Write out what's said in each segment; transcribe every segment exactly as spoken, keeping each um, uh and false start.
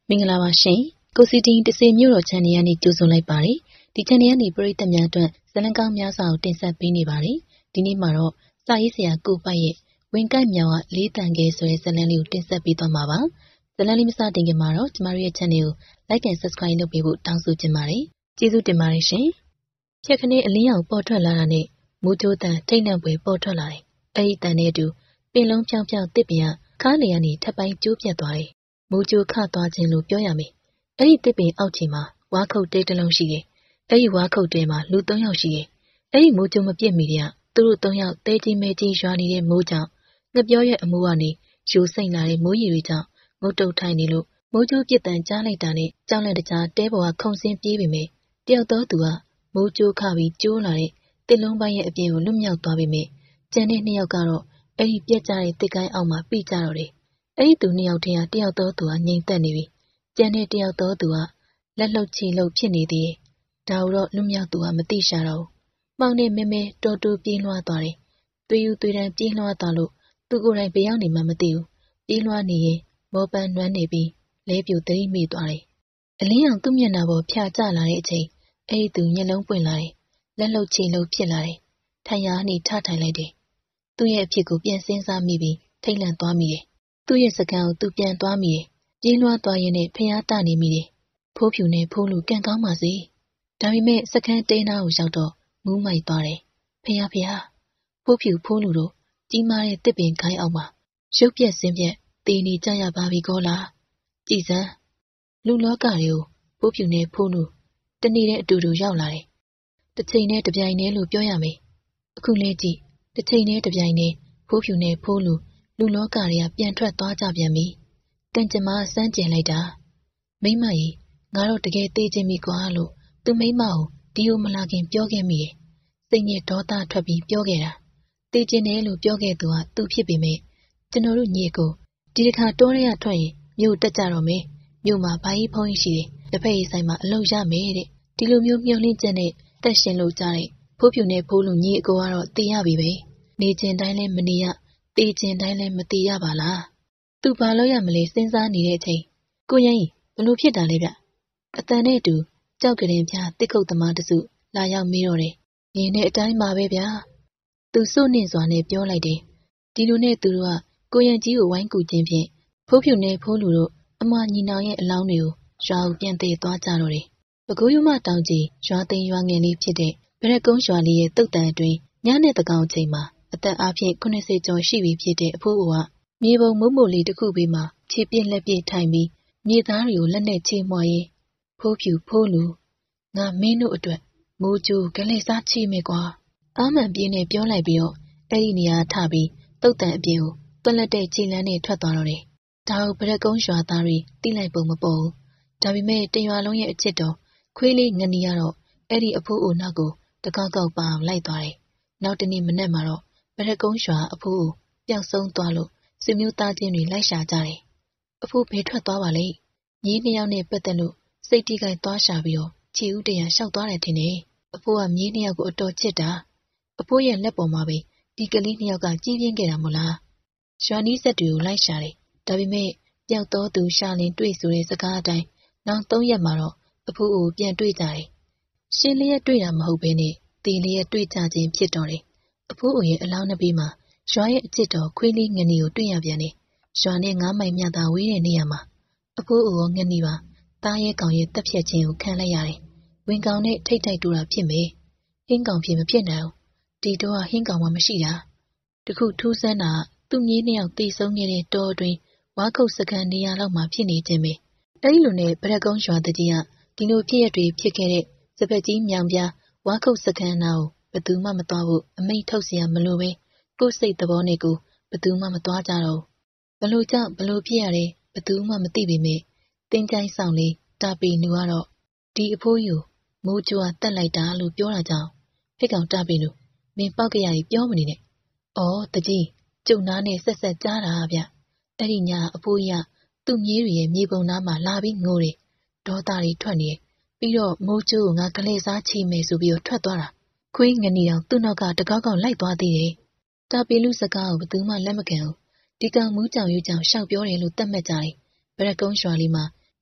မင်္ဂလာပါရှင်ကိုစီတီတစ်စေမြို့တော်ချန်နယ်ကနေကြိုဆိုလိုက်ပါတယ်ဒီချန်နယ်ကနေပရိသတ်များအတွက်ဇလံကောင်းများစွာကိုတင်ဆက်ပေးနေပါတယ်ဒီနေ့မှာတော့စာရေးဆရာကိုပိုက်ရဲ့ဝင်ကိုက်မြောင်ကလေးတန်ကဲဆိုတဲ့ဇလံလေးကိုတင်ဆက်ပေးသွားမှာပါဇလံလေးမစတင်ခင်မှာတော့ကျမတို့ရဲ့ချန်နယ်ကို like and subscribe လုပ်ပေးဖို့တောင်းဆိုချင်ပါတယ်ကျေးဇူးတင်ပါတယ်ရှင်ဖြက်ခနဲ့အလင်းရောင်ပေါ်ထွက်လာတာနဲ့မူးကြိုးတန်ထိတ်နှံပွဲပေါ်ထွက်လာတယ်အဲဒီတန်နဲ့အတူပင်လုံးဖြောင်းဖြောင်းတစ်ပြန်ခါးလေကနေထပ်ပိုင်းကျိုးပြတ်သွားတယ်မူးကြိုးခသွားခြင်းလို့ပြောရမယ်အဲ့ဒီတစ်ပင်အောက်ခြေမှာဝါခုတ်တဲတစ်လုံးရှိတယ်။အဲ့ဒီဝါခုတ်တဲမှာလူသုံးယောက်ရှိတယ်။အဲ့ဒီမိုးကြုံမပြစ်မီတဲ့ကသူတို့သုံးယောက်တဲကြီးမဲကြီးရွာနေတဲ့မိုးကြောင့်ငပြောရဲ့အမိုးကနေရိုးစိမ့်လာတဲ့မိုးရီတွေကြောင့်ငုတ်တုတ်ထိုင်နေလို့မိုးကြိုးပြစ်တန်ကြားလိုက်တာနဲ့ကြောက်လက်တကြားတဲပေါ်ကခုန်ဆင်းပြေးပေမဲ့တယောက်တော့သူကမိုးကြိုးခပြီးကျိုးလာတဲ့တစ်လုံးပိုင်းရဲ့အပြင်ကိုလွတ်မြောက်သွားပေမဲ့ကျန်တဲ့နှစ်ယောက်ကတော့အဲ့ဒီပြက်ကြတဲ့တစ်ကိုင်းအောက်မှာပြိကြတော့တယ်။အဲ့ဒီသူနှစ်ယောက်တည်းကတယောက်တော့သူကငြိမ်သက်နေပြီ။ကျန်တဲ့တယောက်တော့သူကလက်လှုပ်ချီလှုပ်ဖြစ်နေသေးတယ်။ဒါတော့လွတ်မြောက်သူကမသိရှာတော့ဘူး။မှောင်နဲ့မဲမဲတော်တူပြေးလွှားသွားတယ်။သွေးယူသွေးတန်းပြေးလွှားသွားလို့သူကိုယ်တိုင်ဘယ်ရောက်နေမှမသိဘူး။ပြေးလွှားနေရင်မောပန်းနွမ်းနေပြီးလဲပြူသတိမိသွားတယ်။အလင်းရောင်သူ့မျက်နှာပေါ်ဖြာကျလာတဲ့အချိန်အဲ့ဒီသူမျက်လုံးပွင့်လာတယ်။လက်လှုပ်ချီလှုပ်ဖြစ်လာတယ်။ထိုင်ရာနှိထထိုင်လိုက်တယ်။သူ့ရဲ့အဖြစ်ကိုပြန်စဉ်းစားမိပြီးထိတ်လန့်သွားမိတယ်။သူ့ရဲ့စကားကိုသူပြန်သွားမိတယ်။ပြေးလွှားသွားရင်နဲ့ဖျားတနေမိတယ်။ဖိုးဖြူနဲ့ဖိုးလူကန့်ကောင်းပါစေ။ဒါပေမဲ့စခန်းတဲနာကိုရောက်တော့မူးမိုက်သွားတယ်။ဖျားဖျားဖိုးဖြူဖိုးလူတို့ကြီးမားတဲ့တစ်ပင်ခိုင်းအောင်မှာရုပ်ပြက်စင်းပြက်တေနေကြရပါပြီကောလား။ကြည်စမ်းလူလောကတွေကိုဖိုးဖြူနဲ့ဖိုးလူတနေ့တဲ့အတူတူရောက်လာတယ်။တစ်ချိန်နဲ့တစ်ပြိုင်တည်းလို့ပြောရမယ်။အခုလဲကြည့်တစ်ချိန်နဲ့တစ်ပြိုင်တည်းဖိုးဖြူနဲ့ဖိုးလူလူလောကတွေကပြန်ထွက်သွားကြပြန်ပြီ။ကံကြမ္မာစမ်းကျင်လိုက်တာမိမကြီးငါတော့တကယ်သေးချင်းပြီကွာလို့သူမိမကိုဒီလိုမလာခင်ပြောခဲ့မိတယ်စိတ်နဲ့ဒေါသထွက်ပြီးပြောခဲ့တာသေးချင်းတယ်လို့ပြောခဲ့သူကသူဖြစ်ပေမဲ့ကျွန်တော်တို့ညီကိုဒီတစ်ခါတောထဲကထွက်ရင်မြို့တက်ကြတော့မယ်မြို့မှာဘာကြီးဖုံးကြီးရှိတယ်တစ်ဖက်ရေးဆိုင်မှာအလုပ်ရမယ်တဲ့ဒီလိုမျိုးမျှော်လင့်ချက်နဲ့တက်ရှင်လို့ကြတဲ့ဖိုးဖြူနဲ့ဖိုးလူညီအကိုကတော့တည်ရပြီပဲနေချင်းတိုင်းလဲမနေရတေးချင်းတိုင်းလဲမတည်ရပါလားသူဘာလို့ရမလဲစဉ်းစားနေတဲ့အချိန်ကိုရင်ဘလို့ဖြစ်တာလဲဗျအတန်နဲ့အတူကြောက်ကရင်ပြတစ်ခုတ်သမားတစုလာရောက်မေးတော့တယ်။ရင်းနဲ့အတိုင်းပါပဲဗျာ။သူစွန့်နှင့်စွာနဲ့ပြောလိုက်တယ်။ဒီလိုနဲ့သူတို့ကကိုရန်ကြီးကိုဝိုင်းကူခြင်းဖြင့်ဖိုးဖြူနဲ့ဖိုးလူတို့အမညီနောင်ရဲ့အလောင်းတွေကိုရွာကိုပြန်တည်သွားကြတော့တယ်။ပကူးယူမတောင်ကြီးရွာသိမ်းရွာငယ်လေးဖြစ်တဲ့ဗရက်ကုန်းရွာလေးရဲ့တုတ်တန်အတွင်းညနေတကောင်ချိန်မှာအသက်အားဖြင့်ခုနှစ်ဆယ်ကျော်ရှိပြီဖြစ်တဲ့အဖိုးအိုကမြေပုံမုံမို့လေးတစ်ခုပေးမှခြေပြင်းလက်ပြထိုင်ပြီးမြေသားတွေကိုလက်နဲ့ချေမွှာရင်ဖိုးဖြူဖိုးလူငါမင်းတို့အတွက်မိုးကြိုးကလေးစားချိမယ်ကွာအာမန်ပြင်းနဲ့ပြောလိုက်ပြီးတော့အဲ့ဒီနေရာထပြီးတုတ်တန်အပြင်ကိုတွက်လက်တဲ့ခြေလမ်းနဲ့ထွက်သွားတော့တယ်ဒါကိုဗရက်ကုန်းရွာသားတွေတိလိုက်ပုံမပေါ်ဘူးဒါပေမဲ့တရွာလုံးရဲ့အချစ်တော်ခွေးလေးငနီရတော့အဲ့ဒီအဖိုးအိုနောက်ကိုတကောက်ကောက်ပါအောင်လိုက်သွားတယ်နောက်တနေ့မနက်မှာတော့ဗရက်ကုန်းရွာအဖိုးအိုပျောက်ဆုံးသွားလို့ဆွေမျိုးသားချင်းတွေလိုက်ရှာကြတယ်အဖိုးဘယ်ထွက်သွားပါလဲညီးနှစ်ယောက်နဲ့ပတ်သက်လို့စိတ်တိကိုက်သွားရှာပြီးတော့ခြေဦးတရံလျှောက်သွားတယ်ထင်တယ်အဖိုးကမြေးနှစ်ယောက်ကိုအတော်ချစ်တာအဖိုးရဲ့လက်ပေါ်မှာပဲဒီကလေးနှစ်ယောက်ကကြီးပြင်းခဲ့တာမို့လားရွာနီးဆက်တွေကိုလိုက်ရှာတယ်ဒါပေမဲ့ပျောက်တော့သူရှာလင်တွေ့ဆိုတဲ့စကားအတိုင်းနောက်သုံးရက်မှာတော့အဖိုးကိုပြန်တွေ့ကြတယ်ရှင်းလျက်တွေ့တာမဟုတ်ဘဲနဲ့တေလျက်တွေ့ကြခြင်းဖြစ်တော့တယ်အဖိုးအိုရဲ့အလောင်းနှစ်ပေးမှာရွာရဲ့အချစ်တော်ခွေးလေးငနီကိုတွေ့ရပြန်တယ်ရွာနဲ့ငါးမိုင်မြတ်သာဝေးတဲ့နေရာမှာအဖိုးအိုရောငနီပါသားရဲကောင်ရဲ့တက်ဖြတ်ခြင်းကိုခံလိုက်ရတယ်။ဝင်ကောင်နဲ့ထိတ်ထိတ်တူတာဖြစ်မယ်။ဟင်းကောင်ဖြစ်မဖြစ်နိုင်ဘူး။ဒီတော့ဟင်းကောင်မှမရှိတာ။တခုထူးဆန်းတာသူ့မြေးနှစ်ယောက်တေဆုံးခဲ့တဲ့တောအတွင်းဝါခုတ်စကန်နေရာလောက်မှာဖြစ်နေခြင်းပဲ။အဲဒီလိုနဲ့ဗရက်ကုန်းရွာတကြီးကဒီလိုဖြစ်ရတွေဖြစ်ခဲ့တဲ့စပက်ကြီးမြောင်ပြဝါခုတ်စကန်နာကိုဘသူမှမသွားဘူးအမိတ်ထုတ်เสียမလို့ပဲကိုယ်စိတ်သဘောနဲ့ကိုဘသူမှမသွားကြတော့ဘူး။ဘလို့ကြောင့်ဘလို့ဖြစ်ရတယ်ဘသူမှမသိပေမဲ့တင်းကြိုင်းဆောင်လေးတာပီနူကတော့ဒီအဖိုးယူမိုးကြိုးကတက်လိုက်တာလို့ပြောတာကြောင့်ဖိတ်ကောင်တာပီနူမင်းပောက်ကရကြီးပြောမနေနဲ့။အော်တကြီးကျုပ်နားနဲ့ဆက်ဆက်ကြားတာဗျ။အဲ့ဒီညာအဖိုးကြီးကသူ့မြေးတွေရဲ့မြေပုံနားမှာလာပြီးငိုတယ်။ဒေါသတွေထွက်နေတယ်။ပြီးတော့မိုးကြိုးကိုငါကလေးစားချီမယ်ဆိုပြီးတော့ထွက်သွားတာ။ခွေးငနီတော်သူ့နောက်ကတကောက်ကောက်လိုက်သွားသေးတယ်။တာပီလူစကားကိုဘသူမှလက်မခံဘူး။ဒီကောင်မူးကြောင်ယူကြောင်ရှောက်ပြောတယ်လို့တတ်မှတ်ကြတယ်။ဗရက်ကုန်းရွာလေးမှာ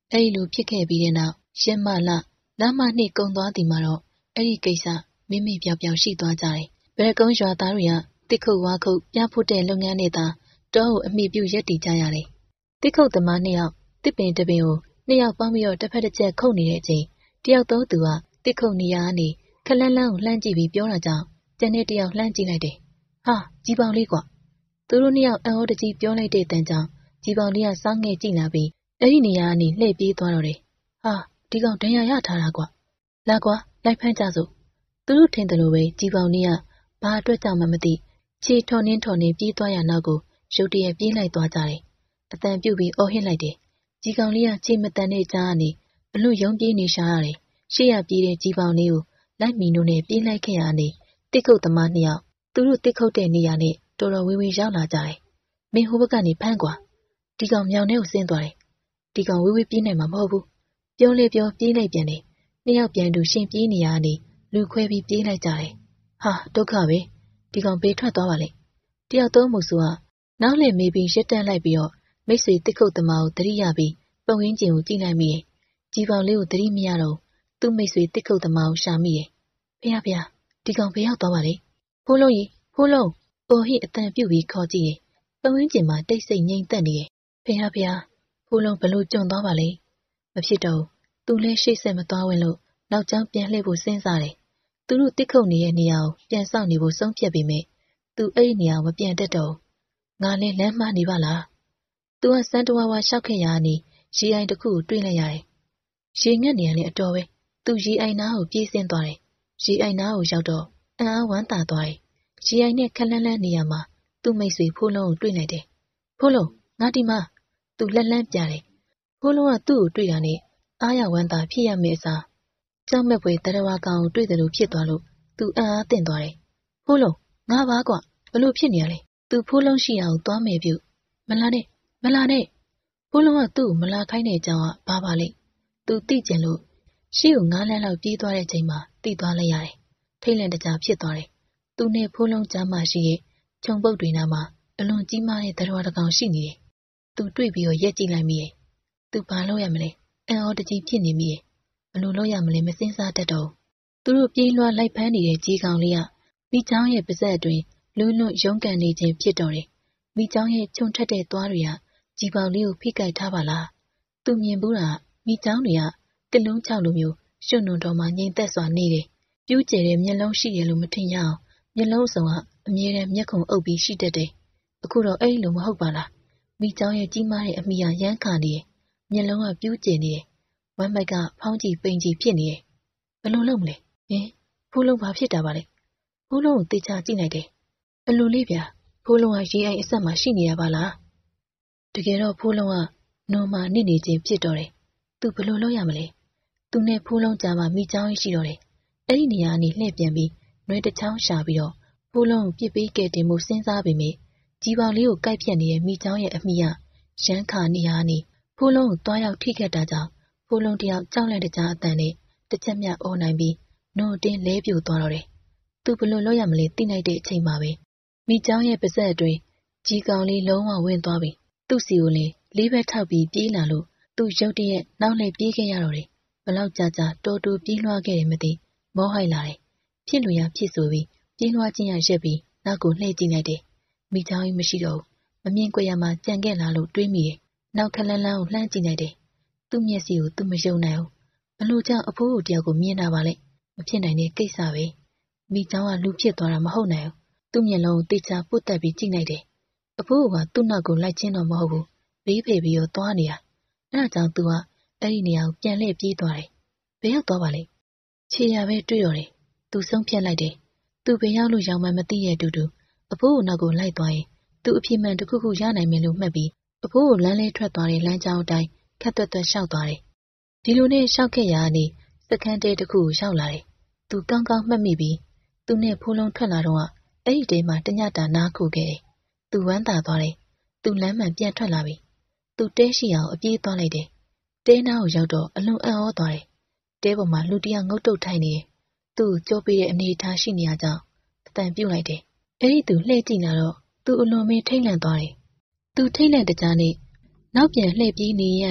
အဲ့ဒီလိုဖြစ်ခဲ့ပြီးတဲ့နောက်ရက်မလလမ်းမနှစ်ကုံသွားသည်မှာတော့အဲ့ဒီကိစ္စမိမိပြောင်ပြောင်ရှိသွားကြတယ်။ဗရကုန်းရွာသားတွေကတစ်ခုတ်ဝါခုတ်ပြဖို့တဲ့လုပ်ငန်းနဲ့သာတောကိုအမိပြုရက်တည်ကြရတယ်။တစ်ခုတ်သမားနှစ်ယောက်တစ်ပင်တစ်ပင်ကိုနှစ်ယောက်ပေါင်းပြီးတော့တစ်ဖက်တစ်ချက်ခုတ်နေတဲ့အချိန်တယောက်သောသူကတစ်ခုတ်နေရာကနေခလန်းလန်းကိုလှမ်းကြည့်ပြီးပြောတာကြောင့်ကျန်တဲ့တယောက်လှမ်းကြည့်လိုက်တယ်။ဟာကြီးပေါင်လေးကွာသူတို့နှစ်ယောက်အံ့ဩတကြီးပြောလိုက်တဲ့တန်ကြောင့်ကြီးပေါင်လေးကစောင်းငယ်ကြည့်လာပြီးအဲ့ဒီနေရာကနေလှည့်ပြေးသွားတော့တယ်။ဟာဒီကောင်ဒဏ်ရာရထားတာကွာလာကွာလိုက်ဖမ်းကြစို့သူတို့ထင်တယ်လို့ပဲကြီးပေါင်လေးကဘာအတွက်ကြောင့်မှမသိခြေထော်နှင်းထော်နှင်းပြေးသွားရနောက်ကိုရုတ်တရက်ပြေးလိုက်သွားကြတယ်။အတန်ပြုတ်ပြီးအော်ဟစ်လိုက်တယ်။ကြီးကောင်လေးကခြေမတန်တဲ့ကြားကနေအလွတ်ယုံပြေးနေရှာရတယ်။ရှေ့ရပြေးတဲ့ကြီးပေါင်လေးကိုလိုက်မီနိုနဲ့ပြေးလိုက်ခဲ့ရတဲ့တစ်ခုတ်သမားနှစ်ယောက်သူတို့တစ်ခုတ်တဲ့နေရာနဲ့တော်တော်ဝေးဝေးရောက်လာကြတယ်။မင်းဟိုဘက်ကနေဖမ်းကွာဒီကောင်မြောင်ထဲကိုဆင်းသွားတယ်။ဒီကောင်ဝေးဝေးပြေးနိုင်မှာမဟုတ်ဘူး။ပြောလေပြောပြေးလိုက်ပြန်တယ်။နှစ်ယောက်ပြန်တူရှင်ပြေးနေရတဲ့လူခွဲပြီးပြေးလိုက်ကြတယ်။ဟာဒုက္ခပဲဒီကောင်ဘေးထွက်သွားပါလေ။တယောက်သုံးမှုဆိုကနောက်လှည့်မေးပြီးရက်တက်လိုက်ပြီးတော့မိတ်ဆွေတစ်ခုတ်သမားကိုတတိယပြီးပုံရင်းကျင်ကိုကြည့်လိုက်မိတယ်။ကြီးပေါင်လေးကိုတတိမရတော့သူ့မိတ်ဆွေတစ်ခုတ်သမားကိုရှာမိတယ်။ဖေဖေဒီကောင်ဘေးရောက်သွားပါလေ။ဖိုးလုံးကြီးဖိုးလုံးအိုဟိအတန်ပြုတ်ပြီးခေါ်ကြည့်တယ်။ပုံရင်းကျင်မှာတိတ်ဆိတ်ငြိမ်သက်နေတယ်။ဖေဖေဖိုးလုံးဘလို့ကြုံသွားပါလေ။မဖြစ်တော့သူလဲရှိတ်ဆက်မသွားဝင်လို့နောက်ကျောင်းပြန်လှည့်ဖို့စဉ်းစားတယ်။သူတို့တစ်ခုတ်နေတဲ့နေရာကိုပြန်ဆောင်နေဖို့ဆုံးဖြတ်ပေမဲ့သူအဲ့ဒီနေရာကိုမပြန်တတ်တော့ငါလည်းလမ်းမှားနေပါလား။သူကစမ်းတဝါဝါရှောက်ခဲ့ရကနေရေအိုင်တစ်ခုကိုတွေ့လိုက်ရတယ်။ရေငတ်နေရတဲ့အတော်ပဲ။သူရေအိုင်နားကိုပြေးဆင်းသွားတယ်။ရေအိုင်နားကိုရောက်တော့အံ့အားဝမ်းသာသွားတယ်။ရေအိုင်နဲ့ခလန်းလန်းနေရမှာသူ့မိတ်ဆွေဖိုးလုံးကိုတွေ့လိုက်တယ်။ဖိုးလုံးငါဒီမှာသူလက်လန်းပြတယ်။ဖိုးလုံးကသူ့ကိုတွေ့တာနဲ့အားရဝမ်းသာဖြစ်ရမယ့်အစားကြောက်မဲ့ဖွယ်တရဝါကောင်ကိုတွေ့တယ်လို့ဖြစ်သွားလို့သူအံ့အားသင့်သွားတယ်။ဖိုးလုံးငါပါကွဘလို့ဖြစ်နေရလဲ။သူဖိုးလုံးရှိအောင်သွားမယ်ပြုမလာနဲ့မလာနဲ့ဖိုးလုံးကသူ့ကိုမလာခိုင်းတဲ့အကြောင်းကဘာပါလဲ။သူသိကျင်လို့ရှေ့ကိုငါးလမ်းလောက်ပြေးသွားတဲ့အချိန်မှာတိသွားလိုက်ရတယ်။ထိတ်လန့်တကြားဖြစ်သွားတယ်။သူနဲ့ဖိုးလုံးကြားမှာရှိရဲ့ခြုံပုတ်တွေနားမှာအလွန်ကြီးမားတဲ့တရဝါတစ်ကောင်ရှိနေတယ်။သူတွေ့ပြီးတော့ရက်ကြည့်လိုက်မိရဲ့။သူဘာလုပ်ရမလဲ။အံ့ဩတကြီးဖြစ်နေမိရဲ့။ဘလို့လုပ်ရမလဲမစင်စားတတ်တော့။သူတို့ပြေးလွှားလိုက်ဖမ်းနေတဲ့ကြီးကောင်လေးကမိချောင်းရဲ့ပါးစပ်အတွင်းလူးလွတ်ရုံးကန်နေခြင်းဖြစ်တော်တယ်။မိချောင်းရဲ့ခြုံထက်တဲ့သွားတွေကကြီးပေါင်လေးကိုဖိကိုက်ထားပါလား။သူမြင်ဘူးတာမိချောင်းတွေကတစ်လုံးချောက်လိုမျိုးရွှွနုံတော်မှာငြိမ်သက်စွာနေတယ်။ပြူးကျဲတဲ့မျက်လုံးရှိတယ်လို့မထင်ရအောင်မျက်လုံးအစုံကအမြဲတမ်းမျက်ခုံအုပ်ပြီးရှိတတ်တယ်။အခုတော့အဲ့လိုမဟုတ်ပါလား။မိချောင်းရဲ့ကြီးမားတဲ့အမိကရမ်းခါနေတယ်။မျက်လုံးကပြူးကျဲနေတယ်။ဝမ်းမိုက်ကဖောင်းကြည့်ပိန်ကြည့်ဖြစ်နေတယ်။ဘယ်လိုလုပ်မလဲ။ဟင်ဖိုးလုံးဘာဖြစ်တာပါလဲ။ဖိုးလုံးကိုတေချာကြည့်လိုက်တယ်။အလိုလေးဗျာဖိုးလုံးကရေအိုင်အဆက်မှာရှိနေတာပါလား။တကယ်တော့ဖိုးလုံးကနော်မာနစ်နေခြင်းဖြစ်တော့တယ်။သူဘယ်လိုလုပ်ရမလဲ။သူနဲ့ဖိုးလုံးကြားမှာမိချောင်းရှိတော့တယ်။အဲ့ဒီနေရာကနေလှည့်ပြန်ပြီးနှွေးတစ်ချောင်းရှာပြီးတော့ဖိုးလုံးကိုပြစ်ပေးခဲ့တင်မှုစဉ်းစားပေမဲ့ကြီးပေါင်လေးကိုကိုက်ဖြတ်နေတဲ့မိချောင်းရဲ့အမိကရမ်းခါနေရာနေဖိုးလုံးကိုတွားရောက်ထိခဲ့တာကြောင့်ဖိုးလုံးတယောက်ကြောက်လန့်တကြားအတန်နဲ့တစ်ချက်မြတ်အော်နိုင်ပြီးနှုတ်တင်းလဲပြိုသွားတော့တယ်။သူဘယ်လိုလုပ်ရမလဲသိလိုက်တဲ့အချိန်မှာပဲမိချောင်းရဲ့ပါးစပ်အတွင်းကြီးကောင်လေးလုံးဝဝင်သွားပြီ။သူ့စီကိုလည်းလေးဘက်ထောက်ပြီးပြေးလာလို့သူ့ရုတ်တရက်နောက်လှည့်ပြေးခဲ့ရတော့တယ်။ဘလောက်ကြာကြာတော်တူပြေးလွှားခဲ့တယ်မသိမောဟိုက်လာတယ်။ဖြစ်လို့ရဖြစ်ဆိုပြီးပြေးလွှားခြင်းရရက်ပြီးနောက်ကိုလှည့်ကြည့်လိုက်တယ်။မိချောင်းကြီးမရှိတော့ဘူး။မမြင်ကြရမှာကြံခဲ့လာလို့တွေးမိတယ်။နောက်ခလန်းလန်းကိုလှမ်းကြည့်လိုက်တယ်။သူ့မျက်စိကိုသူမယုံနိုင်ဘူး။ဘလို့ကြောင့်အဖိုးကိုတယောက်ကိုမြင်တာပါလေ။မဖြစ်နိုင်တဲ့ကိစ္စပဲ။မိချောင်းကလူဖြစ်သွားတာမဟုတ်နိုင်ဘူး။သူ့မျက်လုံးကိုတေချာပုတ်တက်ပြီးကြည့်လိုက်တယ်။အဖိုးကသူ့နောက်ကိုလိုက်ချင်းတော့မဟုတ်ဘူး။ဘေးဖေပြီးတော့သွားနေတာ။အဲဒါကြောင့်သူကအဲ့ဒီနေရာကိုပြန်လှည့်ပြေးသွားတယ်။ဘယ်ရောက်သွားပါလဲ။ခြေရပဲတွေ့တော့တယ်။သူဆုံးဖြတ်လိုက်တယ်။သူဘယ်ရောက်လို့ရောက်မှမသိရဲ့တူတူအဖိုးကိုနောက်ကိုလိုက်သွားရင်သူအပြစ်မှန်တစ်ခုခုရနိုင်မယ်လို့မှတ်ပြီးအဖိုးကိုလမ်းလေးထွက်သွားတဲ့လမ်းကြောင်းအတိုင်းခက်သွက်သွက်လျှောက်သွားတယ်။ဒီလိုနဲ့လျှောက်ခဲ့ရကနေစခန်းတဲတစ်ခုကိုရောက်လာတယ်။သူကောင်းကောင်းမှတ်မိပြီးသူနဲ့ဖိုးလုံးထွက်လာတော့အဲ့ဒီတဲမှာတညတာနားခုခဲ့တယ်။သူဝမ်းသာသွားတယ်။သူလမ်းမှန်ပြန်ထွက်လာပြီ။သူတဲရှိအောင်အပြေးသွားလိုက်တယ်။တဲနားကိုရောက်တော့အလွန်အံ့ဩသွားတယ်။တဲပေါ်မှာလူတစ်ယောက်ငုတ်တုတ်ထိုင်နေတယ်။သူ့ကိုကြောပေးတဲ့အနေအထားရှိနေရကြောင်းအတန်ပြုတ်လိုက်တယ်။အဲ့ဒီသူလှည့်ကြည့်လာတော့သူအလွန်မင်းထိတ်လန့်သွားတယ်။သူထိတ်လန့်တကြားနဲ့နောက်ပြန်လှည့်ပြေးနေရနေ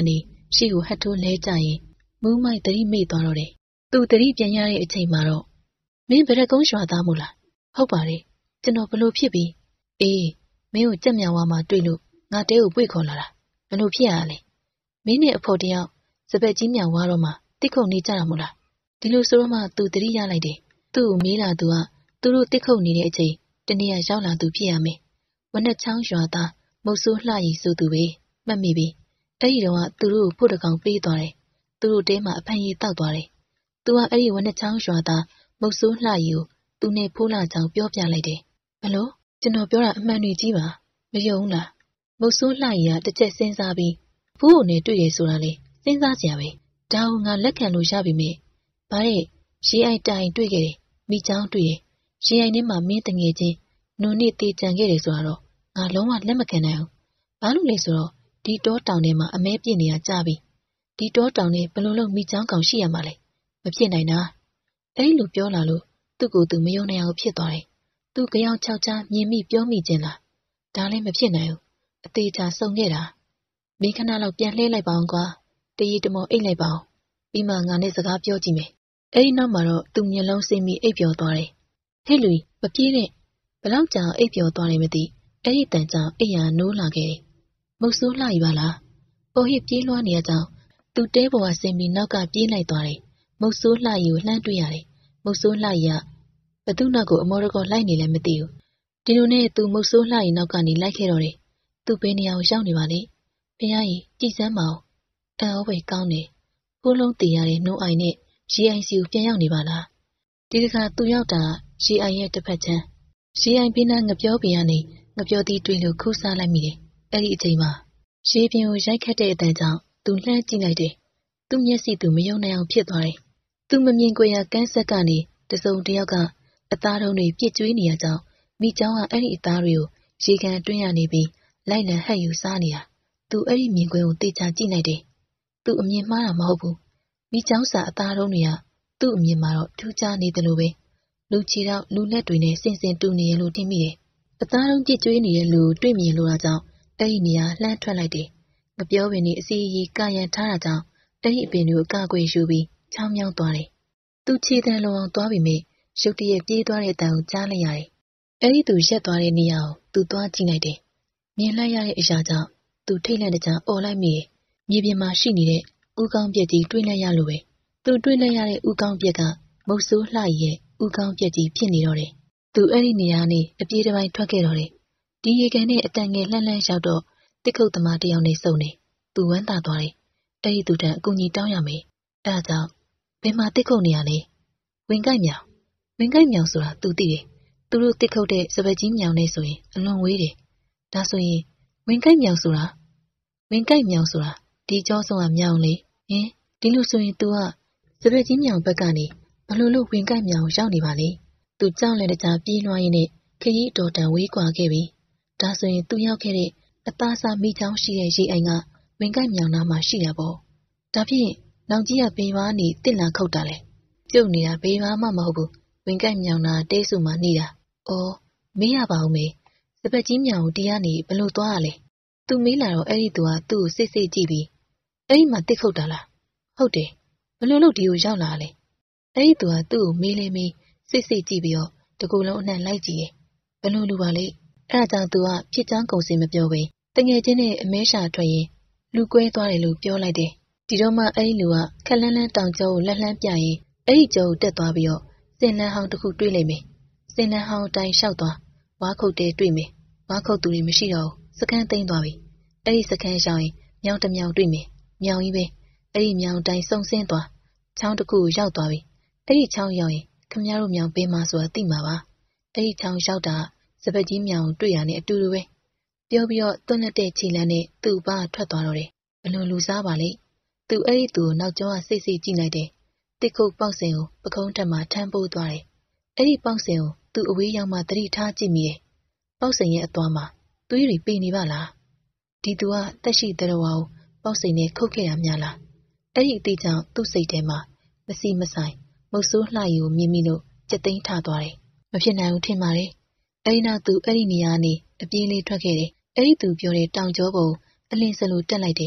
ရှေ့ကိုဟတ်ထိုးလဲကြရင်မူးမိုက်တတိမေ့သွားတော့တယ်။သူတတိပြန်ရတဲ့အချိန်မှာတော့မင်းဗရက်ကုန်းရွာသားမို့လားဟုတ်ပါတယ်ကျွန်တော်ဘလို့ဖြစ်ပြီးအေးမင်းကိုကြက်မြောင်ဝါမှာတွေ့လို့ငါတဲကိုပွေ့ခေါ်လာတာဘလို့ဖြစ်ရလဲမင်းနဲ့အဖေတယောက်စပက်ကြီးမြောင်ဝါတော့မှတိခုန်နေကြတာမို့လားဒီလိုဆိုတော့မှသူတတိရလိုက်တယ်သူ့ကိုမေးလာသူကသူတို့တိခုန်နေတဲ့အချိန်တနေ့ရောက်လာသူဖြစ်ရမယ်ဝနက်ချောင်းရွာသားမုတ်ဆိုးလှရီဆိုသူပဲမှတ်မိပြီအဲ့ဒီတော့ကသူတို့ကိုဖို့တကောင်ပေးသွားတယ်သူတို့တဲမှာအဖန်ရီတောက်သွားတယ်သူကအဲ့ဒီဝနက်ချောင်းရွာသားမုတ်ဆိုးလှရီကိုသူနဲ့ဖိုးလာကြောင်ပြောပြလိုက်တယ်ဘလို့ကျွန်တော်ပြောတာအမှန်တွေကြီးပါမယုံလားမုတ်ဆိုးလှရီကတစ်ချက်စဉ်းစားပြီးဖိုးကိုနဲ့တွေ့ရဆိုတာလေစဉ်းစားကြရပဲဒါကငါလက်ခံလို့ရပြီမေဗါတဲ့ရေအိုက်တိုင်တွေ့ခဲ့တယ်မိချောင်းတွေ့တယ်ရေအိုက်ထဲမှာမင်းတငယ်ချင်းနုံနဲ့တေးကြံခဲ့တယ်ဆိုတော့ငါလုံးဝလက်မခံနိုင်ဘူးဘာလို့လဲဆိုတော့ဒီတောတောင်ထဲမှာအမဲပြစ်နေရကြပြီဒီတောတောင်ထဲဘလို့လို့မိချောင်းကောင်ရှိရမှာလဲမဖြစ်နိုင်တာအဲ့လိုပြောလာလို့သူ့ကိုယ်သူမယုံနိုင်အောင်ဖြစ်သွားတယ်သူကြောင်ချောက်ချားမြင်မိပြောမိခြင်းလားဒါလည်းမဖြစ်နိုင်ဘူးအသေးချာစုံခဲ့တာမင်းခဏလောက်ပြန်လှည့်လိုက်ပါအောင်ကွာတရီတမောအိတ်လိုက်ပါအောင်ပြီးမှငါနဲ့စကားပြောကြည့်မယ်အဲ့ဒီနောက်မှာတော့သူမျက်လုံးစိမ့်ပြီးအိပ်ပျော်သွားတယ်ဟဲ့လူမပြေးနဲ့ဘလောက်ကြာအိပ်ပျော်သွားတယ်မသိအဲ့ဒီတန်ကြောင်အိပ်ရာနိုးလာခဲ့တယ်မုတ်ဆိုးလှရီပါလားပေါ်ဟစ်ပြေးလွှားနေရကြောင်သူတဲပေါ်ကဆင်းပြီးနောက်ကပြေးလိုက်သွားတယ်မုတ်ဆိုးလှရီကိုလှမ်းတွေ့ရတယ်မုတ်ဆိုးလှရီကဘသူ့နောက်ကိုအမောတကောလိုက်နေလည်းမသိဘူးဒီလိုနဲ့သူမုတ်ဆိုးလှရီနောက်ကနေလိုက်ခဲ့တော့တယ်သူ့ဘေးနေရာကိုရောက်နေပါလေဖခင်ကြီးကြည်စမ်းမအောင်အံ့ဩပဲကောင်းတယ်ဖိုးလုံးတည်ရတဲ့နှုံးအိုင်နဲ့ရေအိုင်စီကိုပြန်ရောက်နေပါလားဒီတခါသူရောက်တာရေအိုင်ရဲ့တစ်ဖက်ချမ်းရေအိုင်ပြင်းတဲ့ငပြောပင်ကနေငပြောသီးတွေ့လို့ခူးစားလိုက်မိတယ်အဲ့ဒီအချိန်မှာရေပြင်ကိုရိုက်ခတ်တဲ့အတန်ကြောင့်သူလှမ်းကြည့်လိုက်တယ်သူ့မျက်စိသူမယုံနိုင်အောင်ဖြစ်သွားတယ်သူမမြင်ကွယ်ရာကန်းဆက်ကနေတစုံတစ်ယောက်ကအသားတုံးတွေပြစ်ကျွေးနေရကြောင်းမိချောင်းကအဲ့ဒီအသားတွေကိုရေကန်အတွင်းရနေပြီးလိုက်လံဟက်ယူစားနေတာသူအဲ့ဒီမြင်ကွင်းကိုတေချာကြည့်လိုက်တယ်သူအမြင်မှားတာမဟုတ်ဘူးမိချောင်းစာအသားတုံးတွေကသူ့အမြင်မှာတော့ထူးခြားနေတယ်လို့ပဲလူချီတော့လူလက်တွေနဲ့စင်စင်တူနေရလို့ထင်မိတယ်အသားတုံးပြစ်ကျွေးနေတဲ့လူတွေ့မြင်လို့တာကြောင့်အဲ့ဒီနေရာလှမ်းထွက်လိုက်တယ်မပြောပင်နေအစီအီကာရန်ထားတာကြောင့်အဲ့ဒီအပင်တွေကိုအကာအကွယ်ယူပြီးချောင်းမြောင်းသွားတယ်သူခြေတန်းလုံအောင်သွားပြီးမြဲရုတ်တရက်ပြေးသွားတဲ့အတန်ကိုကြားလိုက်ရတယ်အဲ့ဒီသူရက်သွားတဲ့နေရာကိုသူသွားကြည့်လိုက်တယ်မြင်လိုက်ရတဲ့အရာကြောင့်သူထိတ်လန့်တကြားအော်လိုက်မိတယ်မြေပြင်မှာရှိနေတဲ့ဥကောင်းပြက်ကြီးတွေးလိုက်ရလို့ပဲသူတွေးလိုက်ရတဲ့ဥကောင်းပြက်ကမုတ်ဆိုးလှရဲ့ဥကောင်းပြက်ကြီးဖြစ်နေတော့တယ်သူအဲ့ဒီနေရာနဲ့အပြေးတစ်ပိုင်းထွက်ခဲ့တော့တယ်ဒီရေကန်နဲ့အတန်ငယ်လှမ်းလှမ်းရောက်တော့တစ်ခုတ်သမားတယောက်နဲ့စုံနေသူဝမ်းသာသွားတယ်အဲ့ဒီသူတန်အကူကြီးတောင်းရမယ်အဲ့ဒါကြောင့်ဘယ်မှာတစ်ခုတ်နေရလဲဝင်ကြိုက်မြောင်ဝင်ကြိုက်မြောင်ဆိုတာသူသိတယ်သူတို့တစ်ခုတ်တဲ့စပက်ကြီးမြောင်နဲ့ဆိုရင်အလွန်ဝေးတယ်ဒါဆိုရင်ဝင်ကြိုက်မြောင်ဆိုတာဝင်ကြိုက်မြောင်ဆိုတာဒီကြောဆုံးကမြောင်လေဟင်ဒီလိုဆိုရင် तू ကစပက်ကြီးမြောင်ဘက်ကနေဘလို့လို့ဝင်ကြိုက်မြောင်ရောက်နေပါလေသူကြောက်လက်တကြားပြေးလွှားရင်းနဲ့ခရီးတော်တန်ဝေးကွာခဲ့ပြီဒါဆိုရင်သူရောက်ခဲ့တဲ့အသားစားမိချောင်းရှိတဲ့ရေအိမ်ကဝင်ကြိုက်မြောင်နာမှာရှိတာပေါ့ဒါဖြင့်နောင်ကြီးကဘေးပါးနေတစ်လန်ခုတ်တာလေပြုတ်နေတာဘေးပါးမှမဟုတ်ဘူးဝင်ကြိုက်မြောင်နာတဲစုမှနေတာအော်မေးရပါဦးမေစပက်ကြီးမြောင်ကိုတရားနေဘလို့သွားရလဲသူမေးလာတော့အဲ့ဒီသူကသူ့ကိုစိတ်စိတ်ကြည့်ပြီးအဲ့ဒီမှာတစ်ခုတ်တာလားဟုတ်တယ်ဘလို့လို့ဒီကိုရောက်လာလဲအဲ့ဒီသူကသူ့ကိုမေးလေမေးစိတ်စိတ်ကြည့်ပြီးတော့တကူလုံးအနှံ့လိုက်ကြည့်ရဲ့ဘလို့လူပါလေအဲ့ဒါကြောင့်သူကဖြစ်ချောင်းကုန်စင်မပြောပဲတငယ်ချင်းနဲ့အမဲရှာထွက်ရင်လူကွဲသွားတယ်လို့ပြောလိုက်တယ်ဒီတော့မှအဲ့ဒီလူကခက်လန်းလန်းတောင်ကျောကိုလှမ်းလှမ်းပြရင်အဲ့ဒီကျောကိုတက်သွားပြီးတော့စင်လန်းဟောင်းတစ်ခုတွေးလိုက်မယ်စင်လန်းဟောင်းအတိုင်းလျှောက်သွားဝါခုတ်တဲတွေ့မယ်ဝါခုတ်သူတွေမရှိတော့စကန်းသိမ်းသွားပြီအဲ့ဒီစကန်းရောက်ရင်မြောင်တစ်မြောင်တွေ့မယ်မြောင်ကြီးပဲအဲ့ဒီမြောင်တိုင်းစုံဆင်းသွားချောင်းတစ်ခုကိုရောက်သွားပြီအဲ့ဒီချောင်းရောက်ရင်ခမည်းတော်မြောင်ပေးမှဆိုတာသိမှာပါအဲ့ဒီချောင်းရောက်တာစပက်ကြီးမြောင်တွေ့ရနဲ့အတူတူပဲပြောပြီးတော့တွန်းလက်တဲ့ခြေလမ်းနဲ့သူ့ဘာထွက်သွားတော့တယ်ဘလို့လူစားပါလေသူအဲ့ဒီသူ့ကိုနောက်ကျောကစိတ်စိတ်ကြည့်လိုက်တယ်တစ်ခုတ်ပေါက်စင်ကိုပကုံးထက်မှထမ်းပိုးသွားတယ်အဲ့ဒီပေါက်စင်ကိုသူ့အဝေးရောက်မှသတိထားကြည့်မိတယ်ပေါက်စင်ရဲ့အသွားမှာသွေးတွေပိနေပါလားဒီသူကတက်ရှိတဲ့တော်ကိုပေါက်စင်နဲ့ခုတ်ခဲ့တာများလားအဲ့ဒီအသေးကြောင့်သူ့စိတ်ထဲမှာမစီမဆိုင်မုတ်ဆိုးလှရီကိုမြင်မိလို့ကြက်သိမ်းထသွားတယ်မဖြစ်နိုင်ဘူးထင်ပါတယ်အဲ့ဒီနောက်သူအဲ့ဒီနေရာနေအပြေးလေးထွက်ခဲ့တယ်အဲ့ဒီသူပြောတဲ့တောင်ကျောပေါ်အလင်းစလိုတက်လိုက်တယ်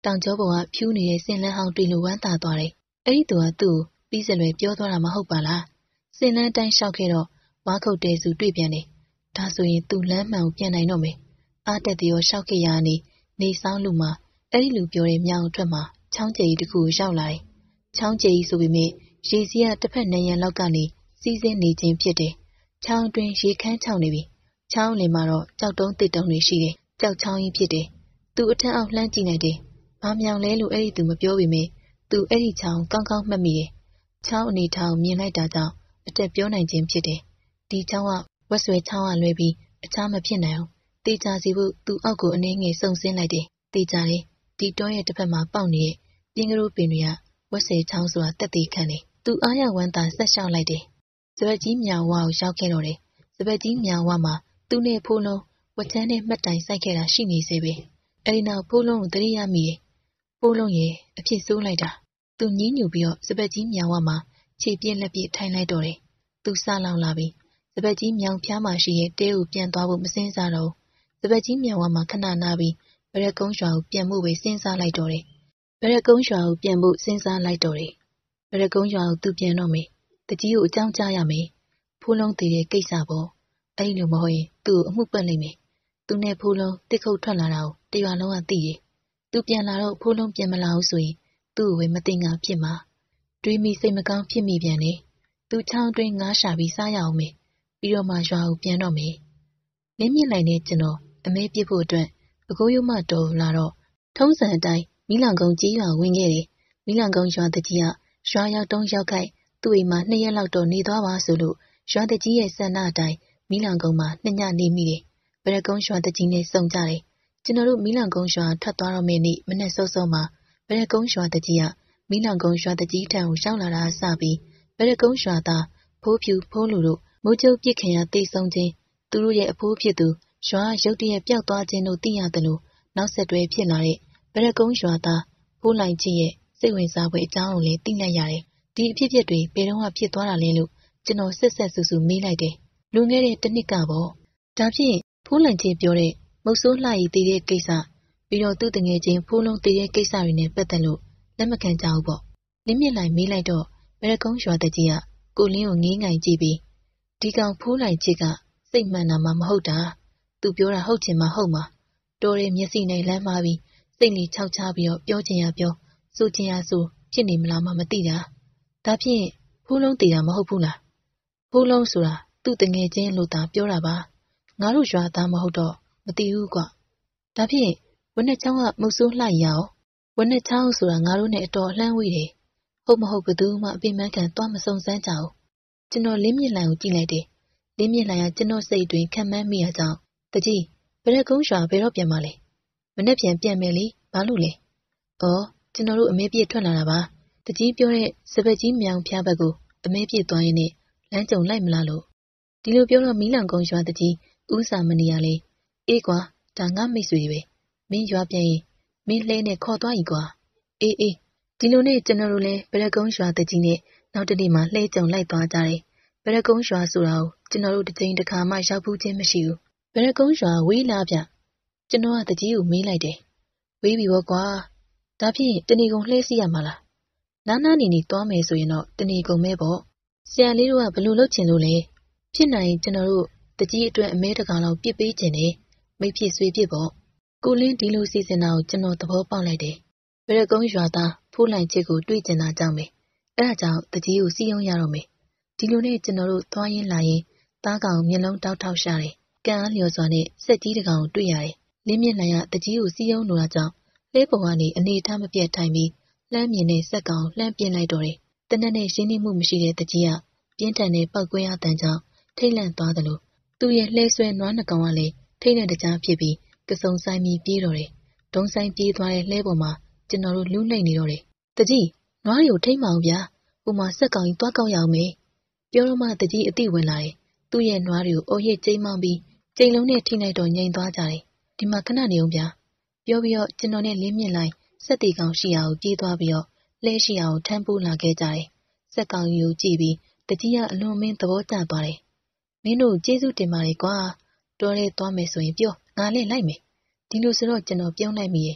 တောင်ကျောပေါ်ကဖြူးနေတဲ့စင်လန်းဟောင်းတွေ့လို့ဝမ်းသာသွားတယ်။အဲ့ဒီသူကသူ့ကိုပြီးစလွယ်ပြောသွားတာမဟုတ်ပါလား။စင်လန်းတိုင်းလျှောက်ခဲ့တော့ဝါခုတ်တဲစုတွေ့ပြန်တယ်။ဒါဆိုရင်သူလမ်းမှန်ကိုပြန်နိုင်တော့မယ်။အားတက်တရောလျှောက်ခဲ့ရနေနေဆောင်လူမှာအဲ့ဒီလူပြောတဲ့မြောင်ထွက်မှာချောင်းကျယ်ကြီးတစ်ခုကိုရောက်လာတယ်။ချောင်းကျယ်ကြီးဆိုပေမဲ့ရေစီးကတစ်ဖက်နယ်ရန်လောက်ကနေစီးစင်းနေခြင်းဖြစ်တယ်။ချောင်းတွင်ရေခမ်းချောင်းနေပြီ။ချောင်းလင်မှာတော့ကြောက်တုံးတစ်တုံးတွေရှိတယ်။ကြောက်ချောင်းကြီးဖြစ်တယ်။သူအထက်အောက်လှမ်းကြည့်လိုက်တယ်။ဘာမြောင်လဲလို့အဲ့ဒီသူမပြောပေမဲ့သူအဲ့ဒီချောင်းကောင်းကောင်းမှတ်မိတယ်။ချောင်းအနေထားကိုမြင်လိုက်တာကြောင့်အတက်ပြောနိုင်ခြင်းဖြစ်တယ်။ဒီချောင်းကဝက်ဆွဲချောင်းကလွဲပြီးအခြားမဖြစ်နိုင်အောင်တေချာစီဖို့သူအောက်ကိုအနေငယ်စုံစင်းလိုက်တယ်။တေချာတယ်ဒီတောရဲ့တစ်ဖက်မှာပေါက်နေတဲ့ပြင်းကလေးပင်တွေကဝက်ဆွဲချောင်းဆိုတာတက်သေးခံတယ်။သူအားရဝမ်းသာဆက်လျှောက်လိုက်တယ်။စပက်ကြီးမြောင်ဝါကိုရောက်ခဲ့တော့တယ်။စပက်ကြီးမြောင်ဝါမှာသူနဲ့ဖိုးလုံးဝက်ချမ်းနဲ့မှတ်တိုင်စိုက်ခဲ့တာရှိနေစေပဲ။အဲဒီနောက်ဖိုးလုံးကိုတရိယာမိတယ်။ဖိုးလုံးရဲ့အဖြစ်ဆိုးလိုက်တာ။သူညင်းညူပြီးတော့စပက်ကြီးမြောင်ဝါမှာခြေပြက်လက်ပြက်ထိုင်လိုက်တော့တယ်။သူစလောင်လာပြီ။စပက်ကြီးမြောင်ဖျားမှာရှိရဲ့တဲကိုပြန်သွားဖို့မစင်းစားတော့။စပက်ကြီးမြောင်ဝါမှာခဏနာပြီးဗရက်ကုန်းရွာကိုပြန်ဖို့ပဲစဉ်းစားလိုက်တော့တယ်။ဗရက်ကုန်းရွာကိုပြန်ဖို့စဉ်းစားလိုက်တော့တယ်။ဗရက်ကုန်းရွာကိုသူပြန်တော့မယ်။တကြီးကိုအကြောင်းကြားရမယ်။ဖိုးလုံးတည်တဲ့ကိစ္စပေါ့။အဲ့လိုမဟုတ်ရင်သူ့ကိုအမှုပတ်လိမ့်မယ်။သူနဲ့ဖိုးလုံးတစ်ခုတ်ထွက်လာတာကိုတရွာလုံးကသိတယ်။သူပြန်လာတော့ဖိုးလုံးပြန်မလာဘူးဆိုရင်သူ့ကိုပဲမသိငါဖြစ်မှာ။တွေးမိစိတ်မကောင်းဖြစ်မိပြန်တယ်။သူချောင်းတွင်းငားရှာပြီးစားရအောင်မယ်။ပြီးတော့မှရွာကိုပြန်တော့မယ်။လင်းမြင့်လိုက်တဲ့ကျွန်တော်အမဲပြစ်ဖို့အတွက်အကိုရုံမတော်လာတော့ထုံးစံအတိုင်းမီးလောင်ကုန်းကြီးရွာဝင်ခဲ့တယ်။မီးလောင်ကုန်းရွာတကြီးကရွာရောက်တုံးရောက်ခိုက်သူ့အိမ်မှာနှစ်ရက်လောက်တော့နေသွားပါဆိုလို့ရွာတကြီးရဲ့ဆန္ဒအတိုင်းမီးလောင်ကုန်းမှာနှစ်ညနေမိတယ်။ဗရက်ကုန်းရွာတကြီးနဲ့စုံကြတယ်။ကျွန်တော်တို့မီးလောင်ကုန်းရွာထွက်သွားတော့မယ့်နေ့မနေ့စောစောမှာဗရက်ကုန်းရွာတကြီးကမီးလောင်ကုန်းရွာတကြီးထံကိုရောက်လာတာစပြီးဗရက်ကုန်းရွာသားဖိုးဖြူဖိုးလူတို့မိုးကျုပ်ပြစ်ခင်ရတေဆုံးခြင်းသူတို့ရဲ့အဖိုးဖြစ်သူရွာရုတ်တရက်ပျောက်သွားခြင်းတို့သိရတယ်လို့နောက်ဆက်တွဲဖြစ်လာတဲ့ဗရက်ကုန်းရွာသားဖိုးလိုင်ကြီးရဲ့စိတ်ဝင်စားဖွယ်အကြောင်းကိုလည်းသိလိုက်ရတယ်။ဒီအဖြစ်အပျက်တွေဘယ်တော့မှဖြစ်သွားတာလဲလို့ကျွန်တော်ဆက်ဆက်ဆူဆူမေးလိုက်တယ်။လွန်ခဲ့တဲ့တစ်နှစ်ကပေါ့။ဒါဖြင့်ဖိုးလိုင်ကြီးပြောတဲ့မုတ်ဆိုးလှရီတည်တဲ့ကိစ္စပြီးတော့သူ့တငယ်ချင်းဖိုးလုံးတည်တဲ့ကိစ္စတွေနဲ့ပတ်သက်လို့လက်မခံကြဘူးပေါ့။လင်းမြင့်လိုက်မေးလိုက်တော့ဗရက်ကုန်းရွာတကြီးကကိုလင်းကိုငေးငိုင်ကြည့်ပြီးဒီကောင်ဖိုးလိုင်ကြီးကစိတ်မှန်တာမှမဟုတ်တာ။သူပြောတာဟုတ်ချင်မှဟုတ်မှာတော်တဲ့မျက်စိနဲ့လမ်းမှားပြီးစိတ်နေခြောက်ချပြီးတော့ပြောချင်ရပြောဆိုချင်ရဆိုဖြစ်နေမလားမှမသိတာဒါဖြင့်ဖိုးလုံးတည်တာမဟုတ်ဘူးလားဖိုးလုံးဆိုတာသူ့တငယ်ချင်းလို့သာပြောတာပါငါတို့ရွာသားမဟုတ်တော့မသိဘူးကွဒါဖြင့်ဝက်နဲ့ချောင်းကမုတ်ဆိုးလှရအောင်ဝက်နဲ့ချောင်းဆိုတာငါတို့နဲ့အတော်အလှမ်းဝေးတယ်ဟုတ်မဟုတ်ဘသူမှအပြစ်မှန်းခံသွားမစုံစမ်းကြဘူးကျွန်တော်လင်းမြင့်လိုင်ကိုကြည့်လိုက်တယ်လင်းမြင့်လိုင်ကကျွန်တော်စိတ်တွင်ခံမှန်းမိရကြောင်းတကြီးဗရက်ကုန်းရွာဘယ်တော့ပြန်မလဲမနေ့ပြန်ပြန်မယ်လေဘာလို့လဲအော်ကျွန်တော်တို့အမဲပြည့်ထွက်လာတာပါတကြီးပြောတဲ့စပက်ကြီးမြောင်ဖျားဘက်ကိုအမဲပြည့်သွားရင်နဲ့လမ်းကြုံလိုက်မလားလို့ဒီလိုပြောတော့မီးလောင်ကုန်းရွာတကြီးဥစားမနေရလေအေးကွာဒါငါမိတ်ဆွေပဲမင်းရွာပြန်ရင်မင်းလှဲနဲ့ခေါ်သွား ਈ ကွာအေးအေးဒီလိုနဲ့ကျွန်တော်တို့လည်းဗရက်ကုန်းရွာတကြီးနဲ့နောက်တနေ့မှလှဲကြုံလိုက်သွားကြတယ်ဗရက်ကုန်းရွာဆိုတာကိုကျွန်တော်တို့တစ်ချိန်တစ်ခါမှရောက်ဘူးချင်းမရှိဘူးဗရက်ကုန်းရွာဝေးလားဗျကျွန်တော်ကတကြီးကိုမေးလိုက်တယ်ဝေးပြီပေါ့ကွာဒါဖြင့်တဏီကုံလှဲစီရမှာလားနားနားနေနေသွားမယ်ဆိုရင်တော့တဏီကုံမဲပေါ့ဆရာလေးတို့ကဘလို့လုပ်ချင်လို့လဲဖြစ်နိုင်ရင်ကျွန်တော်တို့တကြီးအတွက်အမဲတကောင်လောက်ပြစ်ပေးခြင်းနဲ့မိဖြစ်ဆွေဖြစ်ပေါ့ကိုလင်းဒီလိုစီစဉ်တာကိုကျွန်တော်သဘောပေါက်လိုက်တယ်ဗရက်ကုန်းရွာသားဖိုးလိုင်ချစ်ကိုတွေ့ကျင်တာကြောင့်ပဲအဲ့ဒါကြောင့်တကြီးကိုစီးရုံးရတော့မယ်ဒီလိုနဲ့ကျွန်တော်တို့သွားရင်းလာရင်သားကောင်မျက်လုံးတောက်ထောက်ရှာတယ်ကံအားလျော်စွာနဲ့စက်ကြီးတကောင်ကိုတွေ့ရတယ်လင်းမြင့်နိုင်ကတကြီးကိုစီးရုံးလိုတာကြောင့်လဲပေါ်ကနေအနေထားမပြတ်ထိုင်ပြီးလှမ်းမြင်တဲ့စက်ကောင်လှမ်းပြင်းလိုက်တော့တယ်တနက်နဲ့ရှင်းနေမှုမရှိတဲ့တကြီးကပြင်းထန်တဲ့ပောက်ကွဲအတန်ကြောင့်ထိတ်လန့်သွားတယ်လို့သူ့ရဲ့လှဲဆွဲနွားနှကောင်ကလည်းထိတ်လန့်တကြားဖြစ်ပြီးကစုံဆိုင်ပြီးပြေးတော့တယ်ဒုံဆိုင်ပြေးသွားတဲ့လှဲပေါ်မှာကျွန်တော်တို့လူးနှိပ်နေတော့တယ်တကြီးနွားတွေကိုထိတ်မအောင်ဗျာဟိုမှာစက်ကောင်ကြီးတွားကောက်ရအောင်မေပြောတော့မှတကြီးအသိဝင်လာတယ်သူ့ရဲ့နွားတွေကိုအိုးရစ်ကျိမ်းမောင်းပြီးကျိန်လုံးနဲ့ထိလိုက်တော့ငြိမ်သွားကြတယ်ဒီမှာခဏနေအောင်ဗျာပြောပြီးတော့ကျွန်တော်နဲ့လင်းမြင့်လိုက်စက်တီကောင်ရှိရာကိုပြေးသွားပြီးတော့လှဲရှိရာကိုထမ်းပိုးလာခဲ့ကြတယ်စက်ကောင်ကြီးကိုကြည့်ပြီးတကြီးကအလွန်မင်းသဘောကျသွားတယ်မင်းတို့ကျေးဇူးတင်ပါတယ်ကွာတော်ရဲသွားမယ်ဆိုရင်ပြောငါလည်းလိုက်မယ်ဒီလိုဆိုတော့ကျွန်တော်ပြုံးလိုက်မိရဲ့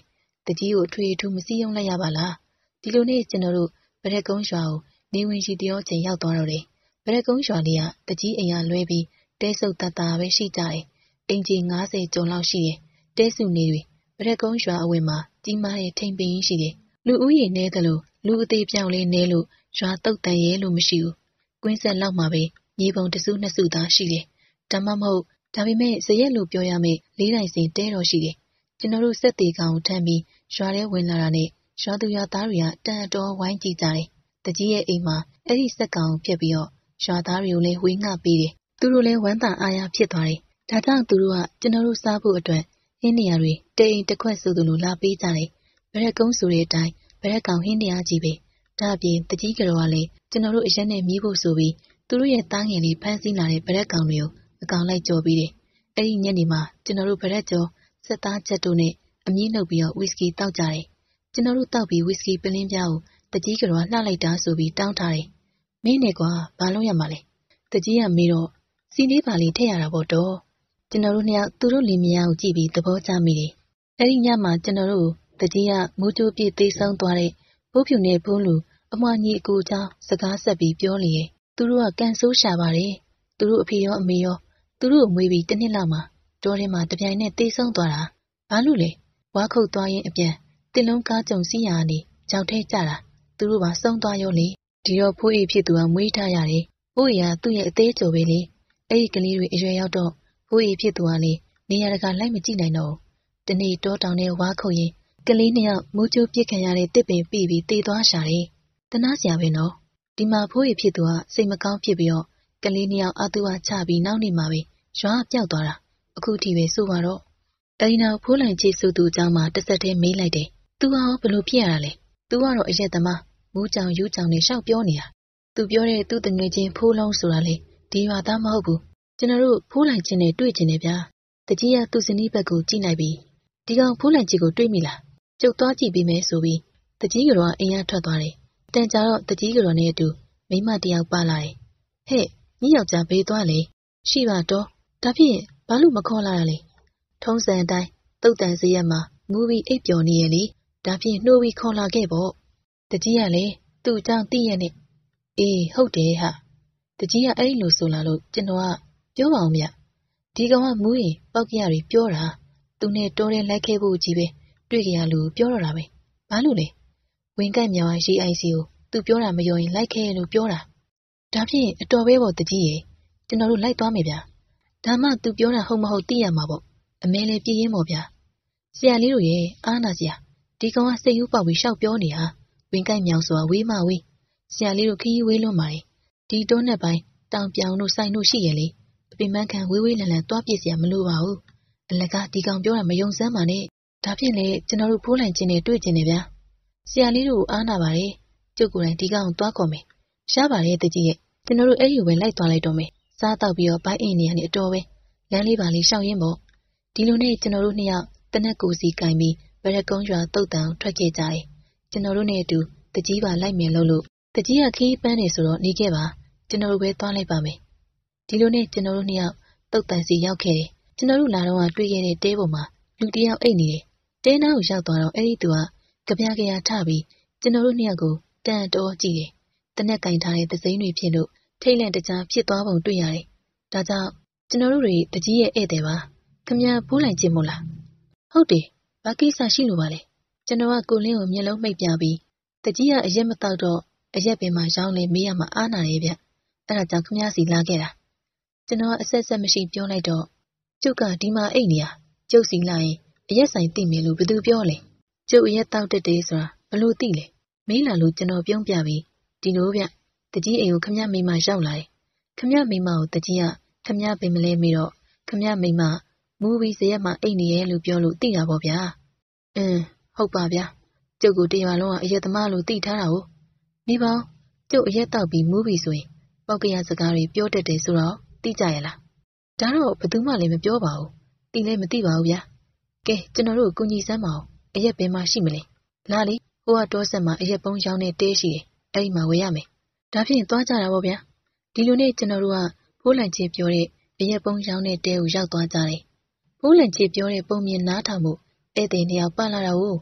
တကြီးကိုအထွေထူးမစည်းရုံးလိုက်ရပါလားဒီလိုနဲ့ကျွန်တော်တို့ဗရက်ကုန်းရွာကိုနေဝင်ရှိတရောချိန်ရောက်သွားတော့တယ်ဗရက်ကုန်းရွာလေးကတကြီးအိမ်ကလွဲပြီးတဲဆုပ်တတာပဲရှိကြတယ်အင်ဂျီ၅၀ကျော်လောက်ရှိတယ်တဲစုနေတွေဗရက်ကုန်းရွာအဝင်မှာကြီးမားတဲ့ထိန်ပင်ရှိတယ်လူဦးရေနည်းသလိုလူအသေးပြောင်လေးနည်းလို့ရွာတုတ်တန်ရဲလို့မရှိဘူးကွင်းဆက်လောက်မှာပဲမြေပုံတစုနှစ်စုသားရှိတယ်ဒါမှမဟုတ်ဒါပေမဲ့ဇရက်လို့ပြောရမယ့်လေးတိုင်စင်တဲတော်ရှိတယ်ကျွန်တော်တို့စက်သေးကောင်ထမ်းပြီးရွာထဲဝင်လာတာနဲ့ရွာသူရွာသားတွေကတန်တော်ဝိုင်းကြည့်ကြတယ်တကြီးရဲ့အိမ်မှာအဲ့ဒီစက်ကောင်ဖြတ်ပြီးတော့ရွာသားတွေကိုလည်းဝေးငှပေးတယ်သူတို့လည်းဝမ်းသာအားရဖြစ်သွားတယ်ဒါကြောင့်သူတို့ကကျွန်တော်တို့စားဖို့အတွက်ဟင်းနေရာတွေတိမ်တစ်ခွက်ဆိုသူလိုလာပေးကြတယ်ဗရက်ကုန်းဆိုတဲ့အတိုင်းဗရက်ကောင်ဟင်းနေရာကြီးပဲဒါအပြင်တကြီးကတော်ကလည်းကျွန်တော်တို့အရက်နဲ့မြည်ဖို့ဆိုပြီးသူတို့ရဲ့တားငယ်လေးဖမ်းဆီးလာတဲ့ဗရက်ကောင်တွေကိုအကောင်လိုက်ကြော်ပြီးတယ်အဲ့ဒီညနေမှာကျွန်တော်တို့ဗရက်ကျော်စက်သားချက်တို့နဲ့အမြင့်နှုတ်ပြီးတော့ဝီစကီတောက်ကြတယ်ကျွန်တော်တို့တောက်ပြီးဝီစကီပလင်းပြားကိုတကြီးကတော်လှလိုက်တာဆိုပြီးတောင်းထားတယ်မင်းနဲ့ကွာဘာလို့ရမှာလဲတကြီးကမေးတော့စီလေးပါလေးထည့်ရတာပေါ့တော့ကျွန်တော်တို့နှစ်ယောက်သူတို့လင်မယားကိုကြည့်ပြီးသဘောကျမိတယ်အဲ့ဒီညမှာကျွန်တော်တို့တကြီးကမူးကြိုးပြည့်သေးဆုံးသွားတဲ့ဘိုးဖြူနဲ့ဘုန်းလူအမွှာညီအကိုเจ้าစကားဆက်ပြီးပြောလေရဲ့သူတို့ကကန်ဆိုးရှာပါတယ်သူတို့အဖေရောအမေရောသူတို့ကိုမွေးပြီးတစ်နှစ်လောက်မှာတောထဲမှာတပြိုင်နက်သေဆုံးသွားတာဘာလို့လဲဝါခုတ်သွားရင်အပြန်တင်လုံးကားကြုံစီးရကနေကြောက်ထဲကြတာသူတို့ပါဆုံးသွားရောလေဒီတော့ဖိုးအိဖြစ်သူကမွေးထားရတယ်ဖိုးအိကသူ့ရဲ့အသေးကျော်ပဲလေအဲ့ဒီကလေးတွေအရွယ်ရောက်တော့ဖိုးအိဖြစ်သူကလေနေရာတကာလိုက်မကြည့်နိုင်တော့တနေ့တောတောင်ထဲဝါခုတ်ရင်ကလေးနှစ်ယောက်မူးကျိုးပြစ်ခံရတဲ့တစ်ပင်ပြီးပြီးတေသွားရှာတယ်တနာစရာပဲနော်ဒီမှာဖိုးအိဖြစ်သူကစိတ်မကောင်းဖြစ်ပြီးတော့ကလေးနှစ်ယောက်အတူအချပြီးနောက်နေမှာပဲရွာပျောက်သွားတာအခုထိပဲဆိုပါတော့အဲဒီနောက်ဖိုးလိုင်ချစ်ဆိုသူအကြောင်းမှာတစ်ဆက်တည်းမေးလိုက်တယ်သူကဘယ်လိုဖြစ်ရတာလဲသူကတော့အရက်သမားမူးကြောင်ယူးကြောင်နဲ့ရှောက်ပြောနေတာသူပြောတဲ့သူ့တငယ်ချင်းဖိုးလုံးဆိုတာလေဒီရွာသားမဟုတ်ဘူးကျွန်တော်တို့ဖိုးလိုင်ချင်းနဲ့တွေ့ချင်တယ်ဗျာတကြီးကသူ့ဇနီးဘက်ကိုကြည့်လိုက်ပြီးဒီကောင်ဖိုးလိုင်ချစ်ကိုတွေ့မိလားကျုပ်သွားကြည့်ပေးမယ်ဆိုပြီးတကြီးကတော့အိမ်ရထွက်သွားတယ်တန်ကြတော့တကြီးကတော့နဲ့အတူမိမတယောက်ပါလာတယ်ဟဲ့ညီယောက်ျားဘေးသွားလေရှိပါတော့ဒါဖြင့်ဘာလို့မခေါ်လာရလဲထုံးစံအတိုင်းတုတ်တန်စရက်မှာမူပြီးအိပ်ပျော်နေရလေဒါဖြင့်နှိုးပြီးခေါ်လာခဲ့ပေါ့တကြီးကလည်းသူ့အကြောင်းသိရနဲ့အေးဟုတ်တယ်ဟာတကြီးကအဲ့လိုဆိုလာလို့ကျွန်တော်ကပြောပါအောင်ဗျဒီကောင်ကမူးရင်ပောက်ကြရတွေပြောတာသူနဲ့တော်တယ်လိုက်ခဲ့ဖို့ကြီးပဲတွေ့ကြရလို့ပြောတော့တာပဲဘာလို့လဲဝင်ကန့်မြောင်ရှိအိုင်စီကိုသူပြောတာမယုံရင်လိုက်ခဲ့လို့ပြောတာဒါဖြင့်အတော်ပဲပေါ့တကြီးရေကျွန်တော်တို့လိုက်သွားမယ်ဗျဒါမှသူပြောတာဟုတ်မဟုတ်သိရမှာပေါ့အမဲလေးပြင်းရင်ပေါ့ဗျာဆရာလေးတို့ရဲ့အားနာစရာဒီကောင်ကစိတ်ဦးပေါက်ပြီးရှောက်ပြောနေတာဝင်ကန့်မြောင်ဆိုတာဝေးမဝေးဆရာလေးတို့ခီးဝေးလွန်းပါတယ်ဒီတွန်းနဲ့ပိုင်းတောင်ပြောင်တို့ဆိုင်တို့ရှိရလေအပင်မခံဝေးဝေးလန်လန်တွားပြစ်စရာမလိုပါဘူးအလကားဒီကောင်ပြောတာမယုံစမ်းပါနဲ့ဒါဖြင့်လေကျွန်တော်တို့ဖိုးလိုက်ခြင်းနဲ့တွေ့ခြင်းနဲ့ဗျာဆရာလေးတို့အားနာပါတယ်ကျုပ်ကိုယ်တိုင်ဒီကောင်တွားခေါ်မယ်ရှားပါတယ်တကြီးရဲ့ကျွန်တော်တို့အဲ့ဒီပဲလိုက်သွားလိုက်တော့မယ်စားတော့ပြီးတော့ဘိုင်းအင်းနေရနေအတော်ပဲလမ်းလေးပါလေးရှောက်ရင်းပေါ့ဒီလိုနဲ့ကျွန်တော်တို့နှစ်ယောက်တနက်ကိုစီကင်ပြီးဗရက်ကုန်းရွာတုတ်တန်ထွက်ခဲ့ကြတယ်ကျွန်တော်တို့နဲ့အတူတကြီးပါလိုက်မယ်လို့လို့တကြီးကခီးပန်းနေဆိုတော့နေခဲ့ပါကျွန်တော်တို့ပဲသွားလိုက်ပါမယ်ဒီလိုနဲ့ကျွန်တော်တို့နှစ်ယောက်တုတ်တန်စီရောက်ခဲ့တယ်ကျွန်တော်တို့လာတော့တွေ့ခဲ့တဲ့တဲပေါ်မှာလူတစ်ယောက်အိတ်နေတယ်တဲနားကိုရောက်သွားတော့အဲ့ဒီသူကကြပြကြရထပြီးကျွန်တော်တို့နှစ်ယောက်ကိုတန်တော်ကြည့်တယ်တနက်ကင်ထားတဲ့သစိမ်းတွေဖြစ်လို့ထိတ်လန့်တကြားဖြစ်သွားပုံတွေ့ရတယ်ဒါကြောင့်ကျွန်တော်တို့တွေတကြီးရဲ့ဧည့်သည်ပါခမည်းဖိုးလိုက်ခြင်းမို့လားဟုတ်တယ်ဘာကိစ္စရှိလို့ပါလဲကျွန်တော်ကကိုလင်းကိုမျက်လုံးမိတ်ပြပြီးတကြီးကအရက်မတောက်တော့အရက်ပင်မှာရောင်းလဲမေးရမှာအားနာရဲ့ဗျအဲ့ဒါကြောင့်ခမည်းစီလာခဲ့တာကျွန်တော်ကအဆက်ဆက်မရှိပြောလိုက်တော့ကျုပ်ကဒီမှာအိတ်နေရကျုပ်စီလာရင်အရက်ဆိုင်သိမယ်လို့ဘယ်သူပြောလဲကျုပ်အရက်တောက်တက်တယ်ဆိုတာဘလို့သိလဲမေးလာလို့ကျွန်တော်ပြုံးပြပြီးဒီလိုဗျတကြီးအိမ်ကိုခမည်းမိမရောက်လာတယ်ခမည်းမိမကိုတကြီးကခမည်းပင်မလဲမိတော့ခမည်းမိမမူပြီးဇရက်မှာအိတ်နေရဲ့လို့ပြောလို့သိတာပေါ့ဗျာအင်းဟုတ်ပါဗျာကျုပ်ကိုတရွာလုံးကအရက်သမားလို့သိထားတာကိုမိပေါင်းကျုပ်အရက်တောက်ပြီးမူပြီးဆိုရင်ပောက်ကရစကားတွေပြောတတ်တယ်ဆိုတော့သိကြရလားဒါတော့ဘယ်သူမှလည်းမပြောပါဘူးသိလည်းမသိပါဘူးဗျာကဲကျွန်တော်တို့ကုညီစမ်းမအောင်အရက်ပင်မရှိမလဲလာလေဟိုကတောဆက်မှာအရက်ပုံးရောင်းတဲ့တဲရှိတယ်အဲ့ဒီမှာဝယ်ရမယ်ဒါဖြင့်သွားကြတာပေါ့ဗျာဒီလိုနဲ့ကျွန်တော်တို့ကဖိုးလန်ချေပြောတဲ့အရက်ပုံးရောင်းတဲ့တဲကိုရောက်သွားကြတယ်ဖိုးလန်ချေပြောတဲ့ပုံမြင်နားထောင်မှုဧည့်သည်နှစ်ယောက်ပါလာတာကို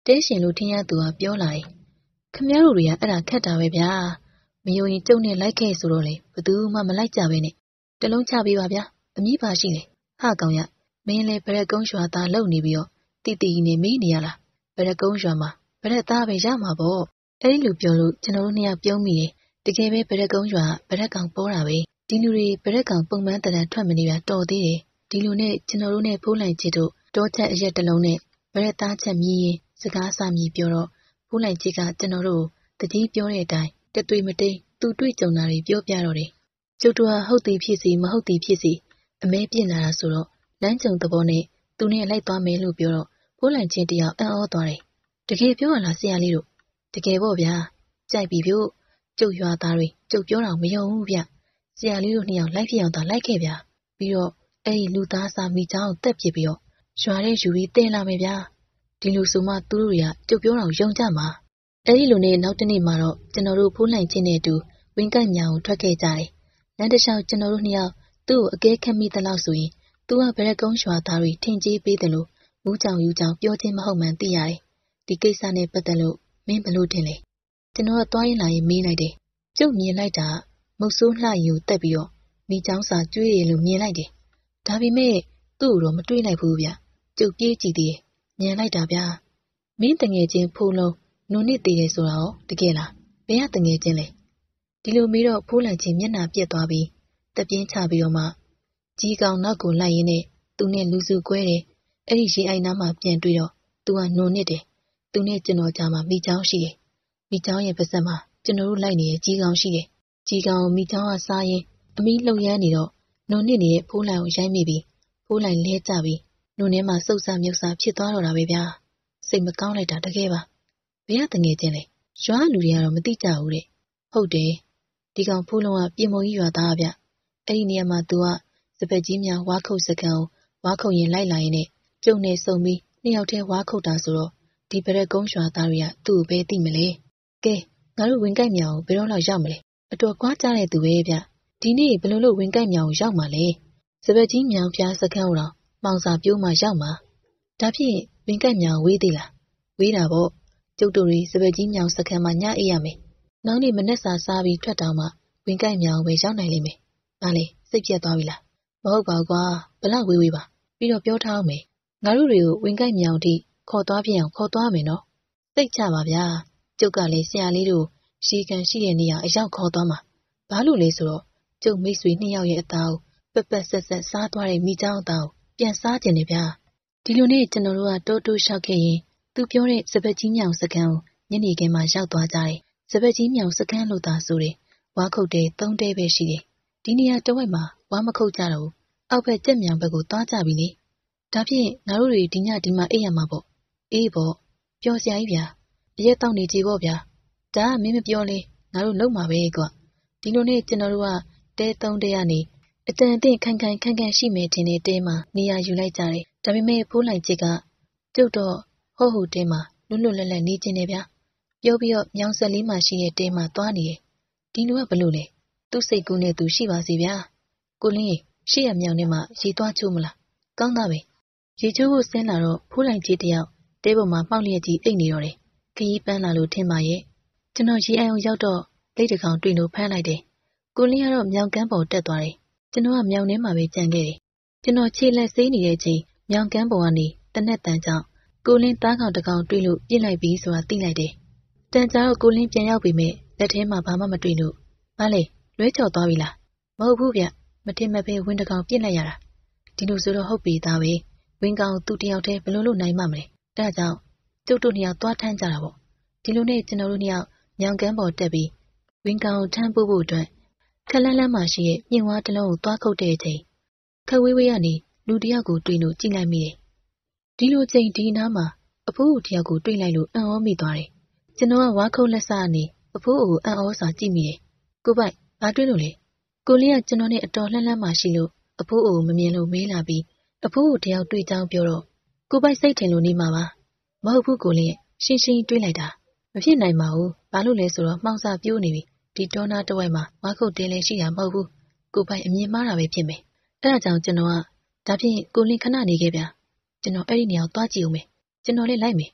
တဲရှင်လို့ထင်ရသူကပြောလာတယ်ခမည်းတော်တွေကအဲ့ဒါခက်တာပဲဗျာမယုံရင်ကျုံနဲ့လိုက်ခဲ့ဆိုတော့လေဘသူမှမလိုက်ကြပဲနဲ့တလုံးချပေးပါဗျာအမည်ပါရှိလေဟာကောင်ရမင်းလည်းဗရက်ကုန်းရွာသားလုံနေပြီးတော့တီတီနဲ့မေးနေရလားဗရက်ကုန်းရွာမှာဗရက်သားပဲရမှာပေါ့အဲ့ဒီလိုပြောလို့ကျွန်တော်တို့နှစ်ယောက်ပြုံးမိတယ်တကယ်ပဲဗရက်ကုန်းရွာဗရက်ကောင်ပေါ်တာပဲဒီလူတွေဗရက်ကောင်ပုံမှန်တရံထွက်မနေရတော်သေးတယ်ဒီလူနဲ့ကျွန်တော်တို့နဲ့ဖိုးလိုက်ချစ်တို့တောချက်အရက်တလုံးနဲ့ဗရက်သားချက်မြည်ရင်စကားစမြည်ပြောတော့ဖိုးလိုက်ချစ်ကကျွန်တော်တို့တကြီးပြောတဲ့အတိုင်းတသွေးမတိန်သူတွေ့ကြုံတာတွေပြောပြတော့တယ်ကျုပ်တို့ကဟုတ်သည်ဖြစ်စီမဟုတ်သည်ဖြစ်စီအမဲပြစ်လာတာဆိုတော့လမ်းကြုံသဘောနဲ့သူနဲ့လိုက်သွားမယ်လို့ပြောတော့ဖိုးလိုက်ချင်းတယောက်အံ့ဩသွားတယ်တကယ်ပြောရလားဆရာလေးတို့တကယ်ပေါ့ဗျာကြိုက်ပြီဗျကျုပ်ရွာသားတွေကျုပ်ပြောတာမယုံဘူးဗျဆရာလေးတို့နှစ်ယောက်လိုက်ဖြစ်အောင်သာလိုက်ခဲ့ဗျာပြီးတော့အဲ့ဒီလူသားစာမိချောင်းတက်ပြစ်ပြီးတော့ရွာထဲယူပြီးတင်လာမယ်ဗျာဒီလူဆိုမှသူတို့တွေကကျုပ်ပြောတာယုံကြမှာအဲ့ဒီလူနဲ့နောက်တနေ့မှာတော့ကျွန်တော်တို့ဖိုးလိုက်ချင်းနဲ့အတူဝင်းကိုက်မြောင်ထွက်ခဲ့ကြတယ်လမ်းတစ်လျှောက်ကျွန်တော်တို့နှစ်ယောက်သူ့ကိုအကဲခတ်မိသလောက်ဆိုရင်သူကဗရက်ကုန်းရွာသားတွေထင်ကြီးပေးတယ်လို့မူးကြောင်ယူကြောင်ပြောချင်းမဟုတ်မှန်သိရတယ်ဒီကိစ္စနဲ့ပတ်သက်လို့မင်းဘလို့ထင်လဲကျွန်တော်ကသွားရင်လာရင်မေးလိုက်တယ်ကျုပ်မြင်လိုက်တာမုတ်ဆိုးလှယူတက်ပြီးတော့မိချောင်းစာကျွေးရလို့မြင်လိုက်တယ်ဒါပေမဲ့သူ့ကိုတော့မတွေးလိုက်ဘူးဗျကျုပ်ပြေးကြည့်သေးတယ်မြင်လိုက်တာဗျမင်းတငယ်ချင်းဖိုးလုံးနုံနစ်သေးတယ်ဆိုတာရောတကယ်လားဘယ်ကတငယ်ချင်းလဲဒီလိုမေးတော့ဖိုးလိုက်ချင်းမျက်နှာပြက်သွားပြီးတပြင်းချပြီးတော့မှကြီးကောင်နောက်ကိုလိုက်ရင်းနဲ့သူနဲ့လူစုကွဲတယ်အဲ့ဒီရေအိုင်နားမှာပြန်တွေ့တော့သူကနုံနစ်တယ်သူနဲ့ကျွန်တော်ကြားမှာမိချောင်းရှိတယ်မိချောင်းရဲ့ပါးစပ်မှာကျွန်တော်တို့လိုက်နေတဲ့ကြီးကောင်ရှိတယ်ကြီးကောင်မိချောင်းကစားရင်အမီးလှုပ်ရမ်းနေတော့နုံနစ်နေတဲ့ဖိုးလိုက်ကိုရိုက်မိပြီးဖိုးလိုက်လဲကျပြီးနုံထဲမှာစုပ်ဆမြုပ်ဆဖြစ်သွားတော့တာပဲဗျာစိတ်မကောင်းလိုက်တာတကယ်ပါဘယ်ကတငယ်ချင်းလဲရွာလူတွေကတော့မသိကြဘူးတဲ့ဟုတ်တယ်ဒီကောင်ဖိုးလုံးကပြင်မုံကြီးရွာသားဗျအဲ့ဒီနေရာမှာသူကစပက်ကြီးများဝါခုတ်စကန်ကိုဝါခုတ်ရင်လိုက်လာရင်နဲ့ကျုံနေစုံပြီးနှစ်ယောက်တည်းဝါခုတ်တာဆိုတော့ဒီဗရက်ကုန်းရွာသားတွေကသူ့ကိုပဲသိမလဲကဲငါတို့ဝင်ကိုက်မြောင်ကိုဘယ်တော့လောက်ရောက်မလဲအတော်ကွာကြတဲ့သူပဲဗျဒီနေ့ဘယ်လိုလုပ်ဝင်ကိုက်မြောင်ကိုရောက်မှာလဲစပက်ကြီးမြောင်ဖျားစကန်တော့မောင်စာပြိုးမှရောက်မှာဒါဖြင့်ဝင်ကိုက်မြောင်ဝေးသေးလားဝေးတာပေါ့ကျုပ်တို့တွေစပက်ကြီးမြောင်စကန်မှာညအိပ်ရမယ်နောက်နေ့မနက်စာစားပြီးထွက်တောင်မှဝင်ကိုက်မြောင်ပဲရောက်နိုင်လိမ့်မယ်ဒါလေစိတ်ပြတ်သွားပြီလားမဟုတ်ပါဘူးကွာဘလောက်ဝေးဝေးပါပြီးတော့ပြောထားအောင်မယ်ငါတို့တွေကိုဝင်ကိုက်မြောင်ထိခေါ်သွားပြအောင်ခေါ်သွားမယ်နော်စိတ်ချပါဗျာကျုပ်ကလည်းဆရာလေးတို့ရှီကန်ရှိတဲ့နေရာအရောက်ခေါ်သွားမှာဘာလို့လဲဆိုတော့ကျုပ်မိတ်ဆွေနှစ်ယောက်ရဲ့အသားကိုပက်ပက်ဆက်ဆက်စားသွားတဲ့မိချောင်းအသားကိုပြန်စားကျင်တယ်ဗျာဒီလိုနဲ့ကျွန်တော်တို့ကတိုးတိုးလျှောက်ခဲ့ရင်သူပြောတဲ့စပက်ကြီးမြောင်စကန်ကိုညနေခင်းမှာရောက်သွားကြတယ်စပက်ကြီးမြောင်စကန်လို့သာဆိုတယ်ဝါခုတ်တဲ့သုံးတဲပဲရှိတယ်ဒီနေရာတဝက်မှာဝါမခုတ်ကြတော့ဘူးအောက်ဘက်ကြက်မြောင်ဘက်ကိုသွားကြပြီလေဒါဖြင့်ငါတို့တွေဒီညဒီမှာအိပ်ရမှာပေါ့အေးပေါ့ပျော်စရာကြီးဗျာအရက်တောက်နေကြပေါ့ဗျာဒါကမင်းမပြောလဲငါတို့လုံမှာပဲကွာဒီလိုနဲ့ကျွန်တော်တို့ကတဲသုံးတဲရနေအတန်အသင့်ခိုင်ခိုင်ခန့်ခန့်ရှိမယ်ထင်တဲ့တဲမှာနေရာယူလိုက်ကြတယ်ဒါပေမဲ့ဖိုးလိုက်ချစ်ကကျုပ်တော့ဟို့ဟိုတဲမှာလွတ်လွတ်လပ်လပ်နေကျင်တယ်ဗျာပြောပြီးတော့မြောင်ဆက်လေးမှရှိတဲ့တဲမှာသွားနေတယ်ဒီလူကဘလို့လဲသူ့စိတ်ကူးနဲ့သူရှိပါစီဗျာကိုလင်းရှေ့ရမြောင်ထဲမှာရေသွားချိုးမလားကောင်းသားပဲရေချိုးဖို့ဆင်းလာတော့ဖိုးလိုက်ကြီးတယောက်တဲပေါ်မှာမှောက်လျက်ကြီးအိတ်နေတော့တယ်ခရီးပန်းလာလို့ထင်ပါရဲ့ကျွန်တော်ရေအိုင်အောင်ရောက်တော့လက်တကောင်တွေ့လို့ဖမ်းလိုက်တယ်ကိုလင်းကတော့မြောင်ကမ်းပေါ်တက်သွားတယ်ကျွန်တော်ကမြောင်ထဲမှာပဲကြံခဲ့တယ်ကျွန်တော်ခြေလက်ဆေးနေတဲ့အချိန်မြောင်ကမ်းပေါ်ကနေတနက်တန်ကြောင့်ကိုလင်းသားကောင်တကောင်တွေ့လို့ပြစ်လိုက်ပြီးဆိုတာသိလိုက်တယ်တန်ကြားတော့ကိုလင်းပြန်ရောက်ပြီမဲ့လက်ထဲမှာဘာမှမတွေ့လို့ဘာလဲလွဲချော်သွားပြီလားမဟုတ်ဘူးဗျမထင်မှတ်ပဲဝင်းတကောင်ပြစ်လိုက်ရတာဒီလိုဆိုတော့ဟုတ်ပြီသားပဲဝင်းကောင်သူ့တယောက်တည်းဘယ်လိုလုပ်နိုင်မှမလဲဒါကြောင့်ကျုပ်တို့နှစ်ယောက်သွားထမ်းကြတာပေါ့ဒီလိုနဲ့ကျွန်တော်တို့နှစ်ယောက်ညောင်ကမ်းပေါ်တက်ပြီးဝင်းကောင်ကိုထမ်းပို့ဖို့အတွက်ခက်လန်းလန်းမှရှိရဲ့မြင့်ဝါးတစ်လုံးကိုသွားခုတ်တဲ့အချိန်ခက်ဝေးဝေးကနေလူတယောက်ကိုတွေ့လို့ကြည့်လိုက်မိတယ်ဒီလိုချိန်ဒီနားမှာအဖိုးကိုတယောက်ကိုတွေ့လိုက်လို့အံ့ဩမိသွားတယ်ကျွန်တော်ကဝါခုတ်လက်စကနေအဖိုးကိုအံ့ဩစွာကြည့်မိတယ်ကိုပိုက်ဘာတွေ့လို့လဲကိုလေးကကျွန်တော်နဲ့အတော်လှမ်းလှမ်းမှရှိလို့အဖိုးကိုမမြင်လို့မေးလာပြီးအဖိုးကိုတယောက်တွေ့ကြောင်းပြောတော့ကိုပိုက်စိတ်ထင်လို့နေမှာပါမဟုတ်ဘူးကိုလေးရှင်းရှင်းတွေးလိုက်တာမဖြစ်နိုင်ပါဘူးဘာလို့လဲဆိုတော့မှောင်စာပြိုးနေပြီဒီတောနာတဝိုက်မှာဝါခုတ်တင်းလဲရှိတာမဟုတ်ဘူးကိုပိုက်အမြင်မှားတာပဲဖြစ်မယ်အဲဒါကြောင့်ကျွန်တော်ကဒါဖြင့်ကိုလင်းခဏနေခဲ့ဗျာကျွန်တော်အဲ့ဒီနေရာကိုသွားကြည့်ဦးမယ်ကျွန်တော်လည်းလိုက်မယ်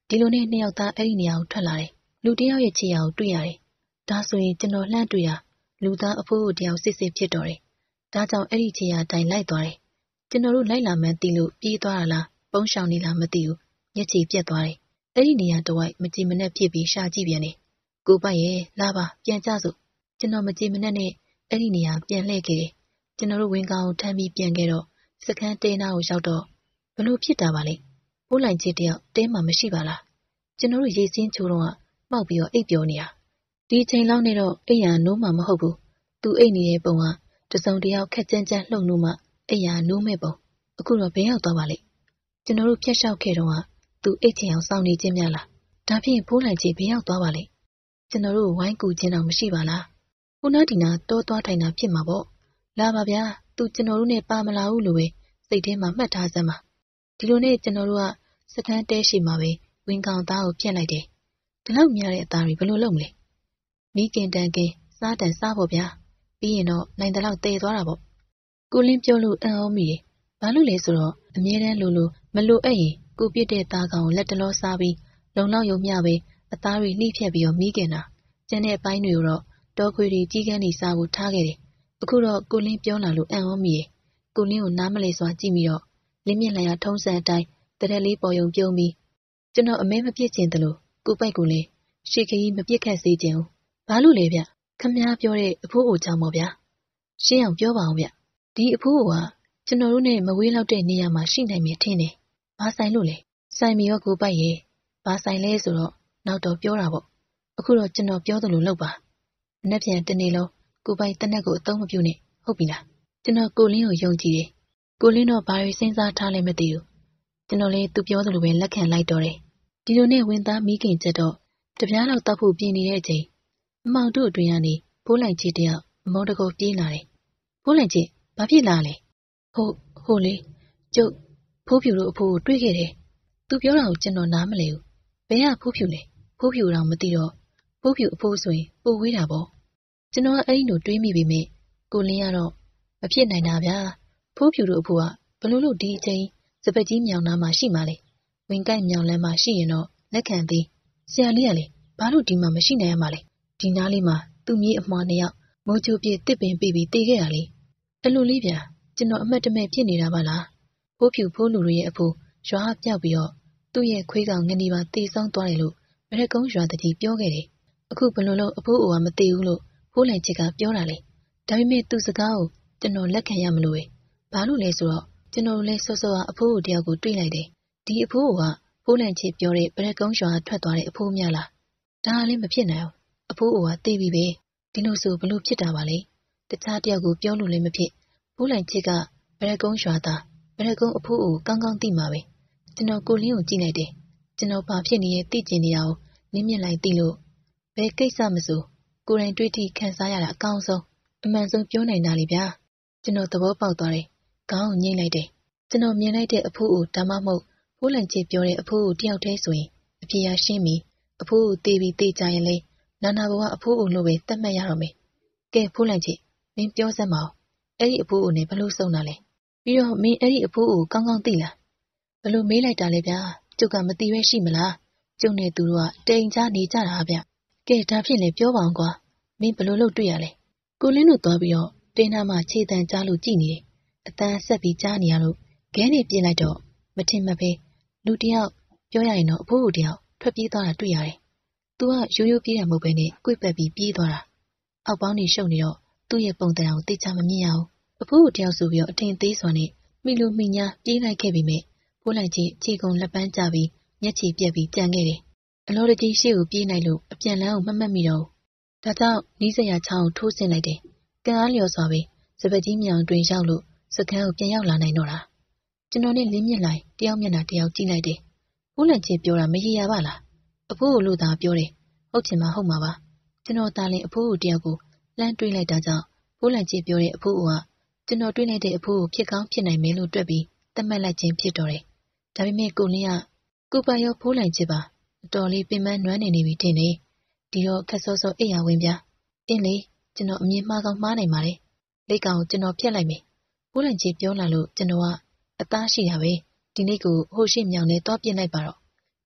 ဒီလိုနဲ့နှစ်ယောက်သားအဲ့ဒီနေရာကိုထွက်လာတယ်လူတယောက်ရဲ့ခြေရာကိုတွေ့ရတယ်ဒါဆိုရင်ကျွန်တော်လှမ်းတွေ့ရလူသားအဖိုးကိုတယောက်စစ်စစ်ဖြစ်တော်တယ်ဒါကြောင့်အဲ့ဒီခြေရာတိုင်လိုက်သွားတယ်ကျွန်တော်တို့လိုက်လာမှန်းသိလို့ပြေးသွားတာလားပုံးရှောင်နေလားမသိဘူးမျက်ခြေပြက်သွားတယ်အဲ့ဒီနေရာတဝိုက်မကြည်မနှက်ဖြစ်ပြီးရှာကြည့်ပြန်တယ်ကိုပိုက်ရဲ့လာပါပြန်ကြစို့ကျွန်တော်မကြည်မနှက်နဲ့အဲ့ဒီနေရာပြန်လှည့်ခဲ့တယ်ကျွန်တော်တို့ဝင်ကောင်ကိုထမ်းပြီးပြန်ခဲ့တော့စခန်းတဲနာကိုရောက်တော့ဘလို့ဖြစ်တာပါလဲဖိုးလိုက်ချစ်တယောက်တဲမှာမရှိပါလားကျွန်တော်တို့ရေစင်းချိုးတော့မှောက်ပြီးတော့အိပ်ပျော်နေတာဒီချိန်လောက်နေတော့အိယာနိုးမှမဟုတ်ဘူးသူအိပ်နေတဲ့ပုံကတစုံတယောက်ခက်ကြမ်းကြမ်းလှုပ်နိုးမှအိယာနိုးမဲ့ပုံအခုတော့ဘယ်ရောက်သွားပါလဲကျွန်တော်တို့ဖျက်လျှောက်ခဲ့တော့သူအိတ်ချင်အောင်စောင့်နေခြင်းများလားဒါဖြင့်ဖိုးလိုက်ချစ်ဘယ်ရောက်သွားပါလဲကျွန်တော်တို့ဝိုင်းကူခြင်းတော့မရှိပါလားဟိုနာဒီနာတောသွားထိုင်တာဖြစ်မှာပေါ့လာပါဗျာသူကျွန်တော်တို့နဲ့ပါမလာဘူးလို့ပဲစိတ်ထဲမှာမှတ်ထားစမ်းပါဒီလိုနဲ့ကျွန်တော်တို့ကစခန်းတဲရှိမှာပဲဝင်ကောင်သားကိုပြက်လိုက်တယ်ဒီလောက်များတဲ့အသားတွေဘယ်လိုလုပ်မလဲမိခင်တန်ကင်စားတန်စားဖို့ဗျာပြီးရင်တော့နိုင်တဲ့လောက်တည်သွားတာပေါ့ကိုလင်းပြောလို့အံ့ဩမိတယ်ဘာလို့လဲဆိုတော့အမြဲတမ်းလိုလိုမလိုအပ်ရင်ကိုပြစ်တဲ့သားကောင်ကိုလက်တလောစားပြီးလုံလောက်ယုံမျှပဲအသားတွေနှိဖြက်ပြီးတော့မိခင်တာကျန်တဲ့အပိုင်းတွေကိုတော့တောခွေတွေကြီးကန်းတွေစားဖို့ထားခဲ့တယ်အခုတော့ကိုလင်းပြောလာလို့အံ့ဩမိတယ်ကိုလင်းကိုနားမလဲစွာကြည့်ပြီးတော့လင်းမြင့်လျာထုံးစံအတိုင်းတရက်လေးပေါ်ယုံပြုံးပြီးကျွန်တော်အမဲမပြစ်ချင်တယ်လို့ကိုပိုက်ကိုလည်းရှေခကြီးမပြစ်ခတ်စေချင်ဘူးဘာလို့လဲဗျခမည်းပြောတဲ့အဖိုးအိုကြောင့်ပေါ့ဗျာရှင်းအောင်ပြောပါအောင်ဗျဒီအဖိုးအိုကကျွန်တော်တို့နဲ့မဝေးလောက်တဲ့နေရာမှာရှိနိုင်မယ်ထင်တယ်ဘာဆိုင်လို့လဲဆိုင်မီရောကိုပိုက်ရဲ့ဘာဆိုင်လဲဆိုတော့နောက်တော့ပြောတာပေါ့အခုတော့ကျွန်တော်ပြောသလိုလုပ်ပါအနက်ပြန်တနေ့လုံးကိုပိုက်တနက်ကိုအသုံးမပြုနဲ့ဟုတ်ပြီလားကျွန်တော်ကိုလင်းကိုယုံကြည်တယ်ကိုလင်းတော့ဘာတွေစဉ်းစားထားလဲမသိဘူးကျွန်တော်လည်းသူပြောသလိုပဲလက်ခံလိုက်တော့တယ်ဒီလိုနဲ့ဝင်သားမိခင်ချက်တော့တပြားလောက်တောက်ဖို့ပြင်နေတဲ့အချိန်အမောင်တို့အတွင်ကနေဖိုးလိုက်ချစ်တယောက်အမောတကောပြေးလာတယ်ဖိုးလိုက်ချစ်ဘာဖြစ်လာလဲဟုတ်ဟိုလေကျုပ်ဖိုးဖြူတို့အဖိုးကိုတွေ့ခဲ့တယ်သူပြောတာကိုကျွန်တော်နားမလဲဘူးဘယ်ကဖိုးဖြူလဲဖိုးဖြူတော့မသိတော့ဖိုးဖြူအဖိုးဆိုရင်ပိုဝေးတာပေါ့ကျွန်တော်အဲ့ဒီလိုတွေးမိပေမဲ့ကိုလင်းကတော့မဖြစ်နိုင်တာဗျာဖိုးဖြူတို့အဖိုးကဘလို့လို့ဒီအချိန်စပက်ကြီးမြောင်နာမှာရှိမှလဲဝင်ကိုက်မြောင်လမ်းမှာရှိရင်တော့လက်ခံသေးဆရာလေးကလေဘာလို့ဒီမှာမရှိနိုင်ရမှာလဲဒီနားလေးမှာသူ့မြေးအမွှားနှစ်ယောက်မိုးချိုးပြစ်တစ်ပင်ပေးပြီးတေးခဲ့တာလေအဲ့လိုလေးဗျာကျွန်တော်အမှတ်တမဲ့ဖြစ်နေတာပါလားဖိုးဖြူဖိုးလူတွေရဲ့အဖိုးရွာပြောက်ပြီးတော့သူ့ရဲ့ခွေးကောင်ငနေပါတေဆုံးသွားတယ်လို့မရက်ကုန်းရွာတကြီးပြောခဲ့တယ်အခုဘလို့လို့အဖိုးအိုကမသေးဘူးလို့ဖိုးလိုက်ချစ်ကပြောတာလေဒါပေမဲ့သူ့စကားကိုကျွန်တော်လက်ခံရမလို့ပဲဘာလို့လဲဆိုတော့ကျွန်တော်လည်းစောစောကအဖိုးအိုတယောက်ကိုတွေ့လိုက်တယ်ဒီအဖိုးအိုကဖိုးလန့်ချစ်ပြောတဲ့ပရက်ကုန်းရွာထွက်သွားတဲ့အဖိုးများလားဒါလည်းမဖြစ်နိုင်ဘူးအဖိုးအိုကတေးပြီပဲဒီလိုဆိုဘလို့ဖြစ်တာပါလဲတခြားတယောက်ကိုပြောလို့လည်းမဖြစ်ဖိုးလန့်ချစ်ကပရက်ကုန်းရွာသားပရက်ကုန်းအဖိုးအိုကောင်းကောင်းသိမှာပဲကျွန်တော်ကိုလင်းကိုကြည့်လိုက်တယ်ကျွန်တော်ဘာဖြစ်နေရဲ့သိကျင်နေတာကိုနင်းမြင်လိုက်သိလို့ဘယ်ကိစ္စမဆိုကိုယ်တိုင်တွေ့ထိခံစားရတာအကောင်းဆုံးအမှန်ဆုံးပြောနိုင်တာလေဗျာကျွန်တော်သဘောပေါက်သွားတယ်ခေါင်းကိုညှိလိုက်တယ်ကျွန်တော်မြင်လိုက်တဲ့အဖိုးအိုဒါမှမဟုတ်ဖိုးလန့်ချစ်ပြောတဲ့အဖိုးအိုတယောက်တည်းဆိုရင်အပြေရရှင်းပြီအဖိုးအိုတေးပြီးတေးကြရင်လေနာနာဘဝအဖိုးအိုလို့ပဲသတ်မှတ်ရတော့မယ်ကဲဖိုးလန့်ချစ်မင်းပြောစမ်းမအောင်အဲ့ဒီအဖိုးအိုနဲ့ဘလို့ဆုံးတာလဲပြီးတော့မင်းအဲ့ဒီအဖိုးအိုကောင်းကောင်းသိလားဘလို့မေးလိုက်တာလဲဗျာကျုပ်ကမသိရဲရှိမလားကျုပ်နဲ့သူတို့ကတိမ်ချနေကြတာဗျကဲဒါဖြစ်လေပြောပါအောင်ကွာမင်းဘလို့လို့တွေ့ရလဲကိုလင်းတို့သွားပြီးတော့တင်းနာမှာခြေတန်ကြားလို့ကြည်နေတယ်အတန်းဆက်ပြီးကြားနေရလို့ခဲနေပြင်းလိုက်တော့မထင်မှတ်ပဲလူတယောက်ပြောရရင်တော့အဖိုးအိုတယောက်ထွက်ပြေးသွားတာတွေ့ရတယ်သူကရိုးရိုးပြေးတာမဟုတ်ပဲနဲ့ကွေ့ပက်ပြီးပြေးသွားတာအောက်ပေါင်းနေရှုပ်နေတော့သူ့ရဲ့ပုံတံကိုသိချမမြင်ရအောင်အဖိုးအိုတယောက်ဆိုပြီးတော့အထင်သေးစွာနဲ့မိလိုမိညာပြေးလိုက်ခဲ့ပြီမဲ့ဖိုးလိုက်ကြီးခြေကုံလက်ပန်းကျပြီးမျက်ခြေပြက်ပြီးကြံခဲ့တယ်အလောတကြီးရှေ့ကိုပြေးလိုက်လို့အပြန်လန်းကိုမမှတ်မိတော့ဒါကြောင့်နီးစရာချောင်းကိုထိုးဆင်းလိုက်တယ်ကံအားလျော်စွာပဲစပက်ကြီးမြောင်တွင်ရောက်လို့စကန်းကိုပြန်ရောက်လာနိုင်တော့တာကျွန်တော်နဲ့လင်းမြင့်လိုက်တယောက်မျက်နှာတယောက်ကြည့်လိုက်တယ်ဖိုးလန့်ချစ်ပြောတာမရေရပါလားအဖိုးကိုလို့သာပြောတယ်ဟုတ်ချင်မှဟုတ်မှာပါကျွန်တော်သားလင်အဖိုးကိုတယောက်ကိုလှမ်းတွေးလိုက်တာကြောင့်ဖိုးလန့်ချစ်ပြောတဲ့အဖိုးကကျွန်တော်တွေးလိုက်တဲ့အဖိုးကိုဖြစ်ကောင်းဖြစ်နိုင်မယ်လို့တွက်ပြီးသတ်မှတ်လိုက်ခြင်းဖြစ်တော်တယ်ဒါပေမဲ့ကိုလင်းကကိုပါရောဖိုးလန့်ချစ်ပါအတော်လေးပင်ပန်းနွမ်းနေနေပြီထင်တယ်ဒီတော့ခက်စောစောအိပ်ရဝင်ပြအင်းလေကျွန်တော်အမြင်မှားကောင်းမှားနိုင်ပါတယ်လက်ကောင်ကိုကျွန်တော်ဖြတ်လိုက်မယ်ဖိုးလန့်ချစ်ပြောလာလို့ကျွန်တော်ကအသားရှိတာပဲဒီနေ့ကိုဟိုရှိမြောင်နဲ့တွားပြစ်လိုက်ပါတော့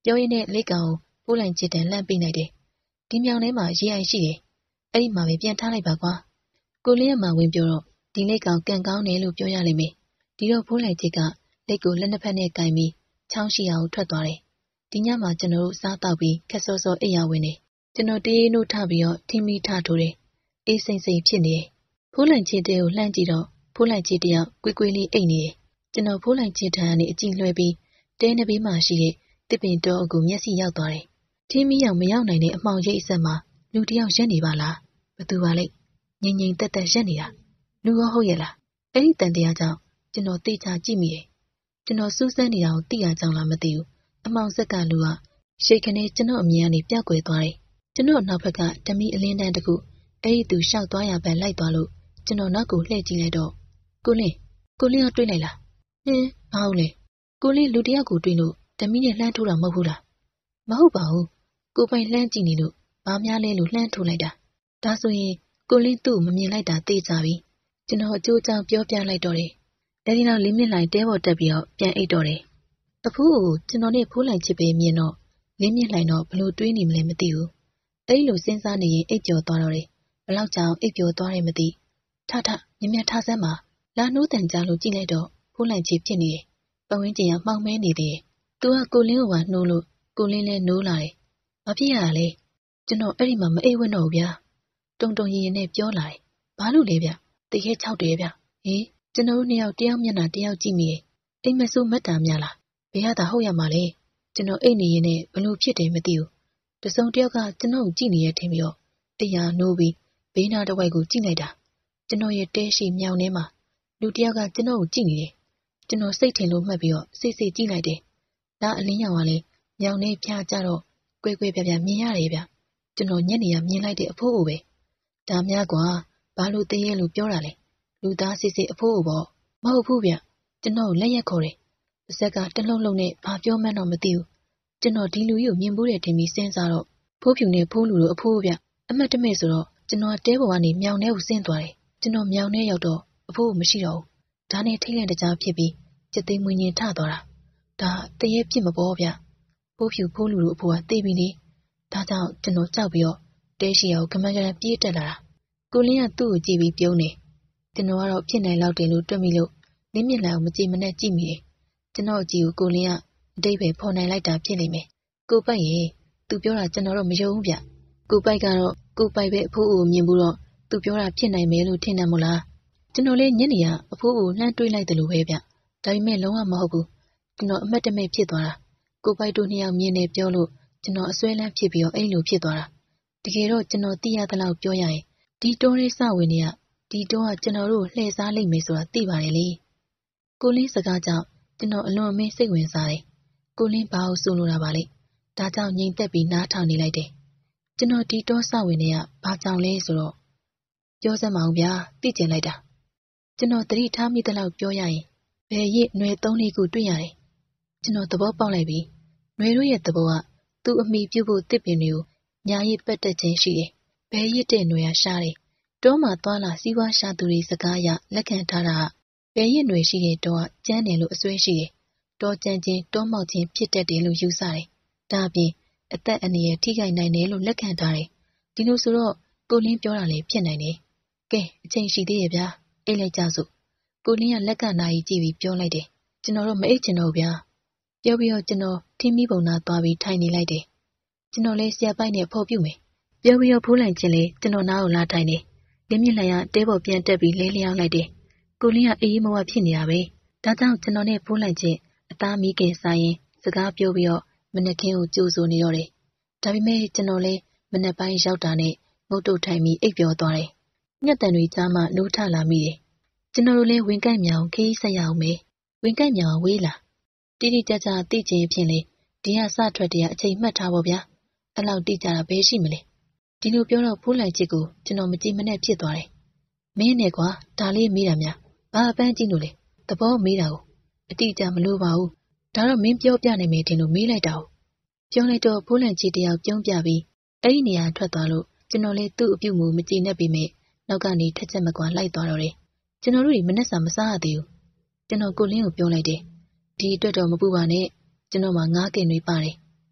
ပြောရင်းနဲ့လက်ကောင်ဖိုးလိုက်ချစ်တယ်လှမ်းပေးလိုက်တယ်ဒီမြောင်ထဲမှာရေအိုင်ရှိတယ်အဲ့ဒီမှာပဲပြန်ထားလိုက်ပါကွာကိုလင်းရမှာဝင်ပြောတော့ဒီလက်ကောင်ကန်ကောင်းတယ်လို့ပြောရလိမ့်မယ်ဒီတော့ဖိုးလိုက်ချစ်ကလက်ကိုလက်နှစ်ဖက်နဲ့ကင်ပြီးချောင်းရှိအောင်ထွက်သွားတယ်ဒီညမှာကျွန်တော်တို့စားတော့ပြီးခက်စောစောအိပ်ရဝင်နေကျွန်တော်တေးနိုးထပြီးတော့ထင်းမီထထိုးတယ်အေးစိမ့်စိမ့်ဖြစ်နေတယ်ဖိုးလိုက်ချစ်တဲ့ကိုလှမ်းကြည့်တော့ဖိုးလိုက်ချစ်တယောက်ကွေးကွေးလေးအိတ်နေတယ်ကျွန်တော်ဖိုးလိုက်ချစ်ထန်ကနေအကြည့်လွှဲပြီးတဲနှဘေးမှာရှိတဲ့တစ်ပင်တောအကူမျက်စိရောက်သွားတယ်ထင်းမီရောက်မရောက်နိုင်တဲ့အမှောင်ရိပ်အဆက်မှာလူတယောက်ရက်နေပါလားဘသူပါလိမ့်ငိမ့်ငိမ့်တက်တက်ရက်နေတာလူရောဟုတ်ရဲ့လားအဲ့ဒီတန်တရားကြောင့်ကျွန်တော်သိချကြည့်မိတယ်ကျွန်တော်စူးစမ်းနေတာကိုသိရကြောင်းလားမသိဘူးအမှောင်ဆက်ကလူကရှိတ်ခနဲ့ကျွန်တော်အမြင်ကနေပြောက်ကွယ်သွားတယ်ကျွန်တော်နောက်ဘက်ကဓမီအလင်းတန်းတခုအဲ့ဒီသူရှောက်သွားရပန်လိုက်သွားလို့ကျွန်တော်နောက်ကိုလှည့်ကြည့်လိုက်တော့ကိုလင်းကိုလင်းကတွေ့လိုက်လားဟင်းမဟုတ်လေကိုလင်းလူတယောက်ကိုတွေ့လို့ဓမီနဲ့လှမ်းထိုးတာမဟုတ်ဘူးလားမဟုတ်ပါဘူးကိုပိုင်လှမ်းကြည့်နေလို့ဘာများလဲလို့လှမ်းထိုးလိုက်တာဒါဆိုရင်ကိုလင်းသူ့ကိုမမြင်လိုက်တာသိကြပြီကျွန်တော်အကျိုးကြောင့်ပြောပြလိုက်တော့တယ်အဲဒီနောက်လေးမြင့်လိုက်တဲပေါ်တက်ပြီးတော့ပြန်အိတ်တော့တယ်အဖိုးကိုကျွန်တော်နဲ့ဖိုးလိုက်ချစ်ပေးမြင်တော့လေးမြင့်လိုက်တော့ဘလို့တွေးနေမလဲမသိဘူးအဲဒီလိုစဉ်းစားနေရင်အိတ်ကျော်သွားတော့တယ်ဘလောက်ကြောင်အိတ်ကျော်သွားတယ်မသိထထမြင်မြထဆန်းမှာလာနှိုးတန်ကြလို့ကြည့်လိုက်တော့ဖိုးလိုက်ချစ်ဖြစ်နေတယ်ပဝင်းကျင်ကမှောင်မဲနေသေးတယ်သူကကိုလင်းကိုပါနှိုးလို့ကိုလင်းလည်းနိုးလာတယ်ဘာဖြစ်ရလဲကျွန်တော်အဲ့ဒီမှာမအိတ်ဝတ်တော့ဘူးဗျာတုံတုံရင်ရင်နဲ့ပြောလာတယ်ဘာလို့လဲဗျတကယ်ချောက်တယ်ဗျဟေးကျွန်တော်တို့နှစ်ယောက်တယောက်မျက်နှာတယောက်ကြည့်မိတယ်အိမ်မဆိုးမတ်တာများလားဘယ်ရတာဟုတ်ရမှာလဲကျွန်တော်အိတ်နေရင်နဲ့ဘလို့ဖြစ်တယ်မသိဘူးတစုံတယောက်ကကျွန်တော်ကိုကြည့်နေရထင်ပြီးတော့တရားနိုးပြီးဘေးနာတစ်ဝိုက်ကိုကြည့်လိုက်တာကျွန်တော်ရဲ့တဲရှိမြောင်ထဲမှာလူတယောက်ကကျွန်တော်ကိုကြည့်နေတယ်ကျွန်တော်စိတ်ထင်လို့မှတ်ပြီးတော့စိတ်စိတ်ကြည့်လိုက်တယ်ဒါအလင်းရောင်ကလည်းမြောင်ထဲဖျားကြတော့ကွဲကွဲပြားပြားမြင်ရတယ်ဗျကျွန်တော်ညက်နေရမြင်လိုက်တဲ့အဖိုးကိုပဲဒါများကွာဘာလို့တရေလို့ပြောတာလဲလူသားစစ်စစ်အဖိုးကိုပေါ့မဟုတ်ဘူးဗျကျွန်တော်လက်ရက်ခေါ်တယ်ပါဇက်ကတလုံးလုံးနဲ့ဘာပြောမှန်းတော့မသိဘူးကျွန်တော်ဒီလူကြီးကိုမြင်ဖို့တဲ့ထင်ပြီးစဉ်းစားတော့ဖိုးဖြူနဲ့ဖိုးလူတို့အဖိုးဗျအမတ်တမဲ့ဆိုတော့ကျွန်တော်တဲပေါ်ကနေမြောင်ထဲကိုဆင်းသွားတယ်ကျွန်တော်မြောင်ထဲရောက်တော့အဖိုးကိုမရှိတော့ဘူးဒါနဲ့ထိတ်လန့်တကြားဖြစ်ပြီးစက်သိမ်းမွေးညင်ထသွားတာဒါတရေဖြစ်မပေါ်ဗျဖိုးဖြူဖိုးလူတို့အဖိုးကတေးပြီးနေဒါကြောင့်ကျွန်တော်ကြောက်ပြီးတော့တဲရှိအောင်ကမန်းကန်းပြေးတက်လာတာကိုလင်းကသူ့ကိုကြည့်ပြီးပြုံးနေကျွန်တော်ကတော့ဖြစ်နိုင်လောက်တယ်လို့တွက်မိလို့လင်းမြင့်လန်ကိုမကြည့်မနဲ့ကြည့်မိတယ်ကျွန်တော်အကြည့်ကိုကိုလင်းကအတိတ်ပဲဖော်နိုင်လိုက်တာဖြစ်နေမယ်ကိုပိုက်ရေသူပြောတာကျွန်တော်တော့မယုံဘူးဗျကိုပိုက်ကတော့ကိုပိုက်ပဲအဖိုးကိုမြင်ဘူးတော့သူပြောတာဖြစ်နိုင်မယ်လို့ထင်တယ်မို့လားကျွန်တော်လည်းညနေကအဖိုးကိုလှမ်းတွေးလိုက်တယ်လို့ပဲဗျဒါပေမဲ့လုံးဝမဟုတ်ဘူးကျွန်တော်အမတ်တမဲ့ဖြစ်သွားတာကိုပိုက်တို့နှစ်ယောက်မြင်နေပြောလို့ကျွန်တော်အစွဲလန်းဖြစ်ပြီးတော့အဲ့လိုဖြစ်သွားတာတကယ်တော့ကျွန်တော်သိရသလောက်ပြောရရင်ဒီတိုးလေးစဝင်နေရဒီတိုးကကျွန်တော်တို့လှည့်စားလိုက်မယ်ဆိုတာသိပါတယ်လေကိုလင်းစကားကြောင့်ကျွန်တော်အလွန်အမင်းစိတ်ဝင်စားတယ်ကိုလင်းဘာလို့ဆိုလိုတာပါလဲဒါကြောင့်ငြိမ်သက်ပြီးနားထောင်နေလိုက်တယ်ကျွန်တော်ဒီတိုးစဝင်နေရဘာကြောင့်လဲဆိုတော့ပြောစမ်းမအောင်ဗျာသိကျင်လိုက်တာကျွန်တော်သတိထားမိသလောက်ပြောရရင်ဘယ်ရစ်ຫນွေသုံးလေးခုတွေ့ရတယ်ကျွန်တော်သဘောပေါက်လိုက်ပြီຫນွေတို့ရဲ့သဘောကသူ့အမိပြုတ်ဖို့တစ်ပင်တွေကိုညာရစ်ပတ်တက်ခြင်းရှိတယ်ဘယ်ရစ်တဲ့ຫນွေရရှားတယ်တောမှာသွားလာစီးပွားရှာသူတွေစကားအရလက်ခံထားတာဘယ်ရစ်ຫນွေရှိတဲ့တောကကျန်းတယ်လို့အစွဲရှိတယ်တောကျန်းချင်းတောမောက်ချင်းဖြစ်တတ်တယ်လို့ယူဆတယ်ဒါအပြင်အသက်အန္တရာယ်ထိခိုက်နိုင်တယ်လို့လက်ခံထားတယ်ဒီလိုဆိုတော့ကိုလင်းပြောတာလည်းဖြစ်နိုင်တယ်ကဲအချိန်ရှိသေးရဲ့ဗျာအိတ်လိုက်ကြစို့ကိုလင်းကလက်ကနာကြီးကြည့်ပြီးပြောလိုက်တယ်ကျွန်တော်တော့မအိတ်ချင်တော့ဗျာပြောပြီးတော့ကျွန်တော်ထင်းမိပုံနာသွားပြီးထိုင်နေလိုက်တယ်ကျွန်တော်လည်းဆရာပိုက်နဲ့ဖော်ပြမယ်ပြောပြီးတော့ဖိုးလိုက်ချင်းလေကျွန်တော်နားကိုလာထိုင်တယ်လင်းမြင့်လိုက်ရတဲပေါ်ပြန်တက်ပြီးလဲလျောင်းလိုက်တယ်ကိုလင်းကအေးအေးမဝဖြစ်နေတာပဲဒါကြောင့်ကျွန်တော်နဲ့ဖိုးလိုက်ချင်းအသားမီးကင်ဆိုင်ရင်စကားပြောပြီးတော့မနက်ခင်းကိုကြိုးစိုးနေတော့တယ်ဒါပေမဲ့ကျွန်တော်လည်းမနက်ပိုင်းရောက်တာနဲ့ငုတ်တုတ်ထိုင်ပြီးအိပ်ပျော်သွားတယ်ညက်တန်တွေကြားမှနိုးထလာမိတယ်ကျွန်တော်တို့လည်းဝင်ကိုက်မြောင်ခီးဆက်ရအောင်မယ်ဝင်ကိုက်မြောင်ဝေးလာတိတိကျကျသိချင်ဖြစ်လေဒီကစထွက်တည်းအချိန်မှတ်ထားပါဗျာအဲ့လောက်တိကျတာဘယ်ရှိမလဲဒီလိုပြောတော့ဖိုးလိုက်ချစ်ကိုကျွန်တော်မကြည့်မနဲ့ဖြစ်သွားတယ်မင်းနဲ့ကွာဒါလေးမေးတာများဘာအပန်းကြည့်လို့လဲသဘောမေးတာကိုအတိအကျမလို့ပါဘူးဒါတော့မင်းပြောပြနိုင်မယ်ထင်လို့မေးလိုက်တာကိုပြောလိုက်တော့ဖိုးလိုက်ချစ်တယောက်ပြုံးပြပြီးအဲ့ဒီနေရာထွက်သွားလို့ကျွန်တော်လည်းသူ့အပြုတ်မှုမကြည့်နဲ့ပေမဲ့နောက်ကနေထက်ချက်မကွာလိုက်သွားတော့တယ်ကျွန်တော်တို့ဒီမနှက်စာမစားရသေးဘူးကျွန်တော်ကိုလင်းကိုပြောလိုက်တယ်ဒီအတွက်တော့မပူပါနဲ့ကျွန်တော်မှငားကင်တွေပါတယ်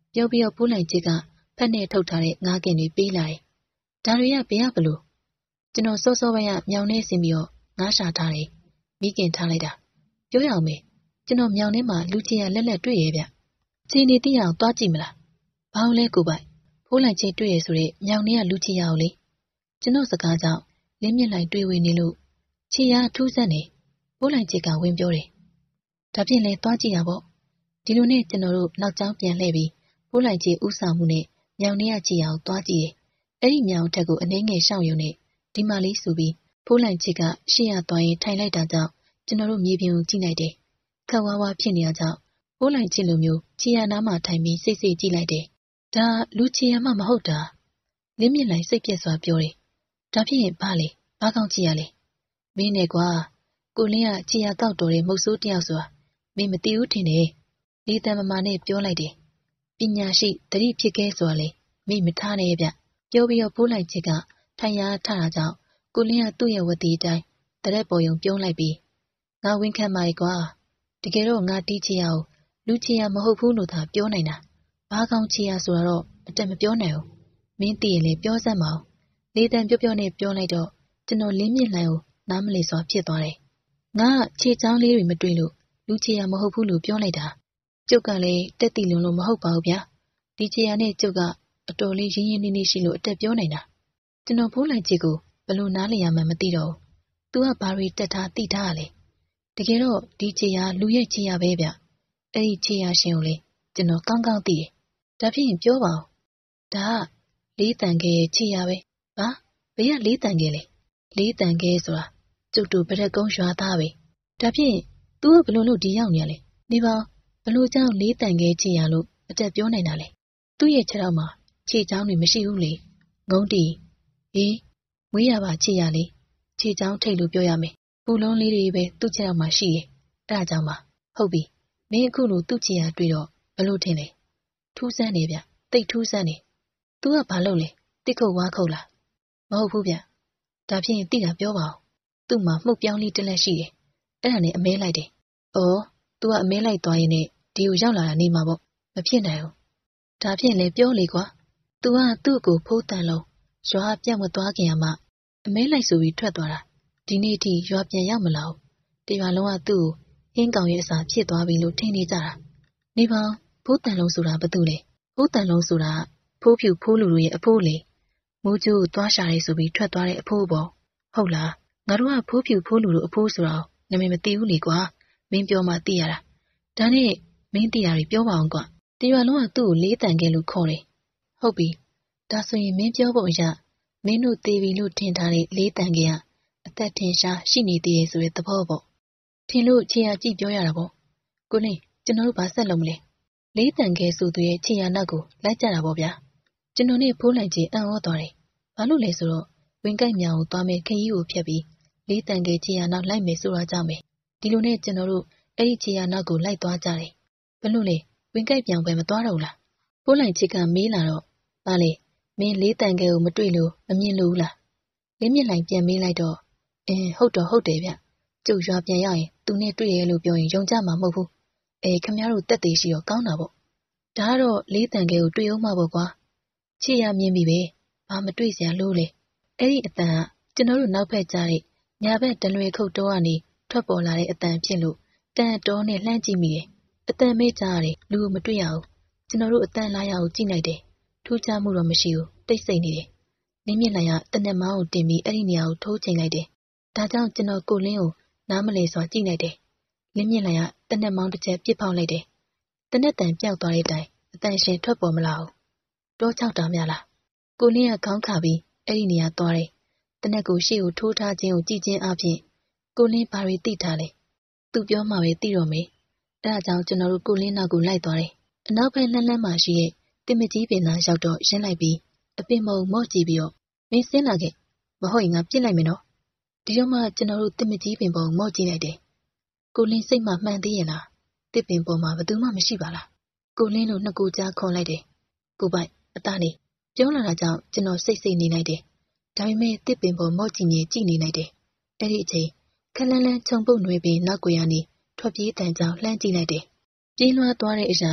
ပြောပြီးတော့ဖိုးလိုက်ချစ်ကဖက်နဲ့ထုတ်ထားတဲ့ငါးကင်တွေပေးလာတယ်။ဒါတွေကဘယ်ရဘလို့ကျွန်တော်စောစောပိုင်းကမြောင်နဲ့ဆင်းပြီးတော့ငါးရှာထားတယ်။မိခင်ထားလိုက်တာပြောရအောင်မေကျွန်တော်မြောင်ထဲမှာလူချီရလက်လက်တွေ့ရဲ့ဗျ။ချင်းနေတိအောင်သွားကြည့်မလား။ဘာလို့လဲကိုပိုင်ဖိုးလိုက်ချစ်တွေ့ရဆိုတဲ့မြောင်ထဲကလူချီရအောင်လေကျွန်တော်စကားကြောင့်လင်းမြင့်လိုက်တွေ့ဝေနေလို့ချီရထူးဆန်းနေဖိုးလိုက်ချစ်ကဝင်ပြောတယ်။ဒါဖြင့်လဲသွားကြည့်ရပေါ့ဒီလိုနဲ့ကျွန်တော်တို့နောက်ကျောင်းပြန်လှည့်ပြီးဖိုးလိုက်ချစ်ဥဆောင်မှုနဲ့မြောင်ထဲကချီရအောင်သွားကြည့်တယ်။အဲ့ဒီမြောင်ထက်ကိုအနှဲငယ်ရှောင်ရုံနဲ့ဒီမလေးဆိုပြီးဖိုးလိုက်ချစ်ကရှေ့ရသွားရင်ထိုင်လိုက်တာကြောင့်ကျွန်တော်တို့မြေပြင်ကိုကြည့်လိုက်တယ်။ခက်ဝါးဝါဖြစ်နေတာကြောင့်ဖိုးလိုက်ချစ်လိုမျိုးချီရနားမှာထိုင်ပြီးစိတ်စိတ်ကြည့်လိုက်တယ်။ဒါလူချီရမှမဟုတ်တာလင်းမြင့်လိုက်စိတ်ပြက်စွာပြောတယ်။ဒါဖြင့်ဘာလဲဘာကောင်းချီရလဲမင်းနဲ့ကွာကိုလင်းကချီရကောက်တော်တဲ့မုတ်ဆိုးတယောက်ဆိုတာမင်းမသိဘူးထင်တယ်။လေးတန်မမာနဲ့ပြောလိုက်တယ်။ပညာရှိတတိဖြစ်ခဲ့ဆိုတာလေမိမထားနဲ့ဗျပြောပြီးတော့ဖိုးလိုက်ချစ်ကထိုင်ရထတာကြောင့်ကိုလင်းကသူ့ရဲ့ဝတီအတိုင်းတရက်ပေါ်ယုံပြုံးလိုက်ပြီးငါဝင်းခံပါ යි ကွာတကယ်တော့ငါတီးချီရအောင်လူချီရမဟုတ်ဘူးလို့သာပြောနိုင်တာဘာကောင်းချီရဆိုတာတော့အတက်မပြောနိုင်ဘူးမင်းသိရင်လေပြောစမ်းမအောင်လေးတန်ပြောပြောနဲ့ပြောလိုက်တော့ကျွန်တော်လင်းမြင့်လှန်ကိုနားမလည်စွာဖြစ်သွားတယ်ငါခြေချောင်းလေးတွေမတွေ့လို့လူချီရမဟုတ်ဘူးလို့ပြောလိုက်တာကျုပ်ကလည်းတက်တီလွန်လို့မဟုတ်ပါဘူးဗျာဒီချီရနဲ့ကျုပ်ကအတော်လေးရင်းရင်းနှီးနှီးရှိလို့အတက်ပြောနိုင်တာကျွန်တော်ဖိုးလိုက်ချစ်ကိုဘလို့နားလည်ရမှန်းမသိတော့ဘူး။ तू ကဘာတွေတက်ထားသိထားရလဲ။တကယ်တော့ဒီချေရလူရဲ့ချေရပဲဗျ။အဲ့ဒီချေရရှင်ကိုလေကျွန်တော်ကောင်းကောင်းသိတယ်။ဒါဖြင့်ပြောပါဦး။ဒါကလေးတန်ခဲရဲ့ချေရပဲ။ဟာဘယ်ကလေးတန်ခဲလဲ။လေးတန်ခဲဆိုတာကျုပ်တို့ဗရက်ကုန်းရွာသားပဲ။ဒါဖြင့် तू ကဘလို့လို့ဒီရောက်နေရလဲ။ဒီပါဘလို့ကြောင့်လေးတန်ခဲချေရလို့အတက်ပြောနိုင်တာလဲ။သူ့ရဲ့ခြေထောက်မှာခြေချောင်းတွေမရှိဘူးလေ။ငုံတီအေးမွေးရပါချေရလေခြေချောင်းထိတ်လို့ပြောရမယ်ပူလုံးလေးတွေပဲသူ့ခြေထောက်မှာရှိရဲ့အဲ့ဒါကြောင့်ပါဟုတ်ပြီမင်းအခုလိုသူ့ခြေရတွေ့တော့ဘလို့ထင်လဲထူးဆန်းနေဗျတိတ်ထူးဆန်းနေ तू ကဘာလုပ်လဲတိခုတ်ဝါခုတ်လားမဟုတ်ဘူးဗျဒါဖြင့်တိတာပြောပါဦးသူ့မှာမှုတ်ပြောင်းလေးတစ်လက်ရှိတယ်အဲ့ဒါနဲ့အမဲလိုက်တယ်အော် तू ကအမဲလိုက်သွားရင်နဲ့ဒီကိုရောက်လာတာနေမှာပေါ့မဖြစ်နိုင်ဘူးဒါဖြင့်လေပြောလေကွာ तू ကသူ့ကိုဖိုးတန်လုံးရွာပြတ်မသွားခင်ကမှအမဲလိုက်ဆိုပြီးထွက်သွားတာဒီနေ့ထိရွာပြန်ရောက်မလာဘူးတရွာလုံးကသူ့ကိုဟင်းကောင်ရဲ့အစာဖြစ်သွားပြီလို့ထင်နေကြတာနေပါဖိုးတန်လုံးဆိုတာဘာတူလဲဖိုးတန်လုံးဆိုတာဖိုးဖြူဖိုးလူတို့ရဲ့အဖိုးလေမိုးကျိုးသွားရှာရဲဆိုပြီးထွက်သွားတဲ့အဖိုးပေါ့ဟုတ်လားငါတို့ကဖိုးဖြူဖိုးလူတို့အဖိုးဆိုတော့နာမည်မသိဘူးလေကွာမင်းပြောမှသိရတာဒါနဲ့မင်းသိတာတွေပြောပါအောင်ကွာတရွာလုံးကသူ့ကိုလေးတန်ခဲ့လို့ခေါ်တယ်ဟုတ်ပြီဒါဆိုရင်မင်းပြောပုံအရမင်းတို့သေးပြီလို့ထင်ထားတဲ့လေးတန်ကြီးကအသက်ထင်ရှားရှိနေသေးရဲ့ဆိုတဲ့သဘောပေါ့ထင်လို့ခြေရကြည့်ပြောရတာပေါ့ကိုလင်းကျွန်တော်တို့ဘာဆက်လုပ်မလဲလေးတန်ကြီးဆိုသူရဲ့ခြေရနောက်ကိုလိုက်ကြတာပေါ့ဗျာကျွန်တော်နဲ့ဖိုးလိုက်ကြီးအံ့ဩသွားတယ်ဘာလို့လဲဆိုတော့ဝင်ကြိုက်မြောင်ကိုသွားမယ်ခရီးကိုဖြတ်ပြီးလေးတန်ကြီးခြေရနောက်လိုက်မယ်ဆိုတာကြောင့်ပဲဒီလိုနဲ့ကျွန်တော်တို့အဲ့ဒီခြေရနောက်ကိုလိုက်သွားကြတယ်ဘလို့လဲဝင်ကြိုက်ပြောင်ပဲမသွားတော့လားဖိုးလိုက်ချစ်ကမေးလာတော့ပါလေမင်းလေးတန်ကဲကိုမတွေ့လို့မမြင်လို့လားလင်းမြင့်လိုက်ပြန်မေးလိုက်တော့အင်းဟုတ်တော့ဟုတ်တယ်ဗျကျုပ်ရွာပြန်ရောက်ရင်သူနဲ့တွေ့ရလို့ပြောရင်ယုံကြမှာမဟုတ်ဘူးအဲခမရတို့တက်သေးရှိရောကောင်းတာပေါ့ဒါကတော့လေးတန်ကဲကိုတွေ့အောင်မှာပေါ့ကွာချစ်ရမြင်ပြီပဲဘာမတွေ့စရာလို့လဲအဲ့ဒီအတန်ကကျွန်တော်တို့နောက်ဖက်ကြားတဲ့ညာဘက်တလွေခုတ်တော့ကနေထွက်ပေါ်လာတဲ့အတန်ဖြစ်လို့တန်တော်နဲ့လှမ်းကြည့်မိတယ်အတန်မေ့ကြရတယ်လူကိုမတွေ့ရဘူးကျွန်တော်တို့အတန်လာရအောင်ကြည့်လိုက်တယ်ထူးခြားမှုတော့မရှိဘူးတိတ်ဆိတ်နေတယ်နင်းမြင့်လိုက်ရတနက်မောင်းကိုတင်ပြီးအဲ့ဒီနေရာကိုထိုးချိန်လိုက်တယ်ဒါကြောင့်ကျွန်တော်ကိုလင်းကိုနားမလဲစွာကြည့်လိုက်တယ်နင်းမြင့်လိုက်ရတနက်မောင်းတစ်ချက်ပြစ်ဖောက်လိုက်တယ်တနက်တန်ပြောက်သွားတဲ့အတိုင်းအတန်ရှင်ထွက်ပေါ်မလာဘူးတောချောက်တာများလားကိုလင်းကခေါင်းခါပြီးအဲ့ဒီနေရာသွားတယ်တနက်ကိုရှေ့ကိုထိုးထားခြင်းကိုကြည့်ခြင်းအပြင်ကိုလင်းဘာတွေသိထားလဲသူပြောမှပဲသိတော့မယ်အဲ့ဒါကြောင့်ကျွန်တော်တို့ကိုလင်းနောက်ကိုလိုက်သွားတယ်အနောက်ဘက်လှမ်းလှမ်းမှရှိရဲ့တင်မကြီးပင်သားရောက်တော့ရင်းလိုက်ပြီးအပင်မုံမော့ကြည့်ပြီးတော့မင်းဆင်းလာခဲ့မဟုတ်ရင်ငါပြစ်လိုက်မယ်နော်ဒီတော့မှကျွန်တော်တို့တင်မကြီးပင်ပုံမော့ကြည့်လိုက်တယ်ကိုလင်းစိတ်မှမှန်သေးရဲ့လားတစ်ပင်ပေါ်မှာဘယ်သူမှမရှိပါလားကိုလင်းတို့နှစ်ကိုကြားခေါ်လိုက်တယ်ကိုပိုင်အသားနေပြောလာတာကြောင့်ကျွန်တော်စိတ်စိတ်နေလိုက်တယ်ဒါပေမဲ့တစ်ပင်ပေါ်မော့ကြည့်နေကြည့်နေလိုက်တယ်အဲ့ဒီအချိန်ခလန်းလန်းခြုံပုတ်နွေးပင်နောက်ကိုရနေထွက်ပြေးတန်ကြောင်လှမ်းကြည့်လိုက်တယ်ပြေးလွှားသွားတဲ့အရာ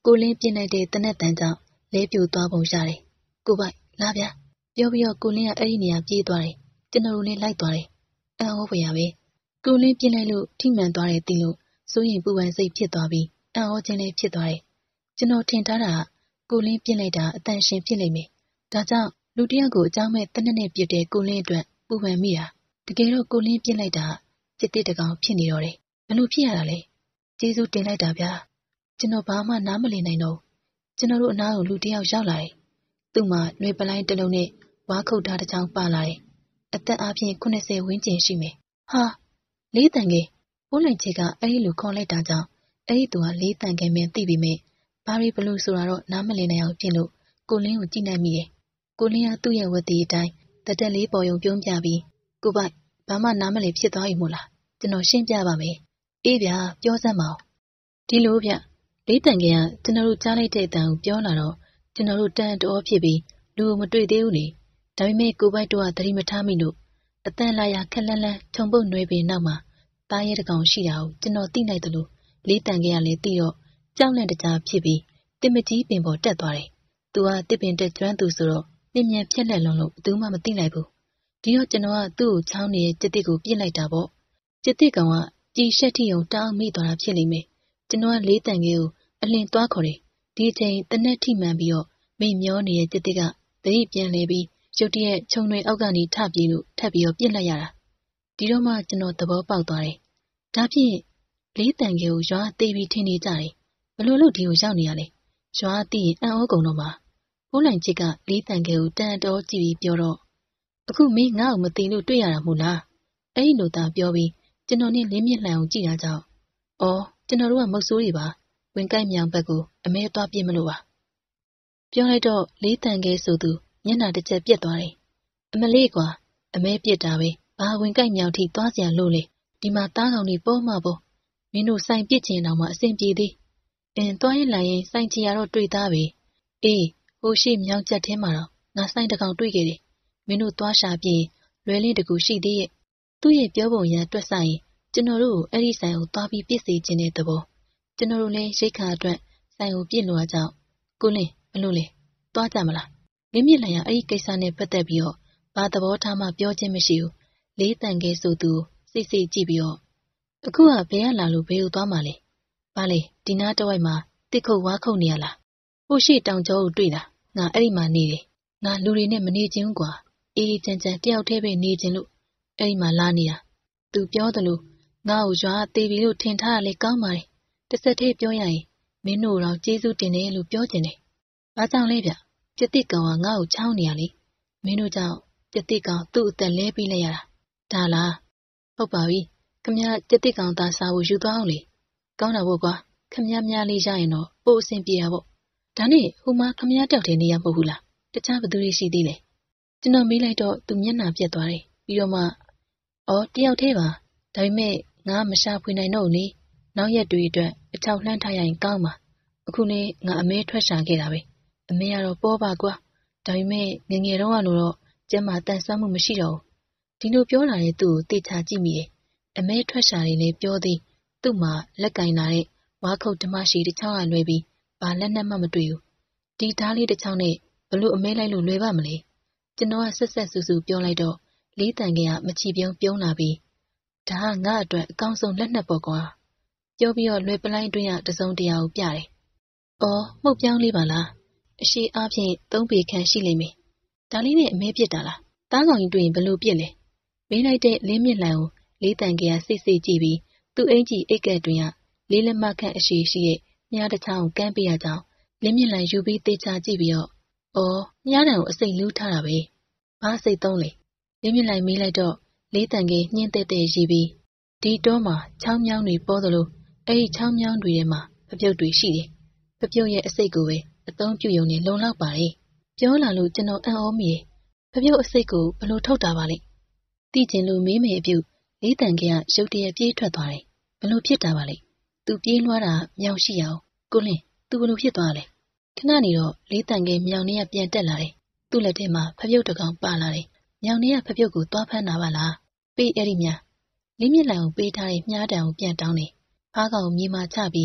ကိုလင်းပြင်းလိုက်တဲ့တနက်တန်ကြောင့်လဲပြိုသွားပုံရတယ်။ကိုပိုက်လာဗျာပြောပြီးတော့ကိုလင်းကအဲ့ဒီနေရာပြေးသွားတယ်။ကျွန်တော်တို့လည်းလိုက်သွားတယ်။အံ့ဩဖွယ်ရပဲ။ကိုလင်းပြင်းလိုက်လို့ထိမှန်သွားတယ်သိလို့စိုးရင်ပူပန်စိတ်ဖြစ်သွားပြီးအံ့ဩခြင်းလည်းဖြစ်သွားတယ်။ကျွန်တော်ထင်ထားတာကကိုလင်းပြင်းလိုက်တာအတန်ရှင်ဖြစ်လိမ့်မယ်။ဒါကြောင့်လူတစ်ယောက်ကိုအကြောင်းမဲ့တနက်နဲ့ပြစ်တဲ့ကိုလင်းအတွက်ပူပန်မိတာတကယ်တော့ကိုလင်းပြင်းလိုက်တာจิตတိတကောင်ဖြစ်နေတော့တယ်ဘယ်လိုဖြစ်ရတာလဲကျေးဇူးတင်လိုက်တာဗျာကျွန်တော်ဘာမှနားမလည်နိုင်တော့ကျွန်တော်တို့အနားကိုလူတစ်ယောက်ရောက်လာတယ်သူ့မှာနှွေပလိုင်းတစ်လုံးနဲ့ဝါခုတ်ထားတစ်ချောင်းပါလာတယ်အသက်အားဖြင့်ခုနှစ်ဆယ်ဝန်းကျင်ရှိမယ်ဟာလေးတန်ကဲပိုးလိုက်ချက်ကအဲ့ဒီလိုခေါ်လိုက်တာကြောင့်အဲ့ဒီသူကလေးတန်ကဲမင်းသိပြီမဲ့ဘာရီဘလူးဆိုတာတော့နားမလည်နိုင်အောင်ဖြစ်လို့ကိုလင်းကိုကြည့်နိုင်မိတယ်ကိုလင်းကသူ့ရဲ့ဝတ်တီအတိုင်းတတက်လေးပေါ်ယုံပြုံးပြပြီးကိုပိုက်ဘာမှနားမလည်ဖြစ်သွားပြီမို့လားကျွန်တော်ရှင်းပြပါမယ်အေးဗျာပြောစမ်းပါဦးဒီလိုဗျလေးတန်ကကကျွန်တော်တို့ကြားလိုက်တဲ့အတန်ကိုပြောလာတော့ကျွန်တော်တို့တန်တော်ဖြစ်ပြီးလူကိုမတွေ့သေးဘူးလေဒါပေမဲ့ကိုပိုက်တို့ကသတိမထားမိလို့အတန်လာရခက်လန်းလန်းခြုံပုတ်နှွေးပင်နောက်မှာတားရဲတကောင်ရှိတာကိုကျွန်တော်သိလိုက်တယ်လို့လေးတန်ကကလည်းသိတော့ကြောက်လန့်တကြားဖြစ်ပြီးတစ်မကြီးပင်ပေါ်တက်သွားတယ်သူကတစ်ပင်တက်ကျွမ်းသူဆိုတော့မြင်မြန်ဖြက်လက်လွန်လို့ဘယ်သူမှမသိလိုက်ဘူးဒီတော့ကျွန်တော်ကသူ့ကိုချောင်းနေတဲ့จิตတစ်ကိုပြစ်လိုက်တာပေါ့จิตတစ်ကောင်ကကြည်ရှက်ထိုံတောင်းမိသွားတာဖြစ်လိမ့်မယ်ကျွန်တော်ကလေးတန်ကလေးကိုအလင်းသွားခေါ်တယ်ဒီအချိန်တနက်ထိမှန်ပြီးတော့မိမျောနေတဲ့จิตတစ်ကသတိပြန်လဲပြီးရုတ်တရက်ခြုံတွေအောက်ကနေထပြေးလို့ထပ်ပြီးတော့ပြစ်လိုက်ရတာဒီတော့မှကျွန်တော်သဘောပေါက်သွားတယ်ဒါဖြင့်လေးတန်ကလေးကိုရွာသိပြီးထင်နေကြတယ်ဘလို့လို့ဒီကိုရောက်နေရလဲရွာသိရင်အံ့ဩကုန်တော့မှာဘိုးလိုင်ချစ်ကလေးတန်ကလေးကိုတန်တော်ကြည့်ပြီးပြောတော့အခုမင်းငါ့ကိုမသိလို့တွေ့ရတာမို့လားအဲ့ဒီလိုသာပြောပြီးကျွန်တော်နဲ့လင်းမြင့်လှန်အောင်ကြည့်တာကြောင့်အော်ကျွန်တော်တို့ကမုတ်ဆိုးတွေပါဝင်ကိုက်မြောင်ဘက်ကိုအမဲသွားပြစ်မလို့ပါပြောလိုက်တော့လေးတန်ကဲဆိုသူမျက်နှာတစ်ချက်ပြက်သွားတယ်အမလေးကွာအမဲပြစ်တာပဲဘာဝင်ကိုက်မြောင်ထိသွားစရာလို့လေဒီမှာသားကောင်တွေပေါ်မှာပေါ့မင်းတို့ဆိုင်ပြစ်ချင်တော့မှအဆင်ပြေသေးအင်းသွားရင်လာရင်ဆိုင်ချီရတော့တွေ့သားပဲအေးဟိုရှိမြောင်ချက်ထဲမှာတော့ငါဆိုင်တကောင်တွေ့ခဲ့တယ်မင်းတို့သွားရှာပြင်လွယ်လင်းတကူရှိသေးရဲ့သူ့ရဲ့ပြောပုံရတွက်ဆိုင်ရင်ကျွန်တော်တို့ကိုအဲ့ဒီဆိုင်ကိုသွားပြီးပြစ်စေခြင်းတဲ့သဘောကျွန်တော်တို့လည်းရိတ်ခါအတွက်ဆိုင်ကိုပြစ်လို့အကြောင်းကိုလင်းဘလို့လဲသွားကြမလားလင်းမြင့်လျာအဲ့ဒီကိစ္စနဲ့ပတ်သက်ပြီးတော့ဘာသဘောထားမှပြောခြင်းမရှိဘူးလေးတန်ကဲဆိုသူစိတ်စိတ်ကြည့်ပြီးတော့အခုကဘယ်ကလာလို့ဘယ်ကိုသွားမှလဲဘာလဲဒီနားတစ်ဝိုက်မှာတစ်ခုတ်ဝါခုတ်နေရလားဟိုရှိတောင်ကျောကိုတွေ့လားငါအဲ့ဒီမှာနေတယ်ငါလူတွေနဲ့မနေခြင်းကွာအေးချမ်းချမ်းတယောက်တည်းပဲနေခြင်းလို့အဲ့ဒီမှာလာနေတာသူပြောတယ်လို့ငါ့ကိုရွာသေးပြီလို့ထင်ထားရလဲကောင်းပါတယ်တစ်ဆက်တည်းပြောရရင်မင်းတို့တော့ကျေးဇူးတင်တယ်လို့ပြောချင်တယ်ဘာကြောင့်လဲဗျပြတိကောင်ကငါ့ကိုချောင်းနေရလေမင်းတို့ကြောင့်ပြတိကောင်သူ့အသက်လဲပြီးလိုက်ရတာဒါလားဟုတ်ပါပြီခမရပြတိကောင်သားစားဖို့ယူသွားအောင်လေကောင်းတာပေါ့ကွာခမရများလေးရရင်တော့ပို့အဆင်ပြေတာပေါ့ဒါနဲ့ဟိုမှာခမရတောက်တယ်နေရမဟုတ်ဘူးလားတခြားဘသူတွေရှိသေးလဲကျွန်တော်မေးလိုက်တော့သူမျက်နှာပြက်သွားတယ်ပြီးတော့မှအော်တယောက်သေးပါဒါပေမဲ့ငါမရှာဖွေနိုင်တော့လေနောက်ရက်တွေအတွက်အချောက်လှမ်းထားရရင်ကောင်းပါအခုနေငါအမဲထွက်ရှာခဲ့တာပဲအမဲကတော့ပေါ်ပါကွာဒါပေမဲ့ငငယ်တော့ကလို့တော့ကျမတန်ဆန်းမှုမရှိတော့ဘူးဒီလိုပြောလာတဲ့သူ့ကိုတေချာကြည့်မိတယ်အမဲထွက်ရှာနေလေပြောသည်သူ့မှာလက်ကင်လာတဲ့ဝါခုတ်ဓမရှိတစ်ချောင်းကလွယ်ပြီးဘာလက်နဲ့မှမတွေ့ဘူးဒီဓားလေးတစ်ချောင်းနဲ့ဘလို့အမဲလိုက်လို့လွယ်ပါမလဲကျွန်တော်ကဆက်ဆက်ဆူဆူပြောလိုက်တော့လေးတန်ကကမချီပြုံးပြုံးလာပြီးဒါကငါ့အတွက်အကောင်းဆုံးလက်နက်ပေါ့ကွာပြောပြီးတော့လွယ်ပလိုင်းတွင်းကတစုံတရာကိုပြတယ်။အော်မှုတ်ပြောင်းလေးပါလားအရှိအားဖြင့်သုံးပေခန့်ရှိလိမ့်မယ်။ဒါလေးနဲ့အမဲပြစ်တာလားတားကောင်ကြီးတွေ့ရင်ဘလို့ပြစ်လဲမေးလိုက်တဲ့လင်းမြင့်လှန်ကိုလေးတန်ကကစိတ်စိတ်ကြည့်ပြီးသူ့အင်ကြီးအိတ်ကက်တွင်ကလေးလက်မခန့်အရှိရှိရဲ့မြားတစ်ချောင်းကမ်းပေးရကြောင်းလင်းမြင့်လှန်ယူပြီးတေချာကြည့်ပြီးတော့အော်မြားတံကိုအစိတ်လူးထားတာပဲဘာစိတ်သုံးလဲလင်းမြင့်လှန်မေးလိုက်တော့လေးတန်ကညှင်းတဲ့တဲ့ရီပြီးဒီတော့မှချောင်းမြောင်းတွေပေါ်သလိုအဲ့ဒီချောင်းမြောင်းတွေထဲမှာဖပြုတ်တွေရှိတယ်ဖပြုတ်ရဲ့အစိတ်ကိုပဲအသုံးပြုရုံနဲ့လုံလောက်ပါတယ်ပြောလာလို့ကျွန်တော်အံ့ဩမိတယ်ဖပြုတ်အစိတ်ကိုဘလို့ထုတ်တာပါလဲသိကျင်လို့မေးမေအပြုတ်လေးတန်ကရုတ်တရက်ပြေးထွက်သွားတယ်ဘလို့ဖြစ်တာပါလဲသူပြေးလွှားတာမြောင်ရှိအောင်ကိုလင်းသူဘလို့ဖြစ်သွားလဲခဏနေတော့လေးတန်ကမြောင်နေရပြန်တက်လာတယ်သူ့လက်ထဲမှာဖပြုတ်တကောင်ပါလာတယ်မြောင်နေရဖပြုတ်ကိုသွားဖမ်းတာပါလားပေးအဲ့ဒီမြလင်းမြလှန်ကိုပေးထားတဲ့မြားတံကိုပြန်တောင်းတယ်ဖားကောင်မြေမှာချပြီး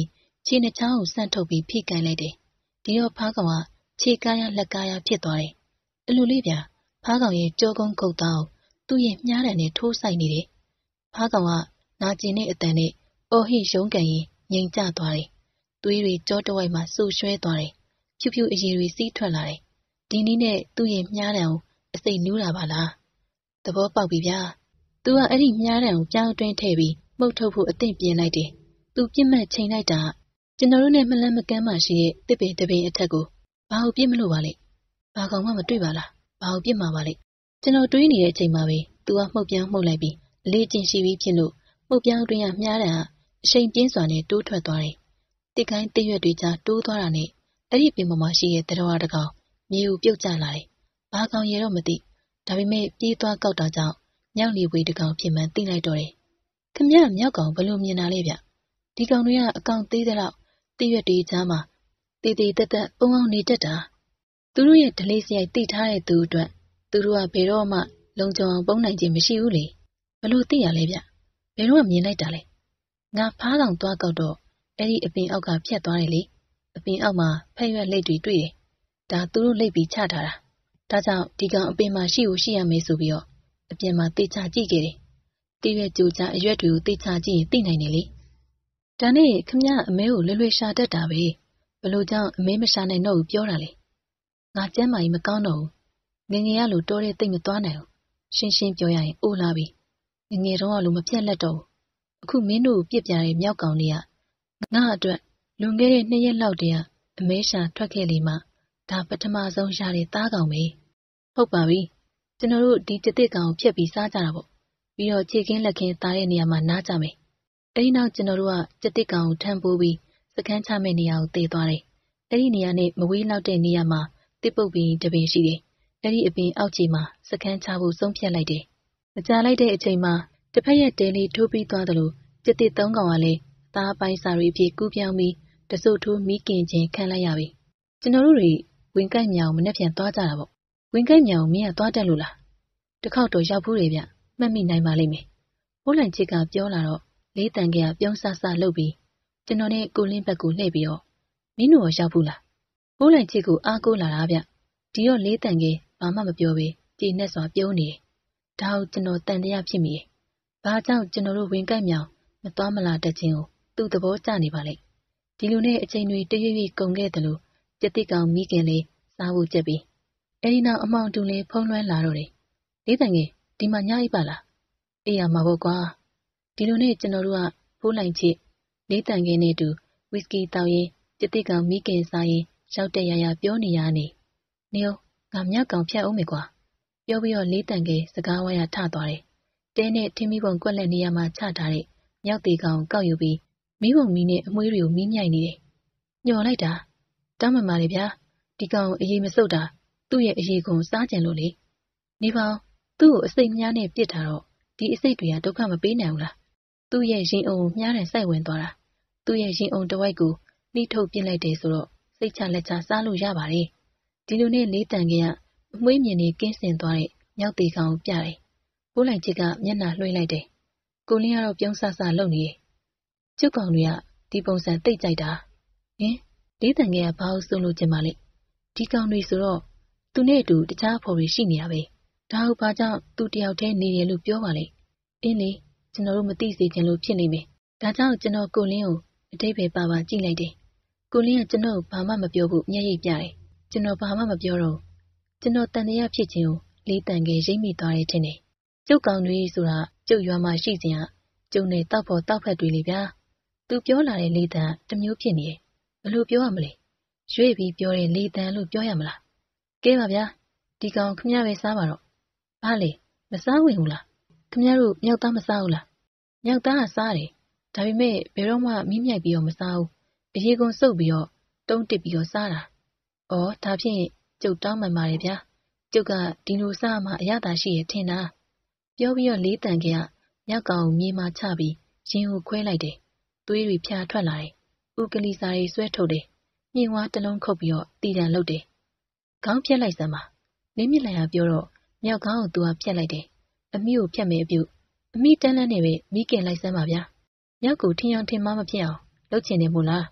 ခြေနှချောင်းကိုဆန့်ထုတ်ပြီးဖိကန်လိုက်တယ်။ဒီတော့ဖားကောင်ကခြေကားရလက်ကားရဖြစ်သွားတယ်။အလိုလေးဗျာဖားကောင်ရဲ့ကြောကုန်းကုတ်သားကိုသူ့ရဲ့မြားတံနဲ့ထိုးဆိုင်နေတယ်။ဖားကောင်ကနာကျင်တဲ့အတန်နဲ့အော်ဟိရုံးကန်ရင်ငြိမ်ကျသွားတယ်။သွေးတွေကြောတဝိုက်မှာဆူရွှဲသွားတယ်။ဖြူဖြူအရည်တွေစီးထွက်လာတယ်။ဒီနည်းနဲ့သူ့ရဲ့မြားတံကိုအစိတ်နူးတာပါလား။သဘောပေါက်ပြီဗျာ။ तू ကအဲ့ဒီမြားတံကိုကြောင်းအတွင်းထည့်ပြီးမှုတ်ထုတ်ဖို့အသင့်ပြင်လိုက်တယ်။ तू ပြစ်မှတ်ချိန်လိုက်တာကျွန်တော်တို့နဲ့မလန်းမကမ်းမှရှိတဲ့တစ်ပင်တစ်ပင်အထက်ကိုဘာလို့ပြစ်မလို့ပါလဲ။ဘာကောင်မှမတွေ့ပါလား။ဘာလို့ပြစ်မှာပါလဲ။ကျွန်တော်တွေးနေတဲ့အချိန်မှာပဲ तू ကမှုတ်ပြောင်းမှုတ်လိုက်ပြီးအလေးကျင့်ရှိပြီးဖြစ်လို့မှုတ်ပြောင်းတွင်ကမြားတံကအရှိန်ပြင်းစွာနဲ့တိုးထွက်သွားတယ်။တစ်ကိုင်းတစ်ရွက်တွေကြားတိုးသွားတာနဲ့အဲ့ဒီပင်ပေါ်မှာရှိတဲ့တတော်တကောင်မြေကိုပြုတ်ကျလာတယ်။ဘာကောင်ရဲတော့မသိဒါပေမဲ့ပြေးသွားကောက်တာကြောင့်မြောက်လီပွေတကောင်ဖြစ်မှန်းသိလိုက်တော့တယ်။ခမရမြောက်ကောင်ဘလို့မြင်တာလဲဗျ။ဒီကောင်တွေကအကောင်သေးတဲ့လောက်တစ်ရွက်တွေကြားမှာတေးသေးတက်တက်ပုံအောင်နေတတ်တာသူတို့ရဲ့ဒလေးစရိုက်တိထားတဲ့သူအတွက်သူတို့ကဘယ်တော့မှလုံခြုံအောင်ပုံနိုင်ခြင်းမရှိဘူးလေဘလို့သိရလဲဗျဘယ်တော့မှမြင်လိုက်တာလဲငါဖားကောင်သွားကောက်တော့အဲ့ဒီအပင်အောက်ကဖြတ်သွားတယ်လေအပင်အောက်မှာဖက်ရွက်လက်တွေတွေ့တယ်ဒါသူတို့လိပ်ပြီးချထားတာဒါကြောင့်ဒီကောင်အပင်မှာရှိကိုရှိရမယ်ဆိုပြီးတော့အပြင်မှာတေချာကြည့်ခဲ့တယ်တိရွက်ကြိုချအရွက်တွေကိုတေချာကြည့်ရင်သိနိုင်တယ်လေဒါနဲ့ခမရအမဲကိုလွယ်လွယ်ရှာတတ်တာပဲဘလို့ကြောင့်အမဲမရှာနိုင်တော့ဘူးပြောတာလေငါကျမ်းမာကြီးမကောင်းတော့ဘူးငငယ်ရလို့တော်တဲ့တိတ်မသွားနိုင်ဘူးရှင်းရှင်းပြောရရင်အိုးလာပြီငငယ်တော့ကလို့မပြတ်လက်တော့ဘူးအခုမင်းတို့ပြစ်ပြတဲ့မြောက်ကောင်လေးကငါအတွက်လွန်ခဲ့တဲ့နှစ်ရက်လောက်တည်းကအမဲရှာထွက်ခဲ့လေမှဒါပထမဆုံးရတဲ့သားကောင်ပဲဟုတ်ပါပြီကျွန်တော်တို့ဒီတတစ်ကောင်ဖြတ်ပြီးစားကြတာပေါ့ပြီးတော့ခြေခင်းလက်ခင်းသားတဲ့နေရာမှာနားကြမယ်အဲဒီနောက်ကျွန်တော်တို့ကတတစ်ကောင်ကိုထမ်းပိုးပြီးစကန်းချမဲ့နေရာကိုတည်သွားတယ်အဲ့ဒီနေရာနဲ့မဝေးလောက်တဲ့နေရာမှာတစ်ပုတ်ပင်တပင်ရှိတယ်အဲ့ဒီအပင်အောက်ခြေမှာစကန်းချဖို့ဆုံးဖြတ်လိုက်တယ်မကြာလိုက်တဲ့အချိန်မှာတစ်ဖက်ရဲ့တဲလေးထိုးပြီးသွားသလိုတတစ်သုံးကောင်ကလည်းသားပိုင်းစာရီဖြစ်ကူးပြောင်းပြီးတစို့ထိုးမိခင်ချင်းခံလိုက်ရပြီကျွန်တော်တို့တွေဝင်ကိုက်မြောင်မနှက်ပြန်သွားကြတာပေါ့ဝင်ကိုက်မြောင်မင်းကသွားတတ်လို့လားတစ်ခေါက်တော့ရောက်ဘူးလေဗျမှတ်မိနိုင်ပါလိမ့်မယ်ဟိုးလန်ချစ်ကပြောလာတော့လေးတန်ကပြုံးဆဆလှုပ်ပြီးကျွန်တော်နဲ့ကိုလင်းဘက်ကိုလှည့်ပြီးတော့မင်းတို့ရောရောက်ဘူးလားဟိုးလန်ချစ်ကိုအားကိုးလာတာဗျဒီတော့လေးတန်ကဘာမှမပြောပဲကြည်နဲ့စွာပြုံးနေတယ်ဒါကိုကျွန်တော်တန်တရားဖြစ်မိတယ်ဘာကြောင့်ကျွန်တော်တို့ဝင်ကိုက်မြောင်မသွားမလာတတ်ခြင်းကိုသူ့သဘောကျနေပါလိမ့်ဒီလိုနဲ့အချိန်တွေတရွေ့ရွေ့ကုန်ခဲ့တယ်လို့ကြက်တိကောင်မိခင်လေးစားဖို့ကြက်ပြီးအဲဒီနောက်အမောင်တူလေးဖုံးလွှမ်းလာတော့တယ်လေးတန်ကဒီမှာညအိပ်ပါလားအေးရမှာပေါ့ကွာဒီလိုနဲ့ကျွန်တော်တို့ကဖိုးလိုက်ချစ်လေးတန်ကနဲ့တူဝီစကီတောက်ရင်ကြက်တိကောင်မိခင်စားရင်ရောက်တဲ့ရရပြောနေရနေနေအောင်ငါမြောက်ကောင်ဖြတ်အောင်မယ်ကွာပြောပြီးတော့လေးတန်ကစကားဝါရထသွားတယ်တဲနဲ့ထင်းမီးပုံကွက်လက်နေရမှာချထားတဲ့မြောက်သေးကောင်ကောက်ယူပြီးမီးပုံမီးနဲ့အမွှေးတွေကိုမီးမြိုက်နေတယ်ညှော်လိုက်တာတောင်းမှန်ပါလေဗျာဒီကောင်အရေးမစုပ်တာသူ့ရဲ့အရေးကိုစားကြံလို့လေနေပေါင်းသူ့ကိုအစိတ်များနဲ့ပြစ်ထားတော့ဒီအစိတ်တွေကဒုက္ခမပေးနိုင်ဘူးလားသူ့ရဲ့ရင်အုံကိုမြားတယ်စိုက်ဝင်သွားတာသူ့ရဲ့ရင်အုံတစ်ဝိုက်ကိုနှိထုတ်ပြစ်လိုက်တယ်ဆိုတော့စိတ်ချလက်ချစားလို့ရပါတယ်ဒီလိုနဲ့လေးတန်ကြီးကအမွှေးမြင်နေကင်းစင်သွားတဲ့မြောက်သေးကောင်ကိုပြတယ်ဘိုးလိုက်ချစ်ကမျက်နှာလွှဲလိုက်တယ်ကိုလင်းကတော့ပြုံးဆဆလုပ်နေတယ်ကျုပ်ကောင်တွေကဒီပုံစံတိတ်ကြိုက်တာဟင်လေးတန်ကြီးကဘာလို့ဆုံးလို့ကျင်ပါလိမ့်ဒီကောင်တွေဆိုတော့သူနဲ့အတူတခြားဖော်တွေရှိနေရပဲဒါဟုတ်ဘာကြောင့်သူတယောက်တည်းနေတယ်လို့ပြောပါလိမ့်အင်းလေကျွန်တော်တို့မသိစေချင်လို့ဖြစ်နေမယ်ဒါကြောင့်ကျွန်တော်ကိုလင်းကိုအတိတ်ပဲပါပါကြည့်လိုက်တယ်ကိုလင်းကကျွန်တော်ဘာမှမပြောဘူးမျက်ရည်ပြတယ်ကျွန်တော်ဘာမှမပြောတော့ကျွန်တော်တန်တရားဖြစ်ခြင်းကိုလေးတန်ကရိမ့်မိသွားတယ်ထင်တယ်ကျုပ်ကောင်တွေဆိုတာကျုပ်ရွာမှာရှိစဉ်ကကျုံနဲ့တောက်ဖို့တောက်ဖက်တွေလေဗျာသူပြောလာတဲ့လေးတန်တစ်မျိုးဖြစ်နေတယ်ဘယ်လိုပြောရမလဲရွေ့ပြီးပြောတဲ့လေးတန်လို့ပြောရမလားကဲပါဗျာဒီကောင်ခမရပဲစားပါတော့ဘာလဲမစားဝင်ဘူးလားခမရတို့မြောက်သားမစားဘူးလားမြောက်သားကစားတယ်ဒါပေမဲ့ဘယ်တော့မှမီးမြိုက်ပြီးတော့မစားဘူးအရေကုန်စုပ်ပြီးတော့တုံးတစ်ပြီးတော့စားတာဩဒါဖြင့်ကျုပ်တောင်းမှန်ပါတယ်ဗျာကျုပ်ကဒီလိုစားမှအရသာရှိရထင်တာပြောပြီးတော့လေးတန်ကမြောက်ကောင်မြေမှာချပြီးရင်ကိုခွဲလိုက်တယ်သွေးတွေဖြာထွက်လာတယ်ဥကလီစာတွေဆွဲထုတ်တယ်မြင်ဝါတစ်လုံးခုတ်ပြီးတော့တီတန်လုပ်တယ်ခေါင်းဖြတ်လိုက်စမ်းပါလင်းမြလိုက်ရပြောတော့မြောက်ခေါင်းကိုသူကဖြတ်လိုက်တယ်အမိကိုဖြတ်မယ်အပြုတ်အမိတန်းလန်းနဲ့ပဲမိခင်လိုက်စမ်းပါဗျာမြောက်ကိုထင်းအောင်ထင်းမမဖြစ်အောင်လှုပ်ချင်တယ်မို့လား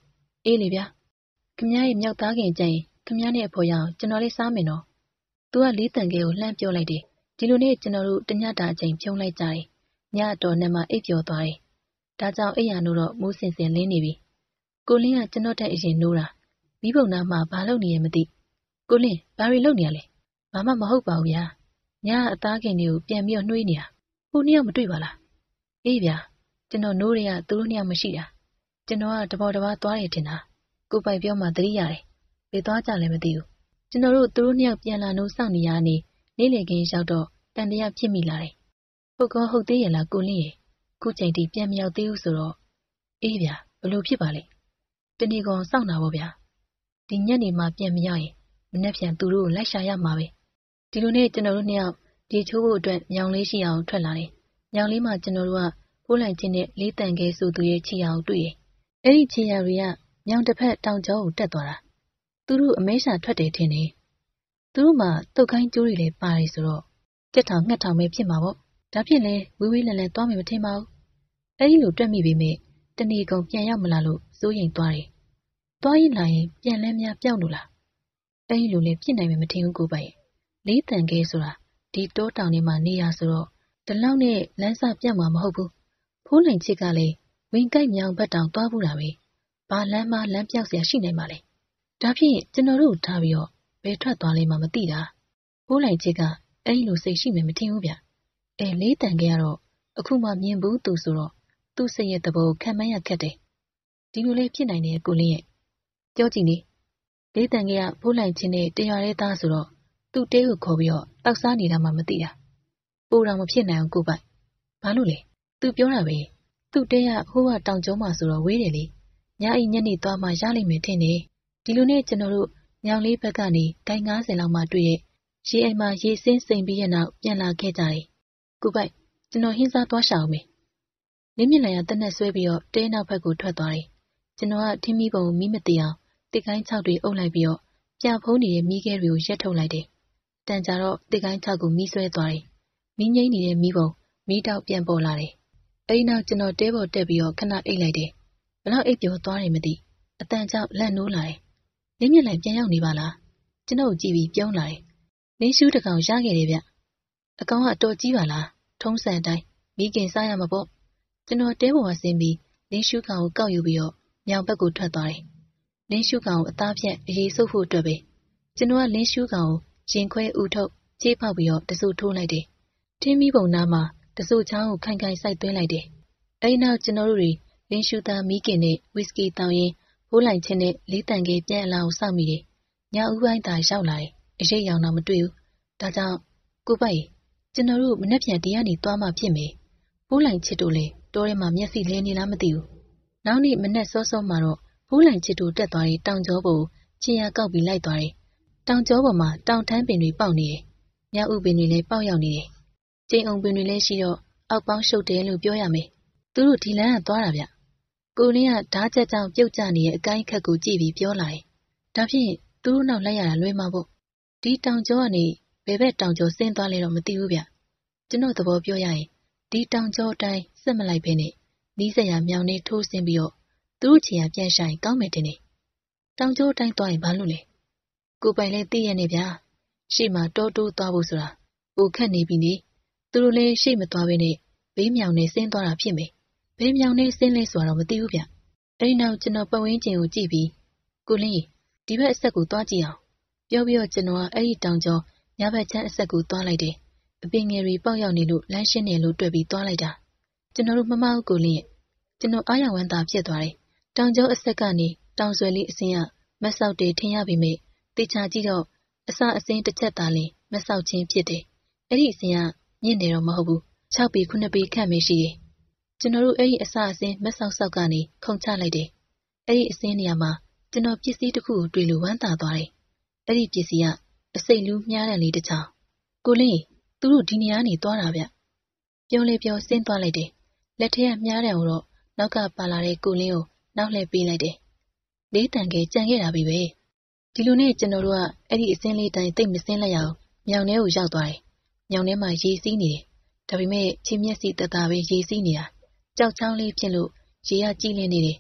အေးလေဗျာခမရဲ့မြောက်သားခင်ကျရင်ခမနဲ့အဖော်ရအောင်ကျွန်တော်လေးစားမယ်နော်သူကလေးတန်ကဲကိုလှမ်းပြောလိုက်တယ်ဒီလိုနဲ့ကျွန်တော်တို့တညတာအချိန်ဖြုံးလိုက်ကြတယ်ညအတော်နဲ့မှအိပ်ပျော်သွားတယ်ဒါကြောင့်အိပ်ရနိုးတော့မိုးစင်စင်လင်းနေပြီကိုလင်းကကျွန်တော်တက်အရင်နိုးတာမိဘုံနာမှာဘာလုပ်နေရမသိကိုလင်းဘာတွေလုပ်နေရလဲဘာမှမဟုတ်ပါဘူးဗျာညအသားခင်တွေကိုပြန်ပြီးတော့နှွေးနေတာဟိုနှစ်ယောက်မတွေ့ပါလားအေးဗျာကျွန်တော်နိုးရရသူတို့နှစ်ယောက်မရှိတာကျွန်တော်ကတဘောတဘာသွားတယ်ထင်တာကိုပိုင်ပြောမှသတိရတယ်ဘယ်သွားကြလဲမသိဘူးကျွန်တော်တို့သူတို့နှစ်ယောက်ပြန်လာနိုးစောင့်နေရနေနေ့လေကင်းရောက်တော့တန်တရားဖြစ်မိလာတယ်ဟုတ်ကောဟုတ်သေးရဲ့လားကိုလင်းရေခုချိန်ထိပြန်မရောက်သေးဘူးဆိုတော့အေးဗျာဘလို့ဖြစ်ပါလဲတနေ့ကောင်စောင့်တာပေါ့ဗျာဒီညနေမှပြန်မရရင်မနေ့ပြန်သူတို့ကိုလိုက်ရှာရမှာပဲဒီလိုနဲ့ကျွန်တော်တို့နှစ်ယောက်ဒီချိုးဖို့အတွက်ညောင်လေးရှိအောင်ထွက်လာတယ်ညောင်လေးမှာကျွန်တော်တို့ကဖိုးလိုက်ချင်းနဲ့လေးတန်ကဲဆိုသူရဲ့ခြေရာကိုတွေ့တယ်အဲ့ဒီခြေရာတွေကညောင်တစ်ဖက်တောင်ကျောကိုတက်သွားတာသူတို့အမဲရှာထွက်တယ်ထင်တယ်သူတို့မှတုတ်ခိုင်းကျိုးတွေလည်းပါတယ်ဆိုတော့ကြက်ထောင်ငှက်ထောင်ပဲဖြစ်မှာပေါ့ဒါဖြစ်လဲဝေးဝေးလန်လန်သွားမယ်မထင်ပါဘူးအဲ့ဒီလိုတွက်မိပေမဲ့တဏီကုံပြန်ရောက်မလာလို့စိုးရိမ်သွားတယ်သွားရင်လာရင်ပြန်လန်းများပြောင်းလို့လားအဲ့ဒီလိုလည်းဖြစ်နိုင်မယ်မထင်ဘူးကိုပိုင်လေးတန်ကဲဆိုတာဒီတောတောင်ထဲမှာနေရဆိုတော့ဒီလောက်နဲ့လမ်းစာပြတ်မှာမဟုတ်ဘူးဖိုးနိုင်ချစ်ကလည်းဝင်ကြိုက်မြောင်ဘက်တောင်သွားဘူးတာပဲဘာလမ်းမလမ်းပြောက်เสียရှိနိုင်မှာလဲဒါဖြင့်ကျွန်တော်တို့ထားပြီးတော့ဘယ်ထွက်သွားလဲမှမသိတာဖိုးနိုင်ချစ်ကအဲ့ဒီလိုစိတ်ရှိမယ်မထင်ဘူးဗျအဲလေးတန်ကဲကတော့အခုမှမြင်ဘူးသူဆိုတော့သူ့စိတ်ရဲ့သဘောခံမရခက်တယ်ဒီလိုလေးဖြစ်နိုင်တယ်ကိုလင်းရဲ့ကြောကြည့်နေလေးတန်ကဲကဖိုးနိုင်ချင်းနဲ့တရွာတဲ့သားဆိုတော့သူ့တဲကိုခေါ်ပြီးတော့တောက်စားနေတာမှမသိတာပိုတော့မဖြစ်နိုင်အောင်ကိုပိုက်ဘာလို့လဲသူပြောတာပဲသူ့တဲကဟိုးကတောင်ကျောမှာဆိုတော့ဝေးတယ်လေညအိညနေသွားမှရလိမ့်မယ်ထင်တယ်ဒီလိုနဲ့ကျွန်တော်တို့ညောင်လေးဘက်ကနေဂိုင်း၅၀လောက်မှတွေ့ရဲ့ရေအိမ်မှာရေစင်းစိမ်ပြီးရဲ့နောက်ပြန်လာခဲ့ကြတယ်ကိုပိုက်ကျွန်တော်ဟင်းစားသွားရှာအောင်မယ်လင်းမြင့်လန်ရတက်နဲ့ဆွဲပြီးတော့တဲနောက်ဘက်ကိုထွက်သွားတယ်ကျွန်တော်ကထင်းမီးပုံမီးမတေအောင်တစ်ကိုင်း၆တွေအုပ်လိုက်ပြီးတော့ပြဖုံးနေတဲ့မီးခဲတွေကိုရက်ထုတ်လိုက်တယ်တန်ကြတော့တစ်ကိုင်း၆ကိုမီးဆွဲသွားတယ်မီးငိမ့်နေတဲ့မီးပုံမီးတောက်ပြန်ပေါ်လာတယ်အဲဒီနောက်ကျွန်တော်တဲပေါ်တက်ပြီးတော့ခဏအိတ်လိုက်တယ်ဘလောက်အိတ်ပြောသွားတယ်မသိအတန်ကြောက်လက်နိုးလာတယ်လင်းမြင့်လန်ပြန်ရောက်နေပါလားကျွန်တော်ကြည့်ပြီးပြုံးလာတယ်လင်းရှူးတကောင်ရခဲ့တယ်ဗျအကောင်ကအတော်ကြီးပါလားထုံးစံတိုင်းမိခင်စားရမှာပေါ့ကျွန်တော်တဲပေါ်ကဆင်းပြီးလင်းရှူးကောင်ကိုကောက်ယူပြီးတော့မြောင်ဘက်ကိုထွက်သွားတယ်လင်းရှူးကောင်ကိုအသားဖြတ်အေးဆုပ်ဖို့အတွက်ပဲကျွန်တော်ကလင်းရှူးကောင်ကိုရင်ခွဲဥထုတ်ချေးဖောက်ပြီးတော့တဆူထိုးလိုက်တယ်ထင်းမီးပုံနားမှာတဆူချောင်းကိုခိုင်ခိုင်စိုက်သွင်းလိုက်တယ်အဲဒီနောက်ကျွန်တော်တို့တွေလင်းရှူးသားမီးကင်နဲ့ဝီစကီတောင်းရင်ဖိုးလိုက်ချင်းနဲ့လေးတန်ကဲပြန်အလာကိုစောင့်မိတယ်ညဦးပိုင်းသာရောက်လာတယ်အရေးရောင်တော့မတွေ့ဘူးဒါကြောင့်ကိုပိုက်ကျွန်တော်တို့မနှက်ပြန်တရားနေသွားမှဖြစ်မယ်ဖိုးလိုက်ချစ်တို့လေတောထဲမှာမျက်စိလဲနေလားမသိဘူးနောက်နေ့မနှက်စောစောမှာတော့ဖိုးလိုက်ချစ်တို့တက်သွားတဲ့တောင်ကျောပေါ်ခြေရကောက်ပြီးလိုက်သွားတယ်တောင်ကျောပေါ်မှာတောင်ထမ်းပင်တွေပေါက်နေတယ်ညဦးပင်တွေလည်းပေါက်ရောက်နေတယ်ကျင်းအောင်ပင်တွေလည်းရှိတော့အောက်ပေါင်းရှုပ်တယ်လို့ပြောရမယ်သူတို့ဒီလမ်းကသွားတာဗျကိုလင်းကဓားချက်ကြောင်ပြုတ်ကျနေတဲ့အကိုင်းခက်ကိုကြည့်ပြီးပြောလာတယ်ဒါဖြင့်သူတို့နောက်လိုက်ရတာလွဲမှာပေါ့ဒီတောင်ကျောကနေဘယ်ဘက်တောင်ကျောဆင်းသွားလဲတော့မသိဘူးဗျကျွန်တော်သဘောပြောရရင်ဒီတောင်ကျောအတိုင်းဆက်မလိုက်ဘဲနဲ့နီးစက်ရမြောင်နေထိုးဆင်းပြီးတော့သူတို့ချီရပြန်ဆိုင်ကောင်းမယ်တင်နေတောင်ကျောအတိုင်းသွားရင်ဘာလို့လဲကိုပိုင်လည်းသိရနေဗျာရှေ့မှာတောတိုးသွားဖို့ဆိုတာကိုခက်နေပြီနေသူတို့လည်းရှေ့မသွားဘဲနဲ့ဘေးမြောင်နဲ့ဆင်းသွားတာဖြစ်မယ်ဘေးမြောင်နဲ့ဆင်းလဲဆိုတော့မသိဘူးဗျအဲဒီနောက်ကျွန်တော်ပတ်ဝန်းကျင်ကိုကြည့်ပြီးကိုလင်းဒီဘက်အဆက်ကိုသွားကြည့်အောင်ပြောပြီးတော့ကျွန်တော်ကအဲ့ဒီတောင်ကျောညဘက်ချမ်းအဆက်ကိုသွားလိုက်တယ်အပင်ငယ်တွေပေါက်ရောက်နေလို့လမ်းရှင်းနေလို့တွေ့ပြီးသွားလိုက်တာကျွန်တော်တို့မမဟုတ်ကိုလင်းကျွန်တော်အားရဝမ်းသာဖြစ်သွားတယ်တောင်ကျောအဆက်ကနေတောင်ဆွဲလေးအစင်းကမက်ဆောက်တွေထင်ရပေမဲ့တေချာကြည့်တော့အစအစင်းတစ်ချက်သားလင်းမက်ဆောက်ချင်းဖြစ်တယ်အဲ့ဒီအစင်းကမြင့်နေတော့မဟုတ်ဘူး၆ပေခုနှစ်ပေခန့်ပဲရှိတယ်ကျွန်တော်တို့အဲ့ဒီအစအစင်းမက်ဆောက်ဆောက်ကနေခုန်ချလိုက်တယ်အဲ့ဒီအစင်းနေရာမှာကျွန်တော်ပစ္စည်းတစ်ခုကိုတွေ့လို့ဝမ်းသာသွားတယ်အဲ့ဒီပစ္စည်းကအစိတ်လူးမြားတယ်လေးတစ်ချောင်းကိုလင်းသူတို့ဒီနေရာနေသွားတာဗျပြောလေပြောဆင်းသွားလိုက်တယ်လက်ထဲကမြားတယ်ကိုတော့နောက်ကပါလာတဲ့ကိုလင်းကိုနောက်လှည့်ပေးလိုက်တယ်လေးတန်ကဲကြံခဲ့တာပြီပဲဒီလိုနဲ့ကျွန်တော်တို့ကအဲ့ဒီအစင်းလေးတိုင်းတိတ်မစင်းလိုက်ရအောင်မြောင်ထဲကိုရောက်သွားတယ်မြောင်ထဲမှာရေစီးနေတယ်ဒါပေမဲ့ချင်းမျက်စိတတပဲရေစီးနေတာကြောက်ချောင်းလေးဖြစ်လို့ရေကကြည်လင်းနေတယ်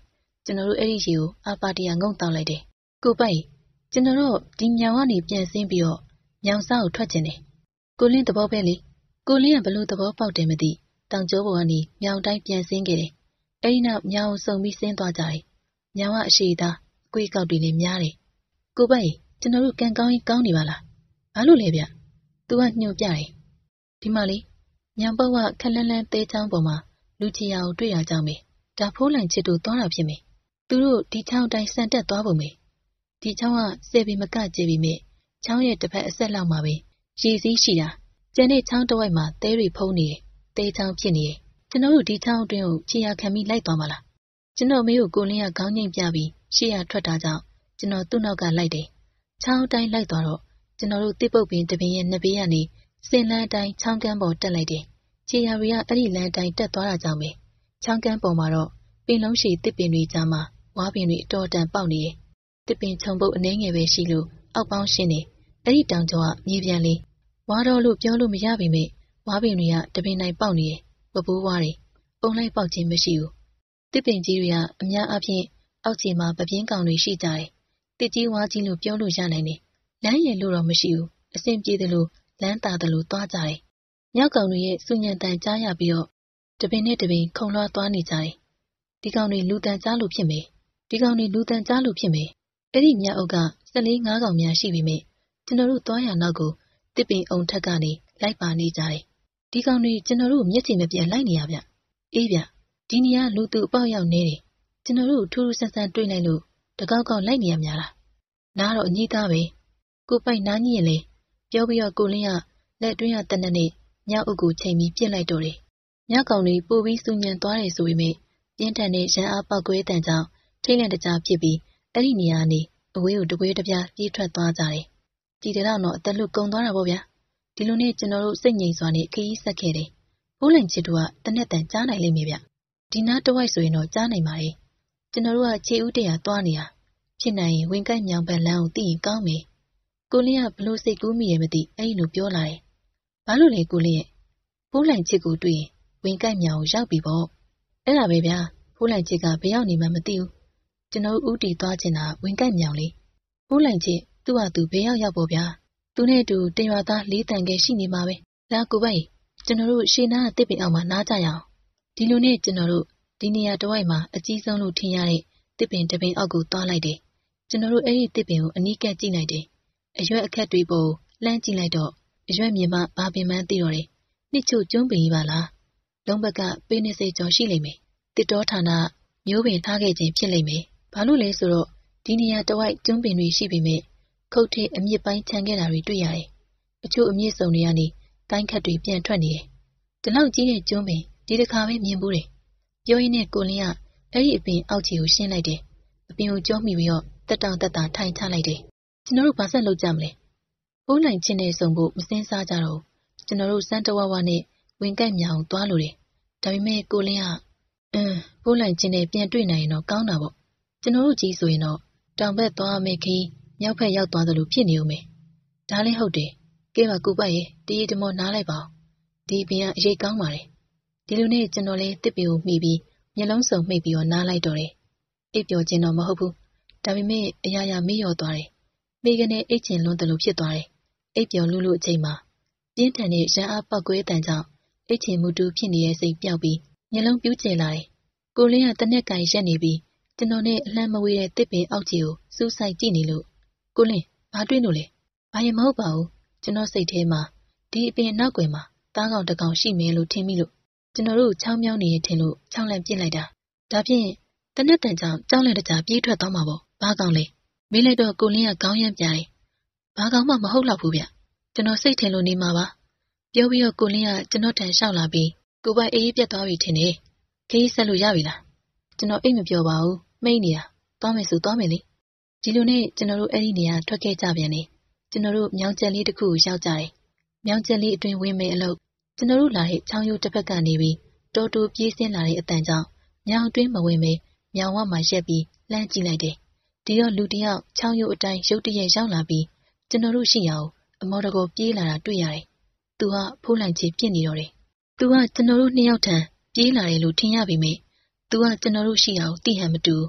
ကျွန်တော်တို့အဲ့ဒီရေကိုအာပါတရာငုံတောက်လိုက်တယ်ကိုပိုက်ကျွန်တော်တို့ဒီညောင်ကနေပြန်ဆင်းပြီးတော့ညောင်စားကိုထွက်ကျင်တယ်ကိုလင်းသဘောပဲလေကိုလင်းကဘလို့သဘောပေါက်တယ်မသိတောင်ကျိုးပေါ်ကနေမြောင်တိုင်းပြန်ဆင်းခဲ့တယ်အဲ့ဒီနောက်ညောင်ကိုစုံပြီးဆင်းသွားကြတယ်ညောင်ကအရှိသားအကွေးကောက်တွေလည်းများတယ်ကိုပိုက်ကျွန်တော်တို့ကန်ကောင်းရင်ကောင်းနေပါလားဘာလို့လဲဗျသူကညှို့ပြတယ်ဒီမှာလေညောင်ပုတ်ကခက်လန်းလန်းသေးချောင်းပေါ်မှာလူချီယာကိုတွေ့ရကြောင်းပဲဒါဖိုးလန်ချစ်တို့သွားတာဖြစ်မယ်သူတို့ဒီချောင်းတိုင်းဆန်တက်သွားပုံပဲဒီချောင်းကဆယ်ပင်မကကြည့်ပြီးမြဲချောင်းရဲ့တစ်ဖက်အဆက်လောက်မှာပဲရေစည်းရှိတာကျန်တဲ့ချောင်းတစ်ဝိုက်မှာသဲတွေဖုံးနေတယ်တဲချောင်းဖြစ်နေတယ်ကျွန်တော်တို့ဒီချောင်းအတွင်းကိုချီယာခံပြီးလိုက်သွားမှာလားကျွန်တော်မေးကိုကိုလင်းကခေါင်းငိမ့်ပြပြီးရှေ့ရထွက်တာကြောင့်ကျွန်တော်သူ့နောက်ကလိုက်တယ်ချောင်းတိုင်းလိုက်သွားတော့ကျွန်တော်တို့တစ်ပုတ်ပင်တပင်ရဲ့နှစ်ဘေးကနေစင်လန်းတိုင်းချောင်းကမ်းပေါ်တက်လိုက်တယ်ချီယာရီကအဲ့ဒီလမ်းတိုင်းတက်သွားတာကြောင့်ပဲချောင်းကမ်းပေါ်မှာတော့ပင်လုံးရှည်တစ်ပင်တွေကြားမှာဝါပင်တွေအတော်တန်ပေါက်နေတယ်တစ်ပင်ခြုံပုတ်အနှဲငယ်ပဲရှိလို့အောက်ပေါင်းရှင်းနေအဲ့ဒီတောင်ကျော်ကမြေပြန်လေးဝါတော်လို့ပြောလို့မရပေမဲ့ဝါပင်တွေကတပင်တိုင်းပေါက်နေတယ်ပပိုးဝါတွေပုံလိုက်ပေါက်ခြင်းမရှိဘူးတစ်ပင်ကြီးတွေကအများအပြားအောက်ခြေမှာပပြင်းကောင်တွေရှိကြတယ်တစ်ကြီးဝါကြီးလို့ပြောလို့ရနိုင်တယ်လမ်းရည်လို့တော့မရှိဘူးအဆင်ပြေတယ်လို့လမ်းတာတယ်လို့သွားကြတယ်မြောက်ကောင်တွေရဲ့စူညံတန်ကြားရပြီးတော့တပင်နဲ့တပင်ခုံလွှားသွားနေကြတယ်ဒီကောင်တွေလူတန်ကြားလို့ဖြစ်မယ်ဒီကောင်တွေလူတန်ကြားလို့ဖြစ်မယ်အဲ့ဒီမြောက်အုပ်က၁၄ ငါးကောင်များရှိပြီမဲ့ကျွန်တော်တို့သွားရနောက်ကိုတစ်ပင်အုံထက်ကနေလိုက်ပါနေကြတယ်ဒီကောင်တွေကျွန်တော်တို့မျက်ခြေမပြတ်လိုက်နေရဗျအေးဗျဒီနေရာလူသူအပေါက်ရောက်နေတယ်ကျွန်တော်တို့ထူးထူးဆန်းဆန်းတွေ့လိုက်လို့တကောက်ကောက်လိုက်နေရများလားနားတော့အညီသားပဲကိုပိုက်နားညင်လေပြောပြီးတော့ကိုလင်းကလက်တွင်းရတနက်နဲ့ညောက်အုပ်ကိုချိန်ပြီးပြစ်လိုက်တော့တယ်ညကောင်တွေပို့ပြီးစူညံသွားတယ်ဆိုပေမဲ့ပြင်းထန်တဲ့ရန်အားပောက်ကွဲတန်ကြောင့်ထိတ်လန့်တကြားဖြစ်ပြီးအဲ့ဒီနေရာကနေအဝေးကိုတကွေးတပြားပြေးထွက်သွားကြတယ်ဒီတတော့တော့အသက်လွတ်ကုန်သွားတာပေါ့ဗျာဒီလိုနဲ့ကျွန်တော်တို့စိတ်ငြိမ်စွာနဲ့ခရီးဆက်ခဲ့တယ်ဖိုးလန်ချစ်တို့ကတနက်တန်ကြားနိုင်လိမ့်မယ်ဗျဒီနားတဝိုက်ဆိုရင်တော့ကြားနိုင်ပါတယ်ကျွန်တော်တို့ကခြေဦးတရာသွားနေတာဖြစ်နိုင်ရင်ဝင်ကိုက်မြောင်ပန်လန်းကိုသိရင်ကောင်းမယ်ကိုလင်းကဘလို့စိတ်ကူးမိရဲ့မသိအဲ့လိုပြောလာတယ်ဘာလို့လဲကိုလင်းရဲ့ဖိုးလန်ချစ်ကိုတွေ့ရင်ဝင်ကိုက်မြောင်ကိုရောက်ပြီပေါ့အဲ့ဒါပဲဗျာဖိုးလန်ချစ်ကဘယ်ရောက်နေမှမသိဘူးကျွန်တော်ဦးတီသွားချင်တာဝင်ကိုက်မြောင်လေဖိုးလန်ချစ်သူ့ဟာသူဘယ်ရောက်ရောက်ပေါ့ဗျာသူနဲ့တူတရွာသားလေးတန်ကဲရှိနေမှာပဲဒါကိုပိုက်ကျွန်တော်တို့ရှေးနားတစ်ပင်အောင်မှာနားကြရအောင်ဒီလိုနဲ့ကျွန်တော်တို့ဒီနေရာတစ်ဝိုက်မှာအကြီးဆုံးလို့ထင်ရတဲ့တစ်ပင်တစ်ပင်အောက်ကိုသွားလိုက်တယ်ကျွန်တော်တို့အဲ့ဒီတစ်ပင်ကိုအနီးကပ်ကြည့်လိုက်တယ်အရွက်အခက်တွေပေါ်လှမ်းကြည့်လိုက်တော့အရွက်မြင်မှဘာပင်မှန်းသိတော့တယ်နှစ်ချို့ကျွန်းပင်ကြီးပါလားလုံးဘက်ကပေနှစ်စိကျော်ရှိလိမ့်မယ်တစ်တော်ဌာနမျိုးပင်ထားခဲ့ခြင်းဖြစ်လိမ့်မယ်ဘာလို့လဲဆိုတော့ဒီနေရာတစ်ဝိုက်ကျွန်းပင်တွေရှိပေမဲ့ခုတ်ထစ်အမြစ်ပိုင်းခြံခဲ့တာတွေတွေ့ရတယ်အချို့အမြစ်စုံတွေကနေကိုင်းခတ်တွေပြန်ထွက်နေတယ်ဒီလောက်ကြီးတဲ့ကျွန်းပင်ဒီတစ်ခါပဲမြင်ဘူးတယ်ပြောရင်းနဲ့ကိုလင်းကအဲ့ဒီအပင်အောက်ခြေကိုရှင်းလိုက်တယ်အပင်ကိုကြောမိပြီးတော့တက်တောင်တက်တာထိုင်ချလိုက်တယ်ကျွန်တော်တို့ဘာဆက်လုပ်ကြမလဲဘိုးနိုင်ချင်းနဲ့ဆုံဖို့မစင်းစားကြတော့ကျွန်တော်တို့စမ်းတဝါဝါနဲ့ဝင်ကိုက်မြောင်သွားလို့တယ်ဒါပေမဲ့ကိုလင်းကအင်းဘိုးနိုင်ချင်းနဲ့ပြန်တွေ့နိုင်ရင်တော့ကောင်းတာပေါ့ကျွန်တော်တို့ကြီးဆိုရင်တော့တောင်ဘက်သွားမယ်ခီးမြောက်ဘက်ရောက်သွားသလိုဖြစ်နေဦးမယ်ဒါလည်းဟုတ်တယ်ကဲပါကူပတ်ရဲ့တရီတမောနားလိုက်ပါဦးဒီပင်ကအရေးကောင်းပါတယ်ဒီလိုနဲ့ကျွန်တော်လည်းတစ်ပင်ကိုမှီပြီးမျက်လုံးစုံမှိတ်ပြီးတော့နားလိုက်တော့တယ်အိပ်ပျော်ခြင်းတော့မဟုတ်ဘူးဒါပေမဲ့အရာရာမေ့လျော့သွားတယ်မိကနေအိတ်ချင်လွန်းတယ်လို့ဖြစ်သွားတယ်အိပ်ပျော်လူလူအချိန်မှာပြင်းထန်တဲ့ရန်အားပောက်ကွဲတန်ကြောင့်အိတ်ချင်မှုတူဖြစ်နေတဲ့စိတ်ပျောက်ပြီးမျက်လုံးပြူးကျလာတယ်ကိုလင်းကတနက်ကန်ရက်နေပြီးကျွန်တော်နဲ့အလှမ်းမဝေးတဲ့တစ်ပင်အောက်ခြေကိုစူးစိုက်ကြည့်နေလို့ကိုလင်းဘာတွေ့လို့လဲဘာရင်မဟုတ်ပါဘူးကျွန်တော်စိတ်ထဲမှာဒီအပင်နောက်ွယ်မှာသားကောင်တစ်ကောင်ရှိမယ်လို့ထင်မိလို့ကျွန်တော်တို့ချောင်းမြောင်းနေရထင်လို့ချောင်းလန့်ပြစ်လိုက်တာဒါဖြင့်တနက်တန်ကြောင့်ကြောင်းလန့်တကြားပြေးထွက်သွားမှာပေါ့ဘာကောင်လဲမေးလိုက်တော့ကိုလင်းကခေါင်းရမ်းပြတယ်ဘာကောင်မှမဟုတ်တော့ဘူးဗျကျွန်တော်စိတ်ထင်လို့နေမှာပါပြောပြီးတော့ကိုလင်းကကျွန်တော်ထံလျှောက်လာပြီးကိုပိုင်အေးပြတ်သွားပြီထင်တယ်ခရီးဆက်လို့ရပြီလားကျွန်တော်အိတ်မပြောပါဘူးမိတ်နေတာသွားမယ်ဆိုသွားမယ်လေဒီလိုနဲ့ကျွန်တော်တို့အဲ့ဒီနေရာထွက်ခဲ့ကြပြန်တယ်ကျွန်တော်တို့မြောင်ကျက်လေးတစ်ခုကိုရောက်ကြတယ်မြောင်ကျက်လေးအတွင်းဝင်မယ်အလုပ်ကျွန်တော်တို့လာတဲ့ချောင်းရိုးတစ်ဖက်ကနေပြီးတော်တူပြေးဆင်းလာတဲ့အတန်ကြောင့်မြောင်အတွင်းမဝင်ပဲမြောင်ဝမှာရက်ပြီးလှမ်းကြည့်လိုက်တယ်ဒီတော့လူတယောက်ချောင်းရိုးအတိုင်းရုတ်တရက်ရောက်လာပြီးကျွန်တော်တို့ရှိရအောင်အမော်တကောပြေးလာတာတွေ့ရတယ်သူကဖိုးလန်ချေပြစ်နေတော့တယ်သူကကျွန်တော်တို့နှစ်ယောက်ထံပြေးလာတယ်လို့ထင်ရပေမဲ့သူကကျွန်တော်တို့ရှိရအောင်တိဟန်မတူ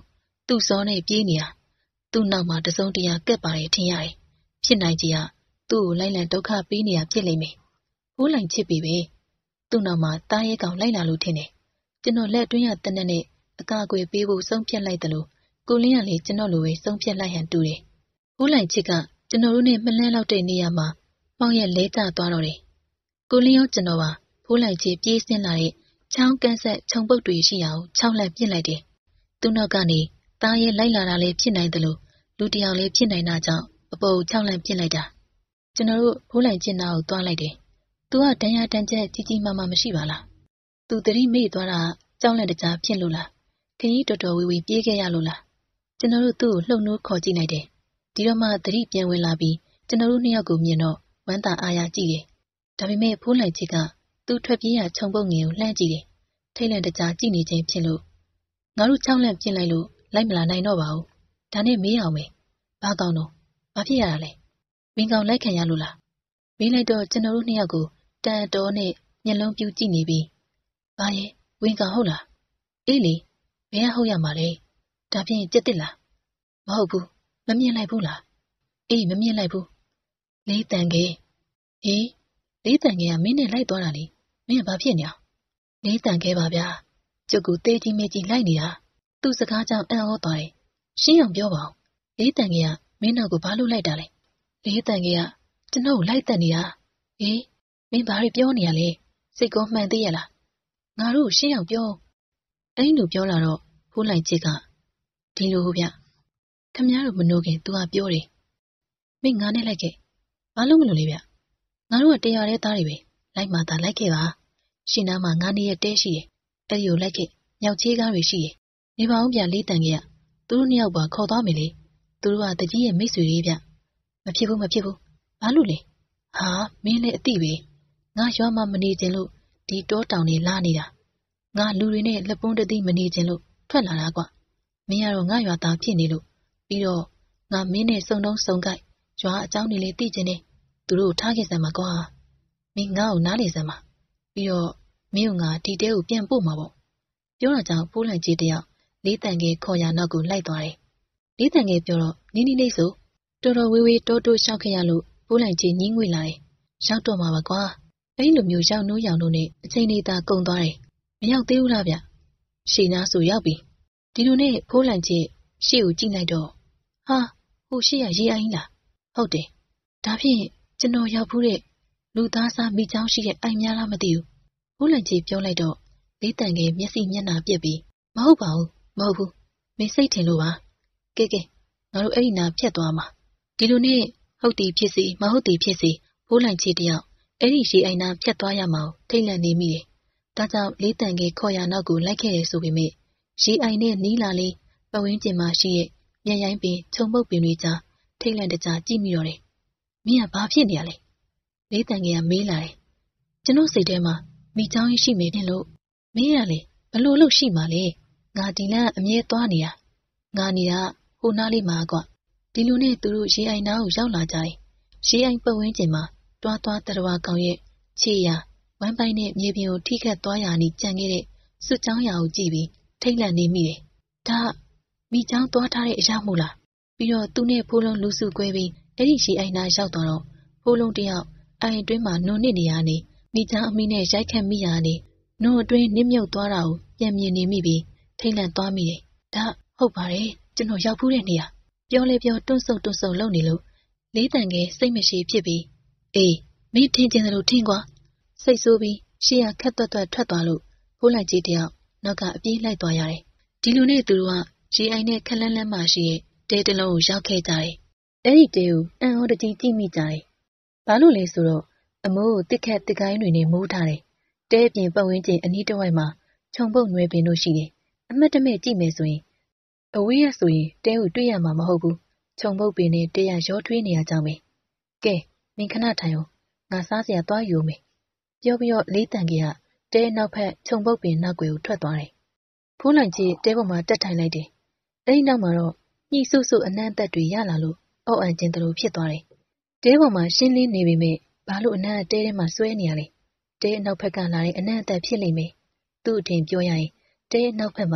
သူ့စောနဲ့ပြေးနေတာသူ့နောက်မှာတစုံတရာကက်ပါတယ်ထင်ရတယ်ဖြစ်နိုင်ကြီးကသူ့ကိုလိုက်လံဒုက္ခပေးနေတာဖြစ်လိမ့်မယ်ဖိုးလိုင်ချစ်ပြီပဲသူ့နောက်မှာတားရဲကောင်လိုက်လာလို့ထင်တယ်ကျွန်တော်လက်အတွင်းရတနက်နဲ့အကာအကွယ်ပေးဖို့ဆုံးဖြတ်လိုက်တယ်လို့ကိုလင်းကလည်းကျွန်တော်လိုပဲဆုံးဖြတ်လိုက်ဟန်တူတယ်ဖိုးလိုင်ချစ်ကကျွန်တော်တို့နဲ့မလန်းလောက်တဲ့နေရာမှာမောင်ရဲ့လဲကျသွားတော့တယ်ကိုလင်းရောကျွန်တော်ပါဖိုးလိုက်ချေပြေးဆင်းလာတဲ့ချောင်းကန်းဆက်ခြုံပုတ်တွေရှိအောင်ချောင်းလှန့်ပြစ်လိုက်တယ်။သူ့နောက်ကနေတားရဲလိုက်လာတာလည်းဖြစ်နိုင်တယ်လို့လူတယောက်လည်းဖြစ်နိုင်တာကြောင့်အပေါ်ချောင်းလှန့်ပြစ်လိုက်တာ။ကျွန်တော်တို့ဖိုးလိုက်ချင်နာကိုသွားလိုက်တယ်။ तू ကတန်ရတန်ချက်ကြီးကြီးမားမားမရှိပါလား။ तू သတိမေ့သွားတာကြောက်လန့်တကြားဖြစ်လို့လား။ခကြီးတော်တော်ဝီဝီပြေးခဲ့ရလို့လား။ကျွန်တော်တို့သူ့ကိုလှုပ်နှိုးခေါ်ကြည့်လိုက်တယ်။ဒီတော့မှသတိပြန်ဝင်လာပြီးကျွန်တော်တို့နှစ်ယောက်ကိုမြင်တော့ဝမ်းသာအားရကြည့်တယ်။ဒါပေမဲ့ဖိုးလိုက်ချစ်ကသူထွက်ပြေးရခြုံပုတ်ငင်ကိုလှမ်းကြည့်တယ်။ထိတ်လန့်တကြားကြည့်နေခြင်းဖြစ်လို့ငါတို့ချောင်းလန့်ပြစ်လိုက်လို့လိုက်မလာနိုင်တော့ပါဘူး။ဒါနဲ့မေးအောင်မယ်။ဘာကောင်းတော့ဘာဖြစ်ရတာလဲ။မင်းကောင်လိုက်ခံရလို့လား။မေးလိုက်တော့ကျွန်တော်တို့နှစ်ယောက်ကိုတန်တော်နဲ့မျက်လုံးပြူးကြည့်နေပြီးဘာရဲ့ဝင်းကောင်ဟုတ်လား။အေးလေဘယ်ကဟုတ်ရမှာလဲ။ဒါဖြင့်ကြက်တစ်လား။မဟုတ်ဘူးမမြင်လိုက်ဘူးလား။အေးမမြင်လိုက်ဘူး။လေးတန်ကဲဟေးလေးတန်ကဲကမင်းနဲ့လိုက်သွားတာလေမင်းကဘာဖြစ်နေလဲလေးတန်ကဲပါဗျာကျုပ်ကိုတေးကြီးမေးကြီးလိုက်နေတာသူ့စကားကြောင့်အံ့ဩသွားတယ်ရှင်းအောင်ပြောပါဦးလေးတန်ကဲကမင်းနောက်ကိုဘာလို့လိုက်တာလဲလေးတန်ကဲကကျွန်တော်ကိုလိုက်တက်နေတာဟေးမင်းဘာတွေပြောနေရလဲစိတ်ကောမှန်သေးရလားငါတို့ရှင်းအောင်ပြောအဲ့လိုပြောလာတော့ဖိုးလိုက်ချစ်ကဒီလိုဟုတ်ဗျခမရတို့မနိုးခင်သူကပြောတယ်မင်းငါနဲ့လိုက်ခဲ့ဘာလို့မလို့လဲဗျငါတို့ကတရားရဲသားတွေပဲလိုက်မှသာလိုက်ခဲ့ပါရှင်နာမှာငါနေရတဲရှိတယ်အဲ့ဒီကိုလိုက်ခဲ့မြောက်ချေးကားတွေရှိတယ်နေပါအောင်ဗျလေးတန်ကြီးကသူတို့နှစ်ယောက်ပါခေါ်သွားမယ်လေသူတို့ကတကြီးရဲ့မိတ်ဆွေတွေဗျမဖြစ်ဘူးမဖြစ်ဘူးဘာလို့လဲဟာမင်းလည်းအသိပဲငါရွာမှာမနေခြင်းလို့ဒီတောတောင်တွေလာနေတာငါလူတွေနဲ့လက်ပွန်းတသိမနေခြင်းလို့ထွက်လာတာကွမင်းကတော့ငါရွာသားဖြစ်နေလို့ပြီးတော့ငါမင်းနဲ့စုံတုံးစုံကြိုက်ရွာအကြောင်းတွေလည်းသိခြင်းနဲ့သူတို့ထားခဲ့စမ်းပါကွာမင်းငါ့ကိုနားလေစမ်းပါပြီးတော့မင်းကငါဒီတဲကိုပြန်ပို့မှာပေါ့ပြောတာကြောင့်ဖိုးလိုက်ကြီးတယောက်လေးတန်ငယ်ခေါ်ရနောက်ကိုလိုက်သွားတယ်လေးတန်ငယ်ပြောတော့နီးနီးလေးဆိုတော်တော်ဝေးဝေးတိုးတိုးရှောက်ခဲ့ရလို့ဖိုးလိုက်ကြီးညင်းငွေလာတယ်ရောက်တော့မှာပါကွာအဲ့လိုမျိုးရောက်နိုးရောင်တို့နဲ့အချိန်လေးသာကုန်သွားတယ်မရောက်သေးဘူးလားဗျရှေ့နားဆိုရောက်ပြီဒီလိုနဲ့ဖိုးလိုက်ကြီးရှေ့ကိုကြည့်လိုက်တော့ဟာဟိုရှေ့ရရေးအိုင်းလားဟုတ်တယ်ဒါဖြင့်ကျွန်တော်ရောက်ဖူးတဲ့လူသားစားမိချောင်းရှိတဲ့အိုင်များလားမသိဘူး။ဖိုးလန်ကြီးပြောလိုက်တော့လေးတန်ကမျက်စိမျက်နှာပြက်ပြီးမဟုတ်ပါဘူးမဟုတ်ဘူးမင်းစိတ်ထင်လို့ပါ။ကဲကဲငါတို့အဲ့ဒီနာဖြတ်သွားမှာ။ဒီလိုနဲ့ဟုတ်တီဖြစ်စီမဟုတ်တီဖြစ်စီဖိုးလန်ကြီးတယောက်အဲ့ဒီရေအိုင်နာဖြတ်သွားရမှာထိတ်လန့်နေမိတယ်။ဒါကြောင့်လေးတန်ကခေါ်ရနောက်ကိုလိုက်ခဲ့တယ်ဆိုပေမဲ့ရေအိုင်နဲ့နီးလာလေးပဝင်းကျင်မှာရှိရဲ့မျက်ရိုင်းပင်ခြုံပုတ်ပင်တွေကြားထိတ်လန့်တကြားကြည့်မိတော့တယ်။မင်းကဘာဖြစ်နေရလဲ။လေးတန်ကမေးလာတယ်။ကျွန်တော်စိတ်ထဲမှာမိချောင်းရှိမယ်တင်လို့မင်းရလေဘလို့လို့ရှိမှလဲ။ငါဒီလမ်းအမြဲသွားနေတာ။ငါနေတာဟိုနားလေးမှာကွ။ဒီလိုနဲ့သူတို့ရေအိုင်နားကိုရောက်လာကြတယ်။ရေအိုင်ပတ်ဝန်းကျင်မှာတွားတွားတရဝါကောင်ရဲ့ခြေရဝမ်းပိုင်းနဲ့မြေပြင်ကိုထိခတ်သွားရနီကြံခဲ့တဲ့စွတ်ချောင်းရာကိုကြည့်ပြီးထိတ်လန့်နေမိတယ်။ဒါမိချောင်းသွားထားတဲ့အရာမို့လား။ပြီးတော့သူနဲ့ဖိုးလုံးလူစုကွဲပြီးအဲ့ဒီရေအိုင်နာရောက်သွားတော့ဖိုးလုံးတယောက်အိုင်အတွင်းမှာနုံနစ်နေရနေမိချောင်းအမိနဲ့ရိုက်ခတ်မိရနေနုံအတွင်းနစ်မြုပ်သွားတာကိုပြန်မြင်နေမိပြီးထိတ်လန့်သွားမိတယ်။ဒါဟုတ်ပါတယ်ကျွန်တော်ရောက်ဖူးတဲ့နေရာပြောလဲပြောတွန့်ဆုတ်တွန့်ဆုတ်လုပ်နေလို့လေးတန်ကစိတ်မရှိဖြစ်ပြီးအေးမင်းထင်ကျင်တယ်လို့ထင်ကွာစိတ်ဆိုးပြီးရှေ့ကခက်သွက်သွက်ထွက်သွားလို့ဖိုးလိုက်ကြီးတယောက်နောက်ကအပြေးလိုက်သွားရတယ်။ဒီလိုနဲ့သူတို့ကရေအိုင်နဲ့ခက်လန်းလန်းမှရှိရဲ့တဲတလုံးကိုရောက်ခဲ့ကြတယ်။အဲ့ဒီတဲကိုအံ့ဩတကြီးကြည့်မိကြတယ်။ဘာလို့လဲဆိုတော့အမိုးကိုတစ်ခက်တစ်ကိုင်းတွေနဲ့မိုးထားတယ်။တဲပြင်ပတ်ဝန်းကျင်အနီးတစ်ဝိုက်မှာခြုံပုတ်နွယ်ပင်တို့ရှိတယ်။အမတ်တမဲ့ကြည့်မယ်ဆိုရင်အဝေးရဆိုရင်တဲကိုတွေ့ရမှာမဟုတ်ဘူး။ခြုံပုတ်ပင်နဲ့တဲရရောထွေးနေရကြောင်းပဲ။ကဲမင်းခဏထိုင်အောင်ငါစားစရာသွားယူမယ်။ပြောပြီးတော့လေးတန်ကြီးကတဲနောက်ဖက်ခြုံပုတ်ပင်နောက်ွယ်ကိုထွက်သွားတယ်။ဖိုးလိုက်ကြီးတဲပေါ်မှာတက်ထိုင်လိုက်တယ်။အဲဒီနောက်မှာတော့ညှိဆုပ်ဆုပ်အနှံ့သက်တွေရလာလို့အော့အန်ကျင်တလို့ဖြစ်သွားတယ်။တဲပေါ်မှာရှင်းလင်းနေပေမဲ့ဘာလို့အနှံ့တဲထဲမှာဆွဲနေရလဲ။တဲအနောက်ဖက်ကလာတဲ့အနှံ့သက်ဖြစ်လိမ့်မယ်။သူ့အထင်ပြောရရင်တဲအနောက်ဖက်မှာ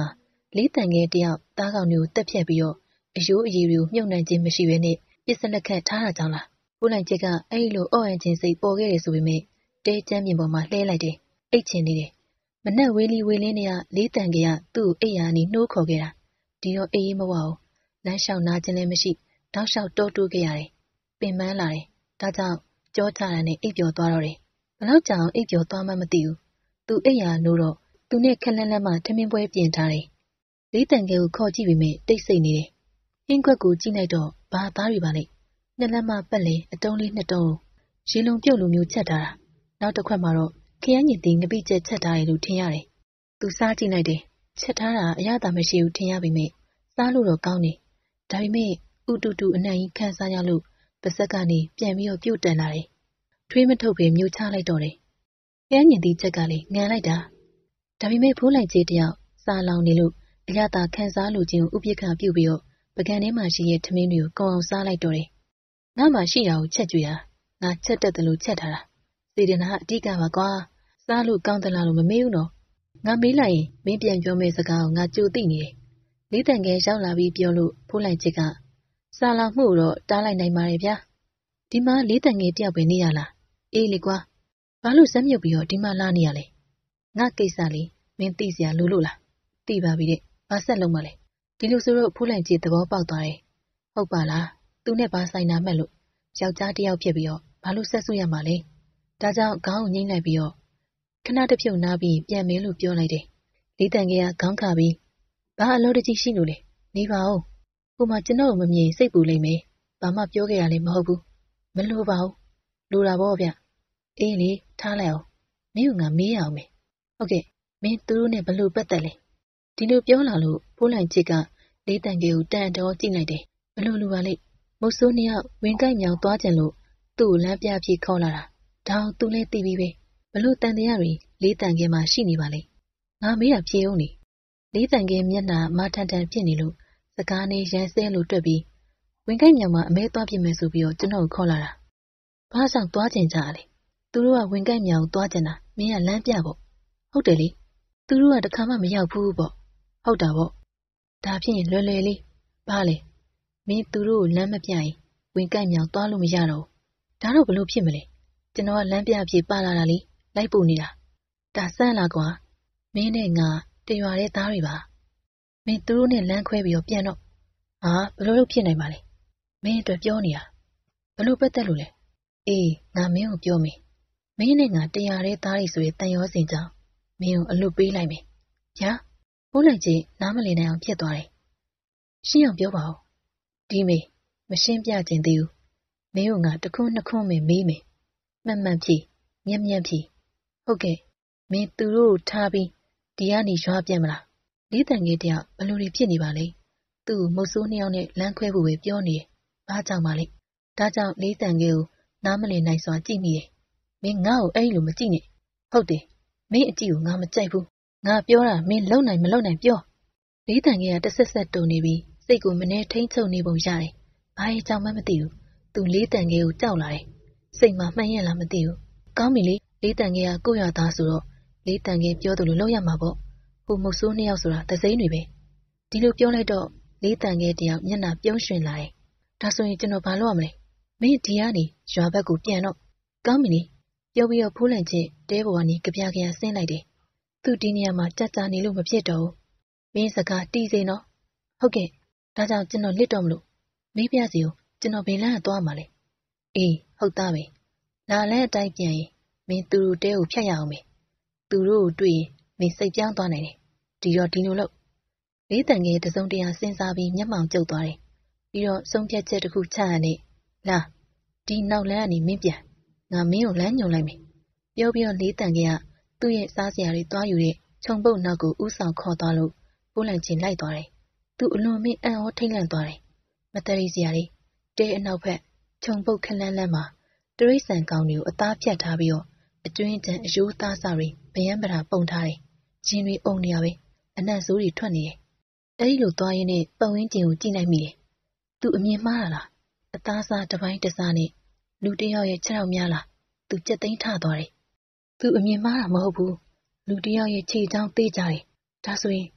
လေးတန်ငယ်တယောက်သားကောင်မျိုးတက်ဖြတ်ပြီးတော့အယိုးအရည်တွေကိုမြုပ်နှံခြင်းမရှိဘဲနဲ့ပစ္စလက်ခတ်ထားတာကြောင့်လားဖိုးလိုက်ချက်ကအဲ့လိုအော့အန်ချင်းစိတ်ပေါ်ခဲ့တယ်ဆိုပေမဲ့တဲကျမ်းပြင်ပေါ်မှာလှဲလိုက်တယ်အိတ်ချင်နေတယ်မနဲ့ဝေးလီဝေးလင်းတွေကလေးတန်ကရသူ့ကိုအိတ်ရာနီနှိုးခေါ်ခဲ့တာဒီတော့အေးမဝအောင်လမ်းလျှောက်နာခြင်းလည်းမရှိတောက်လျှောက်တိုးတိုးခဲ့ရတယ်ပင်ပန်းလာတယ်ဒါကြောင့်ကြောချတာနဲ့အိပ်ပျော်သွားတော့တယ်ဘလောက်ကြောင်အိပ်ပျော်သွားမှမသိဘူးသူအိတ်ရာနိုးတော့သူနဲ့ခက်လန်းလန်းမှထမင်းပွဲပြင်ထားတယ်လေးတန်ကဲကိုခေါ်ကြည့်ပြီးမြတိတ်ဆိတ်နေတယ်ဟင်းခွက်ကိုကြည့်လိုက်တော့ဘာသားတွေပါလဲနှစ်လက်မပတ်လေအတုံးလေးနှစ်တုံးရေလုံပြုတ်လိုမျိုးချက်ထားတာနောက်တစ်ခွက်မှာတော့ခရမ်းညစ်တီးငပိကျက်ချက်ထားတယ်လို့ထင်ရတယ်သူစားကြည့်လိုက်တယ်ချက်ထားတာအရသာမရှိဘူးထင်ရပေမဲ့စားလို့တော့ကောင်းတယ်ဒါပေမဲ့ဥတူတူအနံ့ကြီးခန်းစားရလို့ပါစက်ကနေပြန်ပြီးတော့ပြုတ်တန်လာတယ်ထွေးမထုတ်ပဲမြူချလိုက်တော့တယ်ခရမ်းညစ်တီးချက်ကလည်းငံလိုက်တာဒါပေမဲ့ဖိုးလိုက်ကြီးတယောက်စားလောင်နေလို့အရသာခန်းစားလို့ခြင်းကိုဥပိ္ပခပြုတ်ပြီးတော့ပကံထဲမှာရှိတဲ့ထမင်းတွေကိုကောင်းအောင်စားလိုက်တော့တယ်ငါမှရှိတာကိုချက်ကြွေတာငါချက်တက်တယ်လို့ချက်ထားတာစေတနာအတိကပါကွာစားလို့ကောင်းသလားလို့မမေးဘူးနော်ငါမေးလိုက်ရင်မင်းပြန်ပြောမယ့်စကားကိုငါကြိုသိနေတယ်လေးတန်ကဲရောက်လာပြီးပြောလို့ဖိုးလိုက်ချစ်ကစားလောင်မှုတော့တားလိုက်နိုင်ပါတယ်ဗျာဒီမှာလေးတန်ကဲတယောက်ပဲနေရလားအေးလေကွာဘာလို့စမ်းမြုပ်ပြီးတော့ဒီမှာလာနေရလဲငါကိစ္စလေးမင်းသိစရာလိုလို့လားသိပါပြီတဲ့ဘာဆက်လုံးမလဲဒီလိုဆိုတော့ဖိုးလိုက်ချစ်သဘောပေါက်သွားတယ်ဟုတ်ပါလားသူနဲ့ဘာဆိုင်နာမှတ်လို့ယောက်ျားတယောက်ဖြစ်ပြီးတော့ဘာလို့ဆက်ဆုရမှာလဲဒါကြောင့်ခေါင်းကိုငိမ့်လိုက်ပြီးတော့ခဏတစ်ဖြုတ်နားပြီးပြန်မဲလို့ပြောလိုက်တယ်လေးတန်ကဲကခေါင်းခါပြီးဘာအလို့တကြီးရှိလို့လဲနေပါဦးကိုမကျွန်တော်မမြင်စိတ်ပူလိမ့်မယ်ဘာမှပြောခဲ့ရလည်းမဟုတ်ဘူးမလိုပါဘူးလိုတာပေါ့ဗျအေးလေထားလိုက်အောင်မင်းကငါမေးရအောင်မယ်ဟုတ်ကဲ့မင်းသူတို့နဲ့ဘလို့ပတ်သက်လဲဒီလိုပြောလာလို့ဖိုးလိုက်ချစ်ကလေးတန်ကဲကိုတန်တော်ကြည့်လိုက်တယ်ဘလို့လူပါလိမ့်မုတ်ဆိုးနှစ်ယောက်ဝင်ကြိုက်မြောင်သွားကြလို့သူ့ကိုလမ်းပြပြေခေါ်လာတာဒါအောင်သူလည်းသိပြီးပဲဘလို့တန်တရားတွေလေးတန်ကဲမှာရှိနေပါလေငါမေးတာဖြေအောင်နေလေးတန်ကဲမျက်နှာမထန်ထန်ဖြစ်နေလို့စကားနဲ့ရန်ဆဲလို့တွက်ပြီးဝင်ကြိုက်မြောင်မှာအမဲသွားပြမယ်ဆိုပြီးတော့ကျွန်တော်ခေါ်လာတာဘာဆောင်သွားကျင်ကြလဲသူတို့ကဝင်ကြိုက်မြောင်သွားကျင်တာမင်းကလမ်းပြပေါ့ဟုတ်တယ်လေသူတို့ကတခါမှမရောက်ဘူးပေါ့ဟုတ်တာပေါ့ဒါဖြစ်ရင်လွယ်လွယ်လေးဘာလဲမင်းသူတို့ကိုလမ်းမပြရင်ဝင်ကြိုက်မြောင်သွားလို့မရတော့ဒါတော့ဘလို့ဖြစ်မလဲကျွန်တော်ကလမ်းပြပြေပါလာတာလေလိုက်ပို့နေတာဒါဆန်းလာကွာမင်းနဲ့ငါတရွာတဲ့သားတွေပါမင်းသူတို့နဲ့လမ်းခွဲပြီးတော့ပြန်တော့ဟာဘလို့လို့ဖြစ်နိုင်ပါလဲမင်းအတွက်ပြောနေတာဘလို့ပတ်သက်လို့လဲအေးငါမင်းကိုပြောမယ်မင်းနဲ့ငါတရွာတဲ့သားတွေဆိုရင်တန်ရောစင်ကြောင်းမင်းကိုအလွတ်ပေးလိုက်မယ်ညာဖိုးလိုက်ကြီးနားမလည်နိုင်အောင်ဖြစ်သွားတယ်ရှင်းအောင်ပြောပါဦးဒီမေမရှင်းပြခြင်းသေးဘူးမင်းကငါတခွန်းနှစ်ခွန်းမေးမေးမယ်မှန်မှန်ဖြေမြက်မြက်ဖြေဟုတ်ကဲ့မင်းသူတို့ထားပြီးဒီကနေရွာပြန်မလားလေးတန်ကြီးတယောက်ဘလို့တွေဖြစ်နေပါလဲသူ့မုတ်ဆိုးနှစ်ယောက်နဲ့လမ်းခွဲဖို့ပဲပြောနေတယ်ဘာကြောင့်ပါလဲဒါကြောင့်လေးတန်ကြီးကိုနားမလည်နိုင်စွာကြည့်မိတယ်မင်းငါ့ကိုအဲ့လိုမကြည့်နဲ့ဟုတ်တယ်မင်းအကြည့်ကိုငါမကြိုက်ဘူးငါပြောတာမင်းလုံနိုင်မလုံနိုင်ပြောလေးတန်ကြီးကတစ်ဆက်ဆက်တုံနေပြီးစိတ်ကိုမနှဲထိန်ချုပ်နေပုံရတယ်ဘာရဲ့ကြောင့်မှမသိဘူးသူလေးတန်ကြီးကိုကြောက်လာတယ်စိတ်မှာမှန်ရလားမသိဘူးကောင်းပြီလေလေးတန်ကြီးကကိုယ့်ရွာသားဆိုတော့လေးတန်ကြီးပြောသလိုလုပ်ရမှာပေါ့ဟိုမုတ်ဆိုးနှစ်ယောက်ဆိုတာသစိမ်းတွေပဲဒီလိုပြောလိုက်တော့လေးတန်ကြီးတယောက်မျက်နှာပြုံးရွှင်လာတယ်ဒါဆိုရင်ကျွန်တော်ဘာလုပ်ရမလဲမင်းဒီကနေရွာဘက်ကိုပြန်တော့ကောင်းပြီလေပြောပြီးတော့ဖိုးလန့်ချင်းတဲပေါ်ကနေကြပြားကြရဆင်းလိုက်တယ်သူဒီနေရာမှာကြကြနေလို့မဖြစ်တော့ဘူးမင်းစကားတီးစိန်တော့ဟုတ်ကဲ့ဒါကြောင့်ကျွန်တော်လစ်တော့မလို့မေးပြစီကိုကျွန်တော်ဘယ်လမ်းကသွားမှာလဲအေးဟုတ်သားပဲလာလဲအတိုင်းပြန်ရင်မင်းသူတို့တဲကိုဖြတ်ရအောင်မယ်သူတို့ကိုတွေ့ရင်မင်းစိတ်ပြောင်းသွားနိုင်တယ်ဒီတော့ဒီလိုလို့လေးတန်ကြီးတစုံတရာစဉ်းစားပြီးမျက်မှောင်ကျုပ်သွားတယ်ပြီးတော့ဆုံးဖြတ်ချက်တစ်ခုချရနဲ့လာဒီနောက်လမ်းကနေမင်းပြန်ငါမင်းကိုလမ်းညွှန်လိုက်မယ်ပြောပြီးတော့လေးတန်ကြီးကသူ့ရဲ့စားစရာတွေသွားယူတဲ့ခြုံပုတ်နောက်ကိုဥဆောင်ခေါ်သွားလို့ဖိုးလန့်ချင်းလိုက်သွားတယ်သူအလွန်မင်းအံ့ဩထိတ်လန့်သွားတယ်မတရီစရာလေးတဲအနောက်ဘက်ခြုံပုတ်ခလန်းလန်းမှာတရိษံကောင်းတွေကိုအသားဖြတ်ထားပြီးတော့အတွင်းတန်အယိုးသားစားတွေဗယံပရာပုံထားတယ်ရင်တွေအုံနေရပဲအနံ့ဆိုးတွေထွက်နေတယ်အဲဒီလိုသွားရင်းနဲ့ပတ်ဝန်းကျင်ကိုကြည့်လိုက်မိတယ်သူအမြင်မှားတာလားအသားစားတစ်ပိုင်းတစ်စားနဲ့လူတစ်ယောက်ရဲ့ခြေထောက်များလားသူကြက်သိမ်းထသွားတယ်သူအမြင်မှားတာမဟုတ်ဘူးလူတစ်ယောက်ရဲ့ခြေချောင်းသေးကြတယ်ဒါဆိုရင်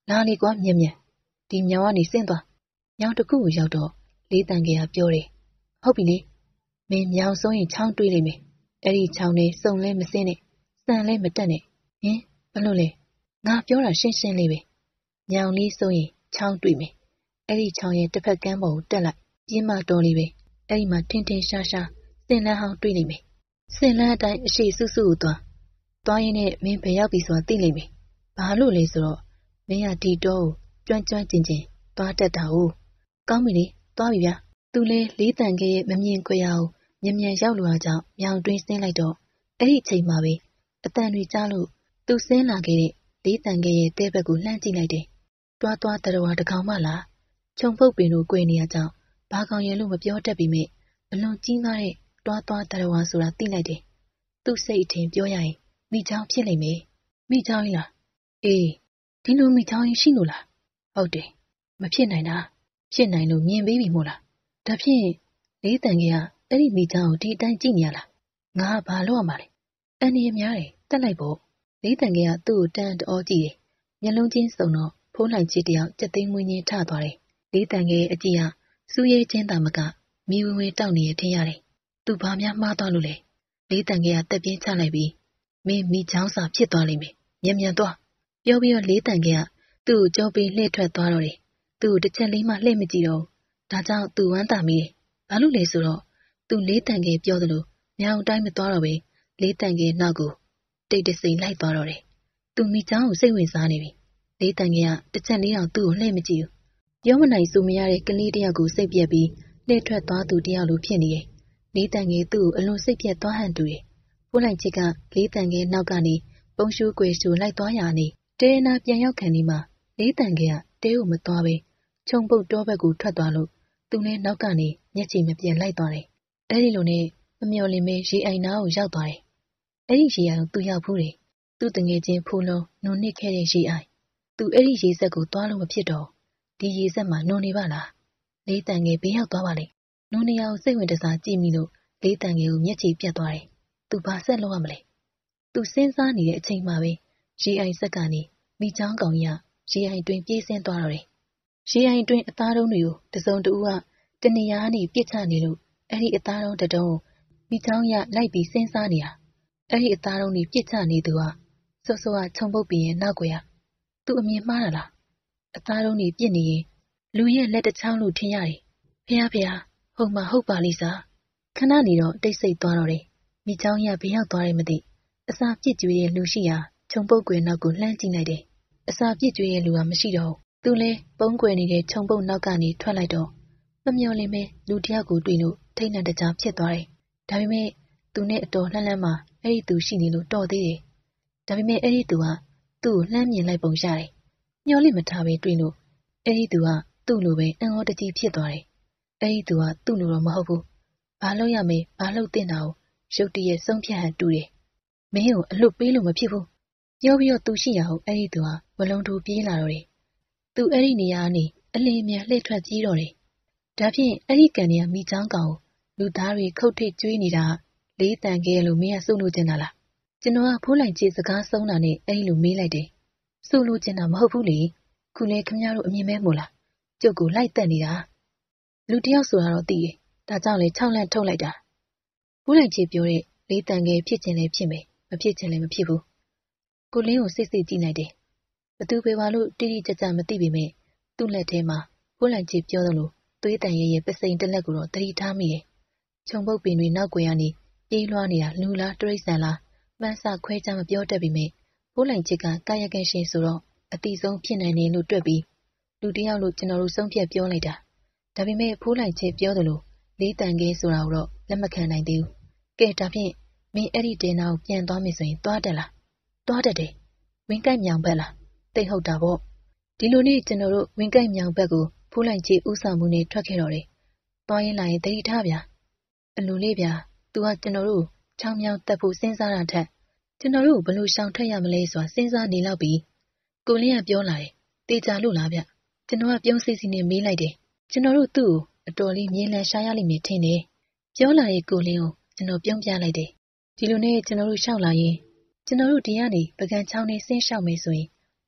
လာလေကွာမြက်မြက်ဒီမြောင်ကနေဆင်းသွားမြောင်တစ်ခုကိုရောက်တော့လေးတန်ကရပြောတယ်ဟုတ်ပြီလေမင်းမြောင်ဆုံးရင်ချောင်းတွေးလိမ့်မယ်အဲ့ဒီချောင်းနဲ့စုံလဲမစင်းနဲ့စံလဲမတက်နဲ့ဟင်ဘလို့လဲငါပြောတာရှင်းရှင်းလေးပဲမြောင်လေးဆုံးရင်ချောင်းတွေးမယ်အဲ့ဒီချောင်းရဲ့တစ်ဖက်ကမ်းပေါ်ကိုတက်လိုက်ပြင်းမတော်လေးပဲအဲ့ဒီမှာထင်းထင်းရှားရှားစင်လန်းဟောင်းတွေးလိမ့်မယ်စင်လန်းအတိုင်းအရှိစုစုကိုသွားသွားရင်းနဲ့မင်းဘယ်ရောက်ပြီဆိုတာသိလိမ့်မယ်ဘာလို့လဲဆိုတော့မင်းကဒီတော့ကိုကျွမ်းကျွမ်းကျင်ကျင်သွားတတ်တာ哦ကောင်းပြီလေသွားပြီဗျာသူလဲလေးတန်ကဲရဲ့မမြင်ကြရအောင်မြန်မြန်ရောက်လာကြောင်းမြောင်တွင်းဆင်းလိုက်တော့အဲ့ဒီအချိန်မှာပဲအတန်တွေကြားလို့သူဆင်းလာခဲ့တဲ့လေးတန်ကဲရဲ့တဲဘက်ကိုလှမ်းကြည့်လိုက်တယ်တွားတွားတရဝါတကောင်မှလားခြုံပုတ်ပင်တို့꿰နေရကြောင်းဘာကောင်ရဲ့လို့မပြောတတ်ပြီမဲ့အလွန်ကြီးမားတဲ့တွားတွားတရဝါဆိုတာသိလိုက်တယ်သူ့စိတ်အထင်ပြောရရင်မိချောင်းဖြစ်လိမ့်မယ်မိချောင်းကြီးလားအေးဒီလိုမိချောင်းကြီးရှိလို့လားဟုတ်တယ်မဖြစ်နိုင်တာဖြစ်နိုင်လို့မြင်ပြီးပြီမို့လားဒါဖြင့်လေးတန်ကအဲ့ဒီမိချောင်းကိုဒီအတိုင်းကြည့်နေရလားငါဘာလို့ရမှာလဲအန်ဒီရများတယ်တက်လိုက်ပေါ့လေးတန်ကသူ့ကိုတန်းတောကြည့်တယ်မျက်လုံးချင်းစုံတော့ဖိုးလိုက်ချစ်တယောက်ကြက်သိမ်းမွေးချင်းထသွားတယ်လေးတန်ကအကြည့်ရစူးရဲချင်းတာမကမိဝင်ဝင်တောက်နေရထင်ရတယ်သူဘာများမှားသွားလို့လဲလေးတန်ကတက်ပြင်းချလိုက်ပြီးမင်းမိချောင်းစာဖြစ်သွားလိမ့်မယ်မြန်မြန်သွားပြောပြီးတော့လေးတန်ကသူ့ကိုကြောပြီးလှည့်ထွက်သွားတော့တယ်သူ့ကိုတစ်ချက်လေးမှလှည့်မကြည့်တော့ဒါကြောင့်သူဝမ်းသာမိတယ်ဘာလို့လဲဆိုတော့သူလေးတန်ကပြောသလိုမြောင်တိုင်းမသွားတော့ပဲလေးတန်ကနောက်ကိုတိတ်တဆိန်လိုက်သွားတော့တယ်သူမိချောင်းကိုစိတ်ဝင်စားနေပြီလေးတန်ကတစ်ချက်လေးအောင်သူ့ကိုလှည့်မကြည့်ဘူးပြောမနိုင်ဆိုမရတဲ့ကလေးတယောက်ကိုစိတ်ပြက်ပြီးလှည့်ထွက်သွားသူတယောက်လိုဖြစ်နေတယ်လေးတန်ကသူ့ကိုအလွန်စိတ်ပြက်သွားဟန်တူတယ်ဖိုးလိုက်ချစ်ကလေးတန်ကနောက်ကနေပုံရှူးကွယ်ရှူလိုက်သွားရနေတဲနာပြန်ရောက်ခံဒီမှာလေးတန်ကတဲကိုမသွားပဲခြုံပုတ်တောဘက်ကိုထွက်သွားလို့သူနဲ့နောက်ကနေမျက်ခြေမပြတ်လိုက်သွားတယ်အဲ့ဒီလိုနဲ့မမျော်လင့်မဲရေအိုင်နာကိုရောက်သွားတယ်အဲ့ဒီရေအိုင်ကိုသူရောက်ဖူးတယ်သူ့တငယ်ချင်းဖိုးလုံးနုံနစ်ခဲ့တဲ့ရေအိုင်သူအဲ့ဒီရေစက်ကိုသွားလို့မဖြစ်တော့ဒီရေစက်မှာနုံနေပါလားလေးတန်ငယ်ဘေးရောက်သွားပါလေနုံနေအောင်စိတ်ဝင်တစားကြည့်မိလို့လေးတန်ငယ်ကိုမျက်ခြေပြတ်သွားတယ်သူဘာဆက်လုပ်ရမလဲသူစဉ်းစားနေတဲ့အချိန်မှာပဲရေအိုင်စက်ကနေမိချောင်းကောင်ရရေအိုင်တွင်ပြေးဆင်းသွားတော့တယ်ရေအိုင်တွင်အသားတုံးတွေကိုတစုံတဦးကတနေရာကနေပြစ်ချနေလို့အဲ့ဒီအသားတုံးတတုံးကိုမိချောင်းရလိုက်ပြီးစဉ်းစားနေတာအဲ့ဒီအသားတုံးတွေပြစ်ချနေသူကစောစောကခြုံပုတ်ပြီးရဲ့နောက်ကွယ်ကသူ့အမြင်မှားတာလားအသားတုံးတွေပြစ်နေရင်လူရဲ့လက်တစ်ချောင်းလို့ထင်ရတယ်ဖះဖះဟုတ်မှဟုတ်ပါလိမ့်စားခဏနေတော့တိတ်ဆိတ်သွားတော့တယ်မိချောင်းရဘေးရောက်သွားတယ်မသိအစာပြစ်ကျွေးရဲ့လူရှိရာခြုံပုတ်ကွယ်နောက်ကိုလှမ်းကြည့်လိုက်တယ်အစာပြစ်ကျွေးရဲ့လူကမရှိတော့သူလဲပုံးကွယ်နေတဲ့ခြုံပုတ်နောက်ကနေထွက်လိုက်တော့မမျော်လင့်ပဲလူတယောက်ကိုတွေ့လို့ထိတ်လန့်တကြားဖြစ်သွားတယ်ဒါပေမဲ့သူနဲ့အတော်လှမ်းလှမ်းမှအဲ့ဒီသူရှိနေလို့တော်သေးတယ်ဒါပေမဲ့အဲ့ဒီသူကသူ့ကိုလှမ်းမြင်လိုက်ပုံရတယ်မျော်လင့်မထားပဲတွေ့လို့အဲ့ဒီသူကသူ့လိုပဲအံ့ဩတကြီးဖြစ်သွားတယ်အဲ့ဒီသူကသူ့လိုတော့မဟုတ်ဘူးဘာလို့ရမေးဘာလို့တင်တာကိုရုတ်တရက်ဆုံးဖြတ်ဟန်တူတယ်မင်းကိုအလွတ်ပေးလို့မဖြစ်ဘူးပြောပြီးတော့သူရှိရအောင်အဲ့ဒီသူကဝလုံးထိုးပြေးလာတော့တယ်သူအဲ့ဒီနေရာကနေအလင်းမြန်လှည့်ထွက်ပြေးတော့တယ်ဒါဖြင့်အဲ့ဒီကန်နေကမိချောင်းကောင်ကိုလူသားတွေခုတ်ထိတ်ကျွေးနေတာလေးတန်ခဲ့လို့မင်းကစုလို့ကျင်တာလားကျွန်တော်ကဖိုးလိုက်ကြီးစကားဆုံးတာနဲ့အဲ့ဒီလိုမေးလိုက်တယ်စုလို့ကျင်တာမဟုတ်ဘူးလေခုလေခမရတို့အမြင်မဲမို့လားကျုပ်ကိုလိုက်တက်နေတာလူတယောက်ဆိုတာတော့သိတယ်ဒါကြောင့်လေခြောက်လန့်ထုတ်လိုက်တာဖိုးလိုက်ကြီးပြောတဲ့လေးတန်ခဲ့ဖြစ်ခြင်းလည်းဖြစ်မယ်မဖြစ်ခြင်းလည်းမဖြစ်ဘူးကိုလင်းကိုစိတ်စိတ်ကြည့်လိုက်တယ်ဘသူပဲပါလို့တိတိကျကျမသိပေမဲ့သူ့လက်ထဲမှာဖိုးလိုက်ကြီးပြောသလိုသွေးတန်ရဲ့ရဲ့ပစိန်တစ်လက်ကိုတော့တတိထားမိတယ်ခြုံပုတ်ပင်တွေနောက်ကွယ်ကနေပြေးလွှားနေတာလူလားတရိษံလားမှန်းဆခွဲခြားမပြောတတ်ပေမဲ့ဖိုးလိုက်ကြီးကကာယကံရှင်ဆိုတော့အတိဆုံးဖြစ်နိုင်တယ်လို့တွက်ပြီးလူတယောက်လို့ကျွန်တော်တို့ဆုံးဖြတ်ပြောလိုက်တာဒါပေမဲ့ဖိုးလိုက်ကြီးပြောသလိုလေးတန်ကဲဆိုတာကိုတော့လက်မခံနိုင်သေးဘူးကဲဒါဖြင့်မင်းအဲ့ဒီတဲနာကိုပြန်သွားမယ်ဆိုရင်သွားတက်လားသွားတက်တယ်ဝင်းကိုက်မြောင်ဘက်လားတိတ်ဟုတ်တာပေါ့ဒီလိုနေ့ကျွန်တော်တို့ဝင်းကိုက်မြောင်ဘက်ကိုဖိုးလိုက်ကြီးဥဆောင်မှုနဲ့ထွက်ခဲ့တော့တယ်သွားရင်လာရင်တတိထားဗျာအလိုလေးဗျာသူကကျွန်တော်တို့ချောင်းမြောင်တက်ဖို့စဉ်းစားတာထက်ကျွန်တော်တို့ဘယ်လိုရှောင်ထွက်ရမလဲဆိုတာစဉ်းစားနေလောက်ပြီးကိုလင်းကပြောလာတယ်တေချာလို့လားဗျကျွန်တော်ကပြုံးစီစီနဲ့မေးလိုက်တယ်ကျွန်တော်တို့သူ့ကိုအတော်လေးမြေလံရှားရလိမ့်မယ်ထင်တယ်ပြောလာတဲ့ကိုလင်းကိုကျွန်တော်ပြုံးပြလိုက်တယ်ဒီလိုနဲ့ကျွန်တော်တို့ရှောက်လာရင်ကျွန်တော်တို့ဒီကနေပကံချောင်းနဲ့ဆင်းလျှောက်မယ်ဆိုရင်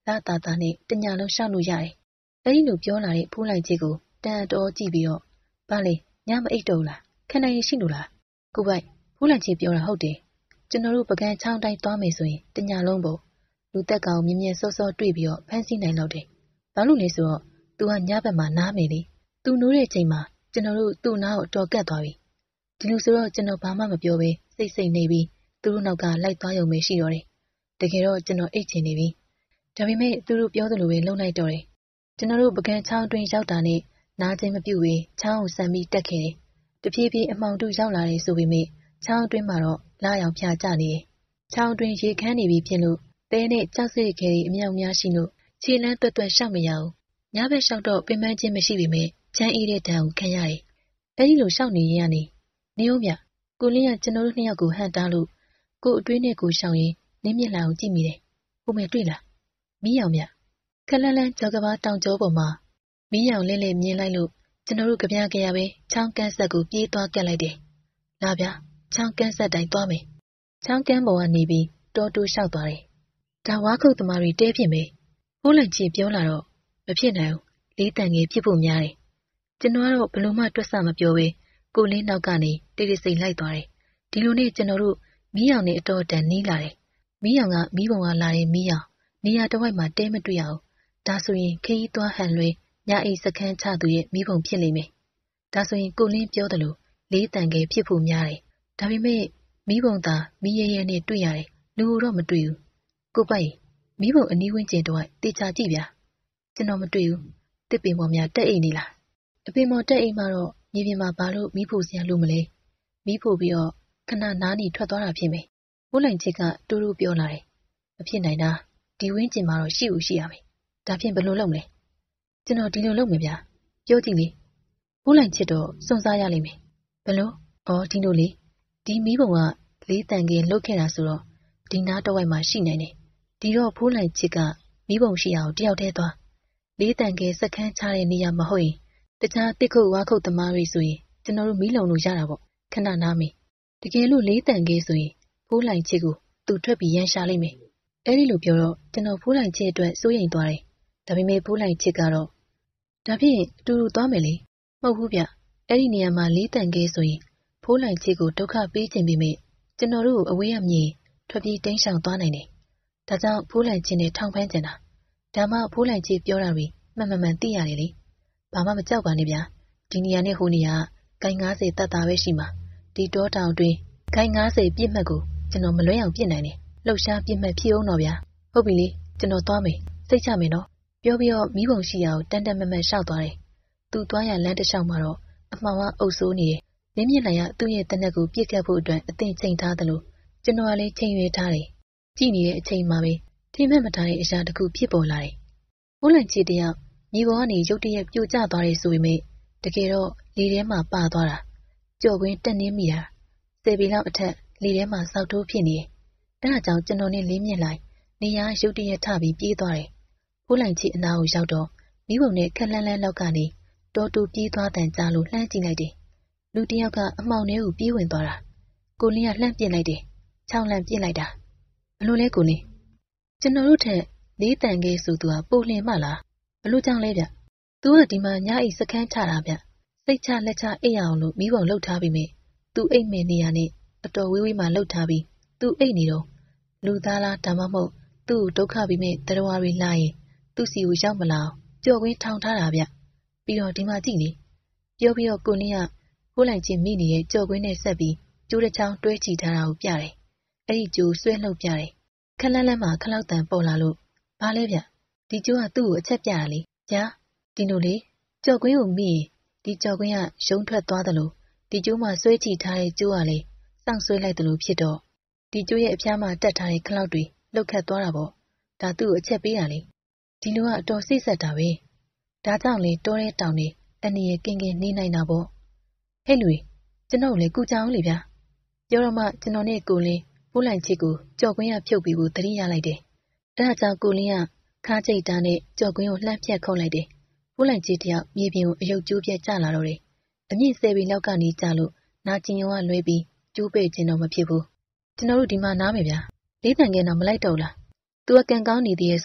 လာတာတာနဲ့တညာလုံးရှောက်လို့ရတယ်။အဲဒီလိုပြောလာတဲ့ဖိုးလိုက်ကြီးကိုတန်တော်ကြည့်ပြီးတော့ဘာလဲညမအိတ်တော့လားခဏရရှိလို့လားကိုပိုက်ဖိုးလိုက်ကြီးပြောတာဟုတ်တယ်ကျွန်တော်တို့ပကံချောင်းတိုင်းသွားမယ်ဆိုရင်တညာလုံးပေါ့လူသက်ကောင်မြင်မြင်စောစောတွေ့ပြီးတော့ဖမ်းဆီးနိုင်တော့တယ်ဘာလို့လဲဆိုတော့သူကညဘက်မှာနားမယ်လေသူနိုးတဲ့ချိန်မှာကျွန်တော်တို့သူ့နားကိုတော်ကတ်သွားပြီဒီလိုဆိုတော့ကျွန်တော်ဘာမှမပြောဘဲစိတ်စိတ်နေပြီးသူတို့နောက်ကလိုက်သွားရုံပဲရှိတော့တယ်တကယ်တော့ကျွန်တော်အိတ်ချင်နေပြီဒါပေမဲ့သူတို့ပြောသလိုပဲလုံလိုက်တော့တယ်ကျွန်တော်တို့ပကံချောင်းတွင်ရောက်တာနဲ့နားချင်းမပြုတ်ဝေးချောင်းကိုဆန်ပြီးတက်ခဲ့တယ်တဖြည်းဖြည်းအမောင်တူရောက်လာတယ်ဆိုပေမဲ့ချောင်းတွင်းမှာတော့လာရောင်ဖြာကျနေတယ်ချောင်းတွင်းရေခမ်းနေပြီဖြစ်လို့တဲနဲ့ကြောက်စိတ်ခဲအမြောက်များရှိလို့ခြေလန်းတွတ်တွတ်ရှောက်မရဘူးညဘက်ရှောက်တော့ပင်ပန်းချင်းမရှိပေမဲ့ချမ်းအေးတဲ့ဒဏ်ကိုခံရတယ်အဲဒီလိုရှောက်နေရင်ကနေနေဦးမြကိုလင်းကကျွန်တော်တို့နှစ်ယောက်ကိုဟန်တားလို့ကိုအတွင်းနဲ့ကိုရှောင်ရင်နင်းမြက်လာကိုကြည့်မိတယ်ဟိုမယ်တွေ့လားမီးရောင်မြခက်လန်းလန်းကြောက်ကဘာတောင်ကျောပေါ်မှာမီးရောင်လဲလဲမြင်လိုက်လို့ကျွန်တော်တို့ကြပြကြရပဲချောင်းကန်းဆက်ကိုပြေးသွားကက်လိုက်တယ်လာဗျာချောင်းကန်းဆက်တိုင်းသွားမယ်ချောင်းကန်းပေါ်ကနေပြီးတော်တူလျှောက်သွားတယ်ဒါဝါခုတ်သမားတွေတဲဖြစ်မယ်ဟိုးလိုက်ချီပြောလာတော့မဖြစ်နိုင်ဘူးလေးတန်ငယ်ဖြစ်ဖို့များတယ်ကျွန်တော်ကတော့ဘလို့မှတွက်ဆမပြောပဲကိုလင်းနောက်ကနေတိတ်တိတ်စိတ်လိုက်သွားတယ်ဒီလိုနဲ့ကျွန်တော်တို့မီးရောင်နဲ့အတော်တန်နီးလာတယ်မီးရောင်ကမီးပုံကလာတဲ့မီးရောင်နေရာတစ်ဝိုက်မှာတဲမတွေ့အောင်ဒါဆိုရင်ခရီးသွားဟန်လွဲညအိတ်စခန်းချသူရဲ့မီးပုံဖြစ်လိမ့်မယ်ဒါဆိုရင်ကိုလင်းပြောတယ်လို့လေးတန်ငယ်ဖြစ်ဖို့များတယ်ဒါပေမဲ့မီးပုံသာမီးရဲရဲနဲ့တွေ့ရတယ်လူတော့မတွေ့ဘူးကိုပိုက်မီးပုံအနီးဝန်းကျင်တော့တေချာကြည့်ဗျာကျွန်တော်မတွေ့ဘူးတစ်ပင်ပေါ်များတက်အိမ်နေလားအပင်ပေါ်တက်အိမ်မှာတော့မြေပြင်မှာဘာလို့မီးဖို့စရာလို့မလဲမီးဖို့ပြီးတော့ခဏနားနေထွက်သွားတာဖြစ်မယ်ဘိုးလိုင်ချစ်ကတူတူပြောလာတယ်မဖြစ်နိုင်တာဒီဝင်းကျင်မှာတော့ရှိဦးရှိရမယ်ဒါဖြင့်ဘယ်လိုလုပ်မလဲကျွန်တော်ဒီလိုလုပ်မယ်ဗျာပြောကြည့်လေဘိုးလိုင်ချစ်တော့စွန့်စားရလိမ့်မယ်ဘယ်လိုအော်ဒီလိုလေဒီမီးပုံကလေးတန်ကင်လုတ်ခဲ့တာဆိုတော့ဒီနားတစ်ဝိုက်မှာရှိနိုင်တယ်ဒီတော့ဘိုးလိုင်ချစ်ကမီးပုံရှိအောင်တယောက်တည်းသွားလေးတန်ကင်စခန်းချတဲ့နေရာမဟုတ်ရင်တခြားတစ်ခုတ်ဝါခုတ်သမားတွေဆိုရင်ကျွန်တော်တို့မီးလုံလို့ရတာပေါ့ခဏနားမေးတကယ်လို့လေးတန်ကင်ဆိုရင်ဘိုးလိုင်ချစ်ကိုသူထွက်ပြီးရန်ရှာလိမ့်မယ်အဲ့ဒီလိုပြောတော့ကျွန်တော်ဘိုးလိုင်ချစ်အတွက်စိုးရိမ်သွားတယ်ဒါပေမဲ့ဘိုးလိုင်ချစ်ကတော့ဒါဖြင့်အတူတူသွားမယ်လေမဟုတ်ဘူးဗျအဲ့ဒီနေရာမှာလေးတန်ကင်ဆိုရင်ဘိုးလိုင်ချစ်ကိုဒုက္ခပေးခြင်းပေမဲ့ကျွန်တော်တို့ကိုအဝေးရမြင်ထွက်ပြေးတိမ်းရှောင်သွားနိုင်တယ်ဒါကြောင့်ဘိုးလိုင်ချစ်နဲ့ထောင်ဖမ်းကြတာဒါမှဘိုးလိုင်ချစ်ပြောတာတွေမှန်မှန်မှန်သိရတယ်လေဘာမှမကြောက်ပါနဲ့ဗျာဒီနေရာနဲ့ဟိုနေရာဂိုင်း၅၀တတ်တာပဲရှိမှာဒီတောတောင်တွင်ဂိုင်း၅၀ပြစ်မှတ်ကိုကျွန်တော်မလွဲအောင်ပြစ်နိုင်တယ်လှုပ်ရှားပြစ်မှတ်ဖြစ်အောင်တော့ဗျာဟုတ်ပြီလေကျွန်တော်သွားမယ်စိတ်ချမယ်နော်ပြောပြီးတော့မိဘုံရှိရာကိုတန်တန်မမတ်ရှောက်သွားတယ်သူသွားရလမ်းတစ်လျှောက်မှာတော့အမှောင်ကအုပ်ဆိုးနေတယ်နင်းမြင့်လိုက်ရသူ့ရဲ့တနက်ကိုပြစ်ခတ်ဖို့အတွက်အသင့်ချိန်ထားတယ်လို့ကျွန်တော်ကလည်းချိန်ရွေးထားတယ်ကြည့်နေတဲ့အချိန်မှာပဲထိမှတ်မထားတဲ့အရာတစ်ခုဖြစ်ပေါ်လာတယ်ဘိုးလန်ချီတယောက်မြေပေါ်ကနေရုတ်တရက်ပြိုကျသွားတယ်ဆိုပေမဲ့တကယ်တော့လေထဲမှာပါသွားတာကြော်ကွင်းတက်နှင်းမိတာဆယ်ပေလောက်အထက်လေထဲမှာစောက်ထိုးဖြစ်နေတယ်အဲဒါကြောင့်ကျွန်တော်နဲ့လေးမြင့်လိုက်နေရာရုတ်တရက်ထပြီးပြေးသွားတယ်ဘိုးလန်ချီအနာကိုရောက်တော့မိဘုံနဲ့ခက်လန်းလန်းလောက်ကနေတော်တူပြေးသွားတန်ကြားလို့လှမ်းကြည့်လိုက်တယ်လူတယောက်ကအမှောင်ထဲကိုပြေးဝင်သွားတာကိုလင်းကလှမ်းပစ်လိုက်တယ်ချောင်းလှမ်းပစ်လိုက်တာဘလို့လဲကိုလင်းကျွန်တော်တို့ထက်လေးတန်ကဲဆိုသူကပိုလင်မလားဘလို့ကြောင့်လဲဗျသူကဒီမှာညအိတ်စခန်းချတာဗျစိတ်ချလက်ချအိတ်ရအောင်လို့မိဘုံလှုပ်ထားပြီးမြဲသူအိတ်မဲ့နေရနဲ့အတော်ဝေးဝေးမှလှုပ်ထားပြီးသူအိတ်နေတော့လူသားလားဒါမှမဟုတ်သူ့ကိုဒုက္ခပြီးမြဲတရဝါတွေလာရင်သူ့စီကိုရောက်မလာအောင်ကြော်ကွင်းထောင်ထားတာဗျပြီးတော့ဒီမှာကြည့်လေပြောပြီးတော့ကိုလင်းကကိုးလိုက်ချင်းမိနေတဲ့ကြော်ကွင်းနဲ့ဆက်ပြီးကျိုးတစ်ချောင်းတွဲချီထားတာကိုပြတယ်အဲ့ဒီကျိုးဆွဲလှုပ်ပြတယ်ခက်လန်းလန်းမှာခလောက်တန်ပေါ်လာလို့ဘာလဲဗျဒီကျိုးကသူ့ကိုအချက်ပြတာလေညာဒီလိုလေကြော်ကွင်းကိုမိရင်ဒီကြော်ကွင်းကရုံထွက်သွားတယ်လို့ဒီကျိုးမှာဆွဲချီထားတဲ့ကျိုးကလေစောင့်ဆွဲလိုက်တယ်လို့ဖြစ်တော့ဒီကျိုးရဲ့အဖျားမှာတက်ထားတဲ့ခလောက်တွေလှုပ်ခတ်သွားတာပေါ့ဒါသူ့ကိုအချက်ပေးတာလေဒီလိုကအတော်စိတ်ဆက်တာပဲဒါကြောင့်လေတောတဲ့တောင်နေအနေရကင်းကင်းနေနိုင်တာပေါ့ဟဲ့လူကျွန်တော်လည်းကူကြအောင်လေဗျာပြောတော့မှကျွန်တော်နဲ့ကိုလင်းပိုးလိုက်ချစ်ကိုကြော်ကွင်းရဖြုတ်ပြီးဖို့တတိရလိုက်တယ်အဲဒါကြောင့်ကိုလင်းကခါးကျိတ်တာနဲ့ကြော်ကွင်းကိုလှမ်းဖြတ်ခုတ်လိုက်တယ်ပိုးလိုက်ချစ်တယောက်မြေပြင်ကိုအယုတ်ကျိုးပြက်ကျလာတော့တယ်အမြင့်ဆယ်ပေလောက်ကနေကျလို့နာကျင်ရုံကလွဲပြီးကျိုးပဲ့ခြင်းတော့မဖြစ်ဘူးကျွန်တော်တို့ဒီမှာနားမယ်ဗျာလေးတန်ကဲတော့မလိုက်တော့လားသူကကန်ကောင်းနေသေးရဲ့ဆိုတော့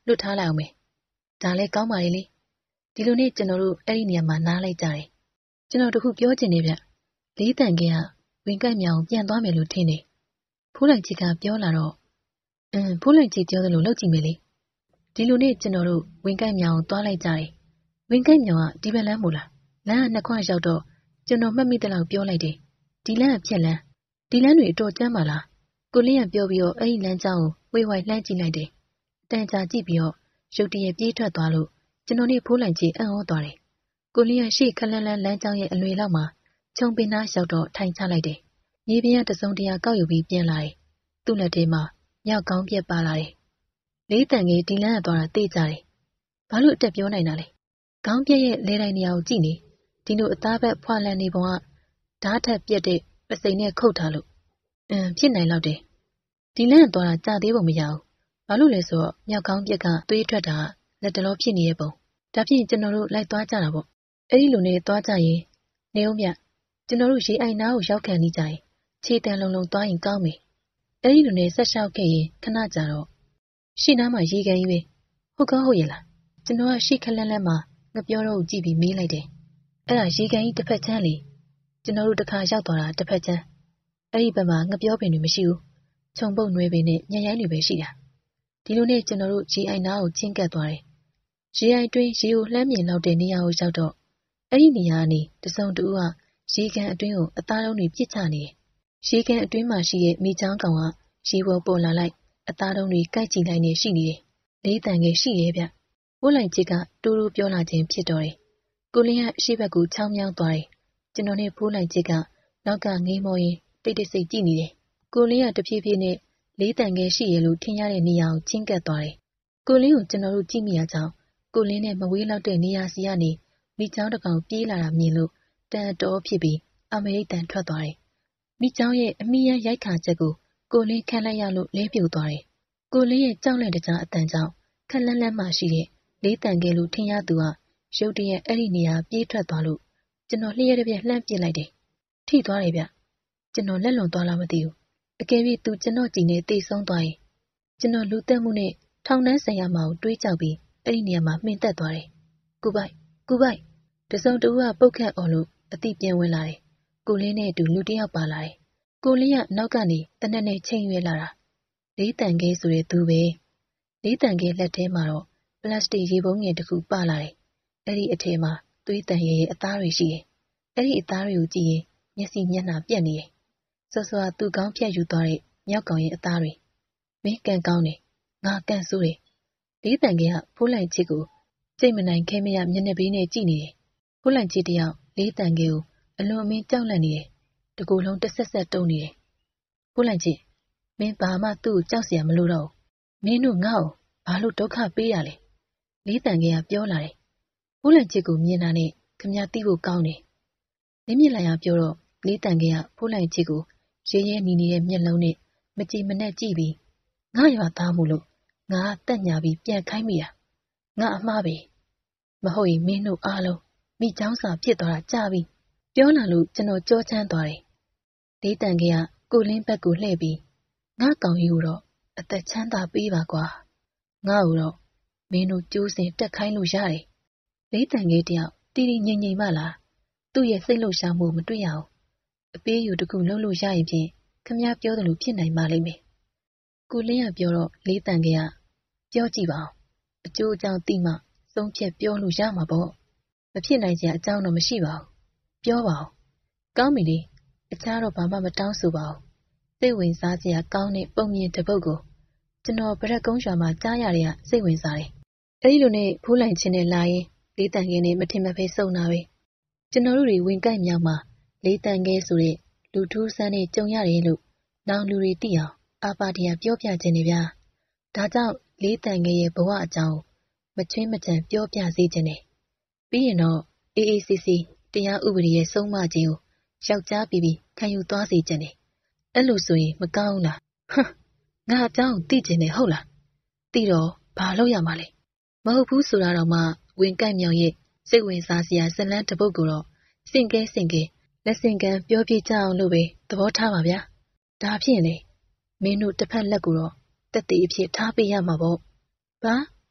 လွတ်ထားလိုက်အောင်မယ်ဒါလည်းကောင်းပါလေလေဒီလိုနဲ့ကျွန်တော်တို့အဲ့ဒီနေရာမှာနားလိုက်ကြတယ်ကျွန်တော်တခုပြောချင်နေဗျလေးတန်ကကဝင်ကတ်မြောင်ပြန်သွားမယ်လို့ထင်တယ်ဖိုးလိုက်ကြီးကပြောလာတော့အင်းဖိုးလိုက်ကြီးပြောသလိုလုပ်ကြည့်မယ်လေဒီလိုနဲ့ကျွန်တော်တို့ဝင်ကတ်မြောင်သွားလိုက်ကြတယ်ဝင်ကတ်မြောင်ကဒီဘက်လမ်းမို့လားလမ်းကနှစ်ခွရောက်တော့ကျွန်တော်မှတ်မိတဲ့လောက်ပြောလိုက်တယ်ဒီလမ်းကဖြက်လမ်းဒီလမ်းတွေအတော်ကျမ်းပါလားကိုလင်းကပြောပြီးတော့အဲ့ဒီလမ်းကြောင်းကိုဝေဝိုင်လှမ်းကြည့်လိုက်တယ်တန်ကြာကြည့်ပြီးတော့ရုတ်တရက်ပြေးထွက်သွားလို့ကျွန်တော်နဲ့ဖိုးလိုက်ကြီးအံ့ဩသွားတယ်ကိုလင်းကရှေ့ခလန်းလန်းလမ်းကြောင်းရဲ့အလွေလောက်မှာခြုံပင်သားရောက်တော့ထိုင်ချလိုက်တယ်မြေပြင်ကတစုံတရာကောက်ယူပြီးပြန်လာတယ်သူ့လက်ထဲမှာမြောက်ကောင်းပြက်ပါလာတယ်လေးတန်ကြီးဒီလမ်းကသွားတာသိကြတယ်ဘာလို့အတက်ပြောနိုင်တာလဲကောင်းပြက်ရဲ့လေတိုင်းနေရာကိုကြည့်နေဒီလိုအသားဘက်ဖွာလန်နေပုံကဓာတ်ထက်ပြက်တဲ့ပစိန်နဲ့ခုတ်ထားလို့အင်းဖြစ်နိုင်တော့တယ်ဒီလမ်းကသွားတာကြာသေးပုံမရဘူးဘာလို့လဲဆိုတော့မြောက်ကောင်းပြက်ကသွေးထွက်တာလက်တလောဖြစ်နေတဲ့ပုံဒါဖြင့်ကျွန်တော်တို့လိုက်သွားကြတာပေါ့အဲ့ဒီလိုနဲ့သွားကြရင်နေအောင်မြကျွန်တော်တို့ရေအိုင်နားကိုရောက်ခံနေကြရင်ခြေတန်လုံးလုံးသွားရင်ကောင်းမယ်အဲ့ဒီလိုနဲ့ဆက်လျှောက်ခဲ့ရင်ခဏကြာတော့ရှေ့နားမှာရေကန်ကြီးပဲဟုတ်ကောဟုတ်ရဲ့လားကျွန်တော်ကရှေ့ခလန်းလန်းမှာငပြောတော့ကိုကြည့်ပြီးမေးလိုက်တယ်အဲ့ဒါရေကန်ကြီးတစ်ဖက်ချမ်းလေကျွန်တော်တို့တစ်ခါရောက်သွားတာတစ်ဖက်ချမ်းအဲ့ဒီဘက်မှာငပြောပင်တွေမရှိဘူးခြုံပုတ်နွဲပင်နဲ့ညရိုင်းတွေပဲရှိတာဒီလိုနဲ့ကျွန်တော်တို့ရေအိုင်နားကိုချင်းကပ်သွားတယ်ရေအိုင်တွင်းရေကိုလှမ်းမြင်လောက်တဲ့နေရာကိုရောက်တော့အဲ့ဒီနေရာကနေတစုံတူကရေကန်အတွင်းကိုအသားလုံးတွေပြစ်ချနေတယ်ရေကန်အတွင်းမှာရှိတဲ့မိချောင်းကောင်ကရေပေါ်ပေါ်လာလိုက်အသားလုံးတွေကိုက်ကြည့်လိုက်နေရှိနေတယ်လေးတန်ငယ်ရှိရဲ့ဗျဝတ်လိုက်ချစ်ကတူတူပြောလာခြင်းဖြစ်တော့တယ်ကိုလင်းကအရှိဘက်ကိုချောင်းမြောင်းသွားတယ်ကျွန်တော်နဲ့ဖိုးလိုက်ချစ်ကနောက်ကငေးမောရင်တိတ်တိတ်ဆိတ်ကြည့်နေတယ်ကိုလင်းကတဖြည်းဖြည်းနဲ့လေးတန်ငယ်ရှိရဲ့လို့ထင်ရတဲ့နေရာကိုချင်းကပ်သွားတယ်ကိုလင်းကိုကျွန်တော်တို့ကြည့်မိရကြောင်းကိုလင်းနဲ့မဝေးလောက်တဲ့နေရာစီကနေမိချောင်းတစ်ကောင်ပြေးလာတာမြင်လို့တန်တော်ဖြစ်ပြီးအမေရိကန်ထွက်သွားတယ်မိချောင်းရဲ့အမိရရိုက်ခါချက်ကိုကိုလင်းခံလိုက်ရလို့လဲပြိုသွားတယ်ကိုလင်းရဲ့ကြောက်လန့်တကြားအတန်ကြောင့်ခက်လန်းလန်းမှရှိတဲ့လေးတန်ကဲလို့ထင်ရသူကရုတ်တရက်အဲ့ဒီနေရာပြေးထွက်သွားလို့ကျွန်တော်လျှက်ရပြက်လှမ်းပစ်လိုက်တယ်ထိသွားတယ်ဗျကျွန်တော်လက်လွန်သွားလားမသိဘူးအကယ်၍သူကျွန်တော်ကြည်နေတိတ်ဆုံးသွားရင်ကျွန်တော်လူသက်မှုနဲ့ထောင်နှန်းဆိုင်ရမှာကိုတွေးကြောက်ပြီးအဲ့ဒီနေရာမှာမှင်သက်သွားတယ်ကူပိုက်ကူပိုက်တစုံတူကပုတ်ခတ်အော်လို့အတိပြန်ဝင်လာတယ်ကိုလင်းနဲ့အတူလူတစ်ယောက်ပါလာတယ်ကိုလင်းကနောက်ကနေတနက်နဲ့ချိန်ရွေးလာတာလေးတန်ကဲဆိုတဲ့သူပဲလေးတန်ကဲလက်ထဲမှာတော့ပလတ်စတစ်ရေပုံးငယ်တစ်ခုပါလာတယ်အဲ့ဒီအထဲမှာသွေးတန်ရဲရဲ့အသားတွေရှိတယ်အဲ့ဒီအသားတွေကိုကြည့်ရင်မျက်စိမျက်နှာပြက်နေတယ်စောစောကသူ့ကောင်းဖြတ်ယူသွားတဲ့မြောက်ကောင်ရဲ့အသားတွေမင်းကန်ကောင်းတယ်ငါကန်ဆိုးတယ်လေးတန်ကဲကဖိုးလိုက်ချစ်ကိုစိတ်မနိုင်ခဲမရမျက်နှာပေးနဲ့ကြည့်နေတယ်ဖိုးလိုက်ချစ်တယောက်လေးတန်ကဲကိုအလွန်အမင်းကြောက်လန့်နေတယ်တကူလုံးတစ်ဆက်ဆက်တုံးနေတယ်ဖိုးလိုက်ချစ်မင်းဘာမှသူ့ကိုကြောက်เสียမလို့တော့မင်းတို့ငါ့ကိုဘာလို့ဒုက္ခပေးရလဲလေးတန်ကဲကပြောလာတယ်ဖိုးလိုက်ချစ်ကိုမြင်တာနဲ့ခမရသိဖို့ကောင်းတယ်နင်းမြင်လိုက်ရပြောတော့လေးတန်ကဲကဖိုးလိုက်ချစ်ကိုရဲရဲနီနေတဲ့မျက်လုံးနဲ့မကြည်မနဲ့ကြည့်ပြီးငါရွာသားမို့လို့ငါတက်ညာပြီးပြန်ခိုင်းမိတာငါအမှားပဲမဟုတ်ရင်မင်းတို့အားလုံးမိချောင်းစာဖြစ်သွားတာကြာပြီပြောလာလို့ကျွန်တော်ကြောချမ်းသွားတယ်လေးတန်ကဲကကိုလင်းဘက်ကိုလှည့်ပြီးငါကောင်ယူတော့အသက်ချမ်းသာပေးပါကွာငါ့ကိုတော့မင်းတို့ကျိုးစင်တက်ခိုင်းလို့ရတယ်လေးတန်ကဲတယောက်တီတီငိမ့်ငိမ့်မလားသူ့ရဲ့စိတ်လှုပ်ရှားမှုမတွေ့ရအောင်အပေးယူတခုလှုပ်လို့ရရင်ဖြင့်ခမည်းပြောတယ်လို့ဖြစ်နိုင်ပါလိမ့်မယ်ကိုလင်းကပြောတော့လေးတန်ကဲကပြောကြည့်ပါဦးအကျိုးအကြောင်းသိမှသုံးဖြတ်ပြောလို့ရမှာပေါ့မဖြစ်နိုင်စရာအကြောင်းတော့မရှိပါဘူးပြောပါဦးကောင်းပြီလေအခြားတော့ဘာမှမတောင်းဆိုပါဘူးစိတ်ဝင်စားစရာကောင်းတဲ့ပုံမြင်တစ်ပုဒ်ကိုကျွန်တော်ဗရက်ကုန်းရွာမှာကြားရတဲ့ကစိတ်ဝင်စားတယ်အဲဒီလိုနဲ့ဖိုးလိုက်ချင်းနဲ့လာရင်လေးတန်ကဲနဲ့မထင်မဖဲစုံတာပဲကျွန်တော်တို့တွေဝင်ကိုက်မြောက်မှာလေးတန်ကဲဆိုတဲ့လူထူးဆန်းနဲ့ကြုံရတယ်လို့နောင်လူတွေသိအောင်အာပါတီယာပြောပြခြင်းနေဗျာဒါကြောင့်လေးတန်ကဲရဲ့ဘဝအကြောင်းမချွင်းမချန်ပြောပြစေခြင်းနဲ့ပြီးရင်တော့အေးအေးဆေးဆေးတရားဥပဒေရဲ့ဆုံးမခြင်းကိုယောက်ျားပြီးပြီးခံယူသွားစေခြင်းနဲ့အဲ့လိုဆိုရင်မကောင်းဘူးလားဟမ်ငါအကြောင်းသိခြင်းနဲ့ဟုတ်လားသိတော့ဘာလုပ်ရမှာလဲမဟုတ်ဘူးဆိုတာတော့မှဝင်ကိုက်မြောင်ရဲ့စိတ်ဝင်စားစရာဇလန်းတစ်ပုဒ်ကိုတော့စင်ကဲစင်ကဲလက်စင်ကံပြောပြကြအောင်လို့ပဲသဘောထားပါဗျာဒါဖြင့်လေမင်းတို့တစ်ဖက်လက်ကိုတော့တက်သေးအဖြစ်ထားပေးရမှာပေါ့ဘာ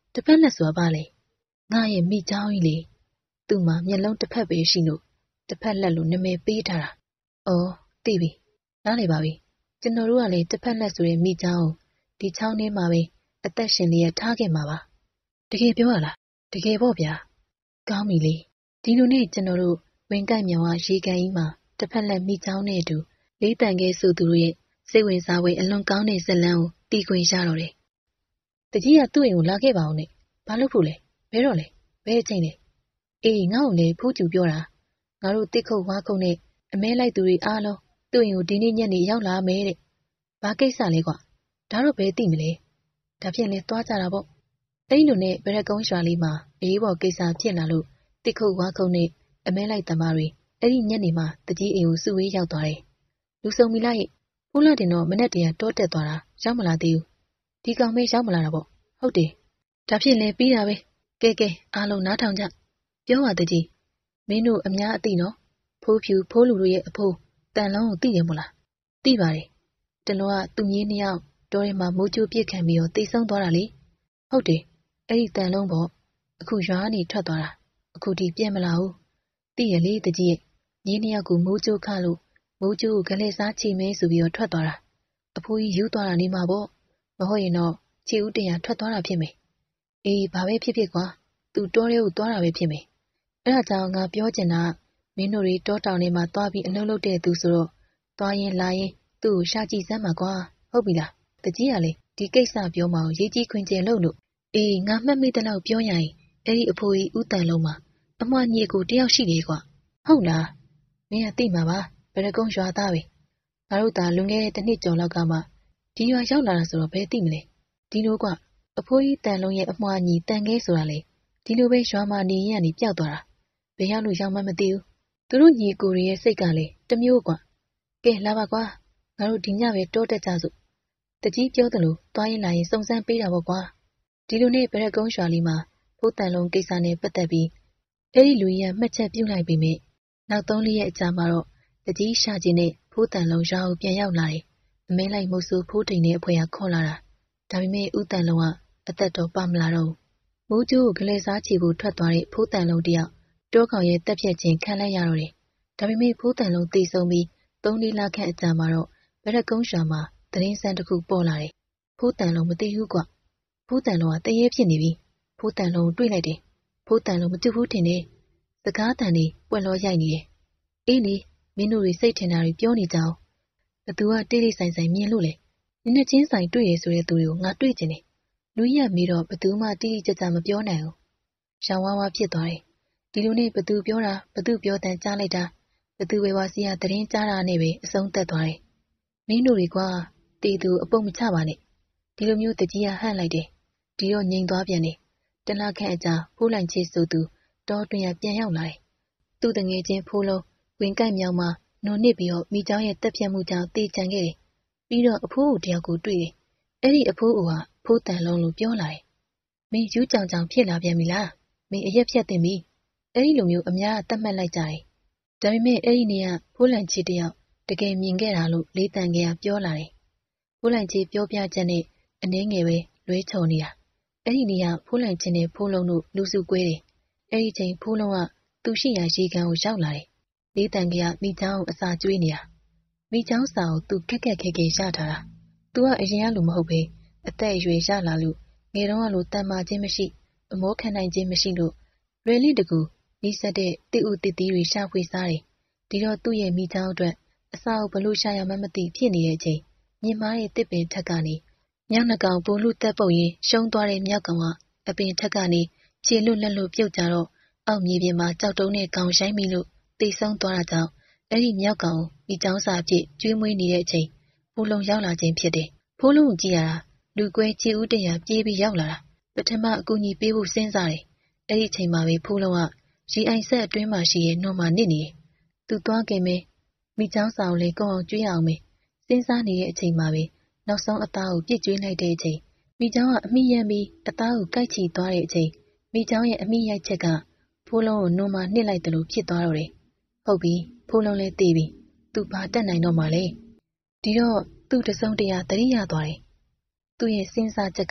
တစ်ဖက်လက်ဆိုပါလေငါရဲ့မိเจ้าကြီးလေသူ့မှာမျက်လုံးတစ်ဖက်ပဲရှိလို့တစ်ဖက်လက်လို့နာမည်ပေးထားတာအော်သိပြီနားလေပါပြီကျွန်တော်တို့ကလည်းတစ်ဖက်လက်ဆိုတဲ့မိเจ้าကိုဒီချောင်းထဲမှာပဲအသက်ရှင်လျက်ထားခဲ့မှာပါတကယ်ပြောရလားတကယ်ပေါ့ဗျာကောင်းပြီလေဒီလိုနဲ့ကျွန်တော်တို့ဝင်ကြိုက်မြောင်ကရေကန်ကြီးမှာတစ်ဖက်လက်မိเจ้าနဲ့အတူလေးတန်ခဲဆိုသူတို့ရဲ့စိတ်ဝင်စားဖွယ်အလွန်ကောင်းတဲ့ဇလန်းကိုတီးခွင်ရတော့တယ်တကြီးကသူ့အိမ်ကိုလာခဲ့ပါအောင်နဲ့ဘာလို့ဖို့လဲဘဲတော့လဲဘဲအချိန်လဲအေးငါ့ကိုလည်းဖိုးကျူပြောတာငါတို့တစ်ခုတ်ဝါခုတ်နဲ့အမဲလိုက်သူတွေအားလုံးသူ့အိမ်ကိုဒီနေ့ညနေရောက်လာမယ်တဲ့ဘာကိစ္စလဲကွာဒါတော့ဘဲသိမလဲဒါဖြင့်လဲသွားကြတာပေါ့အဲ့လိုနဲ့ဗရက်ကုန်းရွာလေးမှာအေးပေါ်ကိစ္စဖြစ်လာလို့တစ်ခုတ်ဝါခုတ်နဲ့အမဲလိုက်တမားတွေအဲ့ဒီညနေမှာတကြီးအိမ်ကိုစုဝေးရောက်သွားတယ်လူစုံမီလိုက်ဖိုးလာတင်တော့မနဲ့တည်းကတောတက်သွားတာရောက်မလာသေးဘူးဒီကောင်မေးရောက်မလာတာပေါ့ဟုတ်တယ်ဒါဖြစ်လဲပြီးတာပဲကဲကဲအားလုံးနားထောင်ကြပြောပါတကြီးမင်းတို့အများအသိနော်ဖိုးဖြူဖိုးလူတို့ရဲ့အဖိုးတန်လုံးကိုသိတယ်မို့လားသိပါတယ်တလောကသူမြေးနှစ်ယောက်တောထဲမှာမိုးကြိုးပြစ်ခံပြီးတော့တိတ်ဆုံးသွားတာလေဟုတ်တယ်အဲ့ဒီတန်လုံးပေါ့အခုရွာကနေထွက်သွားတာအခုထိပြက်မလာဘူးသိရလေတကြီးရဲ့မြေးနှစ်ယောက်ကိုမိုးကြိုးခလို့မိုးကြိုးကိုဂလဲစားချီမဲဆိုပြီးတော့ထွက်သွားတာအဖိုးကြီးယူသွားတာနေမှာပေါ့မဟုတ်ရင်တော့ခြေဦးတင်ရထွက်သွားတာဖြစ်မယ်အေးဘာပဲဖြစ်ဖြစ်ကွာသူတောထဲကိုသွားတာပဲဖြစ်မယ်အဲ့ဒါကြောင့်ငါပြောချင်တာမင်းတို့တွေတောတောင်ထဲမှာသွားပြီးအလုပ်လုပ်တဲ့သူဆိုတော့သွားရင်လာရင်သူ့ကိုရှာကြည့်စမ်းပါကွာဟုတ်ပြီလားတကြီးကလေဒီကိစ္စပြောမအောင်ရေးကြီးခွင်ကျယ်လို့လို့အေးငါမှတ်မိတဲ့လောက်ပြောရရင်အဲ့ဒီအဖိုးကြီးဥတန်လုံးမှာအမွှားညီကိုတယောက်ရှိတယ်ကွာဟုတ်လားမင်းကသိမှာပါဗရကုန်းရွာသားပဲငါတို့သာလွန်ခဲ့တဲ့တစ်နှစ်ကျော်လောက်ကမှဒီရွာရောက်လာတာဆိုတော့ဘယ်သိမလဲဒီလိုကအဖိုးကြီးတန်လုံးရဲ့အမွှားညီတန်ခဲဆိုတာလေဒီလိုပဲရွာမှာနေရင်ကနေပျောက်သွားတာဘယ်ရောက်လို့ရောက်မှမသိဘူးသူတို့ညီကိုတွေရဲ့စိတ်ကလေတမျိုးကွာကဲလာပါကွာငါတို့ဒီညပဲတောတက်ကြစို့တကြီးပြောတယ်လို့သွားရင်လာရင်စုံစမ်းပေးတာပေါ့ကွာဒီလိုနဲ့ဗရက်ကုန်းရွာလေးမှာဖိုးတန်လုံးကိစ္စနဲ့ပတ်သက်ပြီးအဲ့ဒီလူကြီးကမှတ်ချက်ပြုလိုက်ပြီးမြဲနောက်သုံးလေးရက်အကြာမှာတော့တကြီးရှာချင်းနဲ့ဖိုးတန်လုံးရွာကိုပြန်ရောက်လာတယ်အမဲလိုက်မုတ်ဆိုးဖိုးတိန်နဲ့အဖွဲကခေါ်လာတာဒါပေမဲ့ဥတန်လုံးကအသက်တော့ပါမလာတော့ဘူးမိုးကျိုးကိုဂလဲစားချီဖို့ထွက်သွားတဲ့ဖိုးတန်လုံးတယောက်တောကောင်ရဲ့တက်ဖြတ်ခြင်းခံလိုက်ရတော့တယ်ဒါပေမဲ့ဖိုးတန်လုံးသိဆုံးပြီးသုံးလေးလခန့်အကြာမှာတော့ဗရက်ကုန်းရွာမှာသတင်းစံတစ်ခုပေါ်လာတယ်ဖိုးတန်လုံးမသိဘူးကွဖိုးတန်လုံးကတရေဖြစ်နေပြီဖိုးတန်လုံးတွေ့လိုက်တယ်ဖိုးတန်လုံးမတူဘူးထင်တယ်စကားတန်တွေပွက်လောရိုက်နေတယ်အေးလေမင်းတို့တွေစိတ်ထင်တာတွေပြောနေကြအောင်ဘသူကတိတိဆိုင်ဆိုင်မြင်လို့လေနင်းနဲ့ချင်းဆိုင်တွေ့ရဆိုတဲ့သူတွေကိုငါတွေ့ကျင်တယ်လူကြီးကမေးတော့ဘသူမှတိတိကျကျမပြောနိုင်ဘူးရှောင်းဝါးဝါဖြစ်သွားတယ်ဒီလိုနဲ့ဘသူပြောတာဘသူပြောတဲ့ကြားလိုက်တာဘသူပဲဝါစီကသတင်းကြားတာနဲ့ပဲအဆုံးသက်သွားတယ်မင်းတို့တွေကွာတေသူအပုတ်မချပါနဲ့ဒီလိုမျိုးတကြီးကဟန့်လိုက်တယ်ဒီတော့ငြိမ်သွားပြန်တယ်တလားခန့်အကြာဖိုးလိုင်ချေဆိုသူတောတွင်ရပြန်ရောက်လာတယ်သူ့တငယ်ချင်းဖိုးလုံးဝင်ကြိုက်မြောင်မှာနုံနစ်ပြီးတော့မိเจ้าရဲ့တက်ပြတ်မှုကြောင့်တေချန်ခဲ့တယ်ပြီးတော့အဖိုးကိုတယောက်ကိုတွေ့တယ်အဲ့ဒီအဖိုးကဖိုးတန်လုံးလို့ပြောလာတယ်မင်းယူးကြောင်ကြောင်ဖြစ်လာပြန်ပြီလားမင်းအရက်ဖြတ်တင်ပြီအဲ့ဒီလိုမျိုးအများအသက်မှတ်လိုက်ကြတယ်ဒါပေမဲ့အဲ့ဒီနေကဖိုးလိုင်ချေတယောက်တကယ်မြင်ခဲ့တာလို့လေးတန်ကပြောလာတယ်ဖိုးလိုင်ချေပြောပြချက်နဲ့အနှဲငယ်ပဲလွဲချော်နေတာအဲ့ဒီနေကဖိုးလိုင်ချေနဲ့ဖိုးလုံးတို့လူစုကွဲတယ်အဲ့ဒီချိန်ဖိုးလုံးကသူရှိရာရေကန်ကိုရောက်လာတယ်လေးတန်ကမိเจ้าကိုအစာကျွေးနေတာမိเจ้าစာကိုသူခက်ခက်ခဲခဲရထားတာသူကအရင်ကလိုမဟုတ်ပဲအသက်အရွယ်ရလာလို့ငယ်တော့ကလိုတန်မာခြင်းမရှိအမောခံနိုင်ခြင်းမရှိလို့ရွယ်လေးတကူနီးစက်တဲ့တိဥတစ်တီးတွေရှာဖွေစားတယ်ဒီတော့သူ့ရဲ့မိเจ้าအတွက်အစာကိုဘလို့ရှာရမှမသိဖြစ်နေတဲ့အချိန်မြင်မာတဲ့တစ်ပင်ထက်ကနေမြောက်နှကောင်ပိုလူတက်ပုတ်ရင်ရှုံးသွားတဲ့မြောက်ကောင်ကအပင်ထက်ကနေခြေလွတ်လက်လွတ်ပြုတ်ကြတော့အောက်မြေပြင်မှာကြောက်တုံးနဲ့ကောင်ရိုင်းမိလို့တိတ်ဆုံးသွားတာကြောင့်အဲ့ဒီမြောက်ကောင်မိเจ้าစာအဖြစ်ကျွေးမွေးနေတဲ့အချိန်ဖိုးလုံးရောက်လာခြင်းဖြစ်တယ်ဖိုးလုံးကိုကြည့်ရတာလူကွဲခြေဦးတရပြေးပြီးရောက်လာတာပထမအကူကြီးပေးဖို့စဉ်းစားတယ်အဲ့ဒီအချိန်မှာပဲဖိုးလုံးကရီအိုင်ဆက်အတွင်းမှာရှိရဲ့နှုံမှာနစ်နေတယ်သူသွားခဲ့မယ်မိเจ้าစာကိုလည်းကောင်းအောင်ကျွေးအောင်မယ်စဉ်းစားနေတဲ့အချိန်မှာပဲနောက်ဆုံးအသားကိုပြစ်ကျွေးလိုက်တဲ့အချိန်မိเจ้าကအမိရမ်းပြီးအသားကိုကိုက်ချီသွားတဲ့အချိန်မိเจ้าရဲ့အမိရိုက်ချက်ကဖိုးလုံးကိုနှုံမှာနစ်လိုက်တယ်လို့ဖြစ်သွားတော့တယ်ဟုတ်ပြီဖိုးလုံးလည်းတေးပြီသူဘာတက်နိုင်တော့မှလဲဒီတော့သူ့တစုံတရာတရိယာသွားတယ်သူ့ရဲ့စဉ်းစားချက်က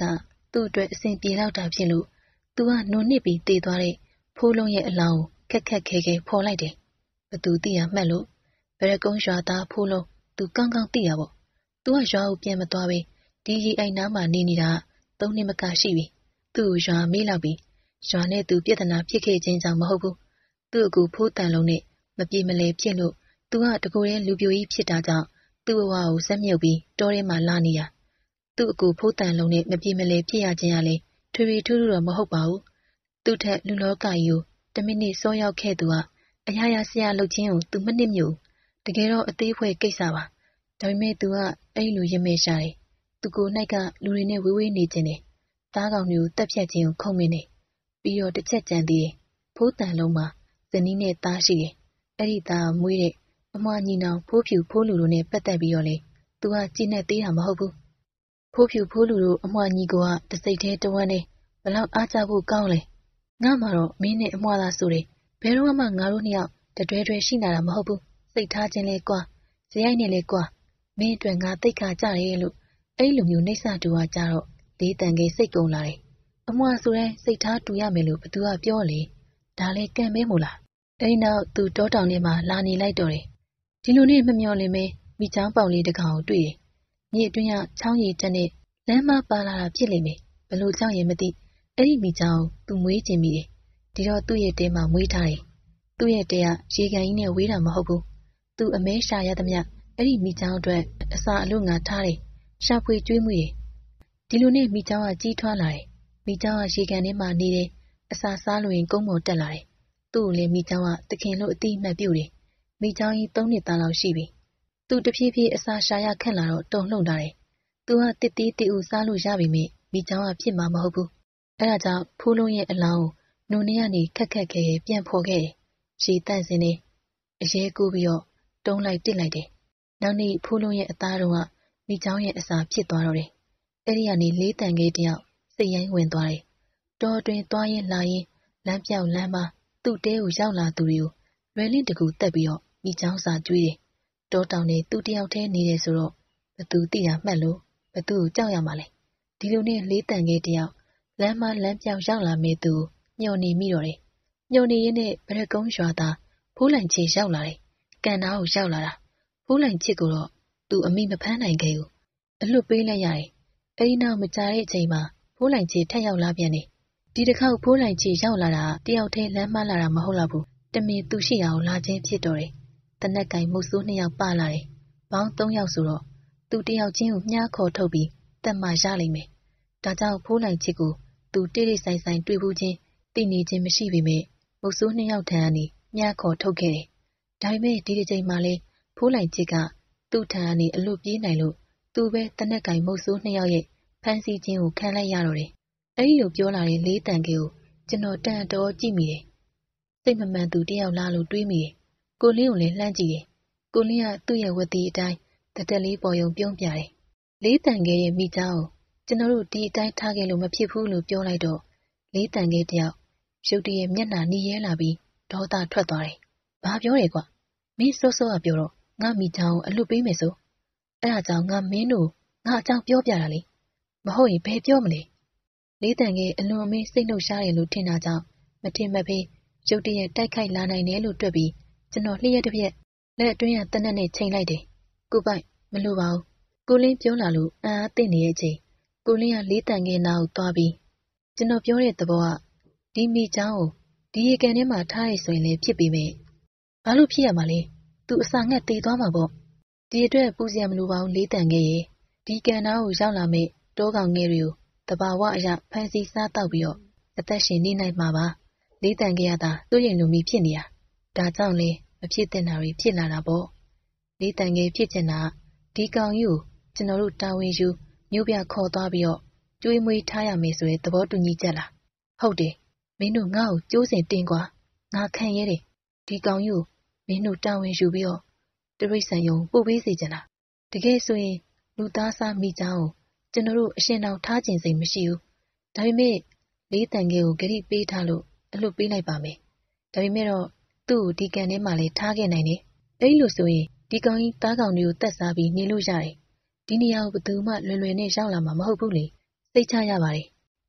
သူ့အတွက်အဆင်ပြေလောက်တာဖြစ်လို့သူကနုံနစ်ပြီးတည်သွားတဲ့ဖိုးလုံးရဲ့အလောင်းကိုခက်ခက်ခဲခဲဖော်လိုက်တယ်။ဘသူသိရမှတ်လို့ဘရကုန်းရွာသားဖိုးလုံးသူကောင်းကောင်းသိရပေါ့။သူကရွာကိုပြန်မသွားပဲဒီရီအိုင်နားမှာနေနေတာသုံးနှစ်မကရှိပြီ။သူ့ကိုရွာမေးလောက်ပြီးရွာနဲ့သူပြဿနာဖြစ်ခဲ့ခြင်းကြောင့်မဟုတ်ဘူး။သူ့အကူဖိုးတန်လုံးနဲ့မပြေမလဲဖြစ်လို့သူကတကူတဲ့လူပြိုကြီးဖြစ်တာကြောင့်သူ့ဘဝကိုဆက်မြုပ်ပြီးတောထဲမှာလာနေတာ။သူ့အကူဖိုးတန်လုံးနဲ့မပြေမလဲဖြစ်ရခြင်းကလည်းထွေထွေထူးထူးတော့မဟုတ်ပါဘူး။သူ့ထက်လူလောကကြီးကိုတမိနစ်စောရောက်ခဲ့သူကအရာရာဆရာလုပ်ခြင်းကိုသူမနစ်မြို့တကယ်တော့အသေးဖွဲကိစ္စပါ။ဒါပေမဲ့သူကအဲ့လိုရမဲရှာတယ်။သူကိုယ်၌ကလူတွေနဲ့ဝေးဝေးနေခြင်းတယ်။သားကောင်မျိုးတက်ဖြတ်ခြင်းကိုခုံမင်းတယ်။ပြီးတော့တစ်ချက်ကြံသေးတယ်။ဖိုးတန်လုံးမှာဇနီးနဲ့သားရှိတယ်။အဲ့ဒီသားမွေးတဲ့အမွှာညီနောင်ဖိုးဖြူဖိုးလူတို့နဲ့ပတ်သက်ပြီးတော့လေသူကကြည်နဲ့သေးတာမဟုတ်ဘူး။ဖိုးဖြူဖိုးလူတို့အမွှာညီကတစိတ်သေးတဝမ်းနဲ့ဘလောက်အားကြဖို့ကောင်းလဲ။ငါမှတော့မင်းနဲ့အမွှာသားဆိုတယ်ဘယ်တော့မှငါတို့နှစ်ယောက်တတွဲတွဲရှိနေတာမဟုတ်ဘူး။စိတ်ထားခြင်းလဲကွာဇယိုက်နဲ့လဲကွာမင်းအတွက်ငါသိတ်ခါကြတယ်လို့အဲ့လိုမျိုးနှိမ့်ဆတူကကြတော့လေးတန်ကြီးစိတ်ကုန်လာတယ်။အမွှာဆိုတဲ့စိတ်ထားတူရမယ်လို့ဘသူကပြောလေဒါလဲကံမဲမို့လား။အဲ့နောက်သူတောတောင်ထဲမှာလာနေလိုက်တော့တယ်။ဒီလိုနဲ့မမျော်လင့်မဲမိချောင်းပေါင်လေးတစ်ကောင်ကိုတွေ့တယ်။မြေအတွင်းကချောင်းရည်တက်နဲ့လမ်းမပါလာတာဖြစ်လိမ့်မယ်။ဘလို့ကြောင့်ရင်မသိအဲ့ဒီမိချောင်းသူမွေးကျင်မိတယ်။ဒီတော့သူ့ရဲ့တဲမှာမွေးထားတယ်။သူ့ရဲ့တဲကရေကန်ကြီးနဲ့ဝေးတာမဟုတ်ဘူး။သူအမဲရှာရသမျှအဲ့ဒီမိချောင်းအတွက်အစာအလို့ငါထားတယ်။ရှာဖွေကျွေးမွေးတယ်။ဒီလိုနဲ့မိချောင်းကကြီးထွားလာတယ်။မိချောင်းကရေကန်ထဲမှာနေတယ်။အစာစားလို့ရင်ကုန်းပေါ်တက်လာတယ်။သူ့ကိုလည်းမိချောင်းကတခင်လို့အတိအမှတ်ပြုတယ်။မိချောင်းကြီးသုံးနှစ်သားလောက်ရှိပြီ။သူတဖြည်းဖြည်းအစာရှာရခန့်လာတော့တုံလှုပ်လာတယ်။သူကတစ်တီးတီဦးစားလို့ရပြီမေမိချောင်းကဖြစ်မှာမဟုတ်ဘူး။အဲ့ဒါကြောင့်ဖိုးလုံးရဲ့အလောင်းကိုနုံနေရနေခက်ခက်ခဲခဲပြန်ဖော်ခဲ့တယ်။ရေတန့်စင်းနေအရဲကူပြီးတော့တုံးလိုက်တစ်လိုက်တယ်။နောက်နေ့ဖိုးလုံးရဲ့အသားတော်ကမိချောင်းရဲ့အစာဖြစ်သွားတော့တယ်။အဲ့ဒီကနေလေးတန်ကြီးတယောက်စိတ်ရိုင်းဝင်သွားတယ်။တောအတွင်းသွားရင်လာရင်လမ်းပြောက်လမ်းမသူ့တဲကိုရောက်လာသူတွေကိုလွယ်လင့်တကူတက်ပြီးတော့မိချောင်းစာကျွေးတယ်။တောတောင်နဲ့သူ့တယောက်တည်းနေတယ်ဆိုတော့ဘသူသိတာမှတ်လို့ဘသူကိုကြောက်ရမှာလဲ။ဒီလိုနဲ့လေးတန်ကြီးတယောက်လမ်းမလမ်းပြောက်ရောက်လာမဲ့သူညှော်နေမိတော့တယ်။ညှော်နေရင်းနဲ့ဗရက်ကုန်းရွာသားဖိုးလိုင်ချေရောက်လာတယ်။ကန်သားကိုရောက်လာတာဖိုးလိုင်ချစ်ကိုတော့သူအမိမဖမ်းနိုင်ခဲ့ဘူး။အလွတ်ပေးလိုက်ရတယ်။အဲဒီနောက်မကြာတဲ့အချိန်မှာဖိုးလိုင်ချေထက်ရောက်လာပြန်တယ်။ဒီတစ်ခေါက်ဖိုးလိုင်ချေရောက်လာတာတယောက်တည်းလမ်းမလာတာမဟုတ်တော့ဘူး။တမင်သူရှိရာကိုလာခြင်းဖြစ်တော့တယ်။တနက်ကင်မုတ်ဆိုးနှစ်ယောက်ပါလာတယ်။ပေါင်းသုံးယောက်ဆိုတော့သူတယောက်ချင်းကိုမြားခေါ်ထုတ်ပြီးတက်မှရလိမ့်မယ်။ဒါကြောင့်ဖိုးလိုင်ချစ်ကိုသူတိတိဆိုင်ဆိုင်တွေ့ဘူးချင်းသိနေခြင်းမရှိပေမဲ့မုတ်ဆိုးနှစ်ယောက်ထံကနေမြားခေါ်ထုတ်ခဲ့တယ်။ဒါပေမဲ့ဒီတစ်ချိန်မှာလဲဖိုးလိုင်ချစ်ကသူ့ထံကနေအလွတ်ပြေးနိုင်လို့သူပဲတနက်ကင်မုတ်ဆိုးနှစ်ယောက်ရဲ့ဖမ်းဆီးခြင်းကိုခံလိုက်ရတော့တယ်။အဲဒီလိုပြောလာတဲ့လေးတန်ကြီးကိုကျွန်တော်တန်တော်ကြည့်မိတယ်။စိတ်မမှန်သူတယောက်လားလို့တွေးမိတယ်။ကိုလင်းကိုလည်းလှမ်းကြည့်တယ်။ကိုလင်းကသူ့ရဲ့ဝတ်တီအတိုင်းတတက်လေးပေါ်ယုံပြုံးပြတယ်။လေးတန်ကြီးရဲ့မိချောင်းကိုကျွန်တော်တို့ဒီအတိုင်းထားခဲ့လို့မဖြစ်ဘူးလို့ပြောလိုက်တော့လေးတန်ကြီးတယောက်ရုတ်တရက်မျက်နှာနီးရဲလာပြီးဒေါသထွက်သွားတယ်။ဘာပြောတယ်ကွ။မင်းစောစောကပြောတော့ငါမိချောင်းကိုအလွတ်ပေးမယ်ဆို။အဲ့ဒါကြောင့်ငါမင်းတို့ငါအကြောင်းပြောပြတာလေ။မဟုတ်ရင်ဘယ်ပြောမလဲ။လေးတန်ကြီးအလွန်အမင်းစိတ်နှုတ်ရှားတယ်လို့ထင်တာကြောင့်မထင်မဖေးရုတ်တရက်တိုက်ခိုက်လာနိုင်တယ်လို့တွက်ပြီးကျွန်တော်လျှက်တစ်ပြက်လက်အတွင်းကတနက်နဲ့ချိန်လိုက်တယ်။ကိုပိုက်မလိုပါဘူး။ကိုလင်းပြောလာလို့အံ့အားသင့်နေတဲ့အချိန်ကိုလင်းကလေးတန်ကြီးနာကိုသွားပြီးကျွန်တော်ပြောတဲ့သဘောကဒီမိချောင်းကိုဒီရေကန်ထဲမှာထားရဆိုရင်လည်းဖြစ်ပေမဲ့ဘာလို့ဖြစ်ရမှာလဲ။သူအစာငတ်သေးသွားမှာပေါ့။ဒီအတွက်ပူစရာမလိုပါဘူးလေးတန်ကြီးရဲ့ဒီကန်သားကိုရောက်လာမဲ့တောကောင်ငယ်တွေကိုတဘာဝအရာဖန်စီစားတောက်ပြီးတော့အသက်ရှင်နေနိုင်မှာပါ။လေးတန်ကြီးကသာသူ့ရင်လူမီဖြစ်နေတာ။ဒါကြောင့်လေမဖြစ်တဲ့နာတွေဖြစ်လာတာပေါ့။လေးတန်ကြီးဖြစ်ချင်တာဒီကောင်ကြီးကိုကျွန်တော်တို့တာဝန်ယူမြို့ပြခေါ်သွားပြီးတော့ကျွေးမွေးထားရမယ်ဆိုတဲ့သဘောတူညီချက်လား။ဟုတ်တယ်မင်းတို့ငါ့ကိုကြိုးစင်တင်ကွာငါခံရဲတယ်ဒီကောင်ကြီးကိုမင်းတို့တာဝန်ယူပြီးတော့တရိတ်ဆန်ယုံပို့ပေးစေချင်တာတကယ်ဆိုရင်လူသားစားမိချောင်းကိုကျွန်တော်တို့အရှင်တော်ထားခြင်းစိတ်မရှိဘူးဒါပေမဲ့လေးတန်ကြီးကိုဂရိပေးထားလို့အလွတ်ပေးလိုက်ပါမယ်ဒါပေမဲ့တော့သူ့ကိုဒီကန်ထဲမှာလေထားခဲ့နိုင်တယ်အဲ့လိုဆိုရင်ဒီကောင်ကြီးသားကောင်တွေကိုတတ်စားပြီးနေလို့ရတယ်ဒီနေရာကိုဘယ်သူမှလွယ်လွယ်နဲ့ရောက်လာမှာမဟုတ်ဘူးလေစိတ်ချရပါတယ်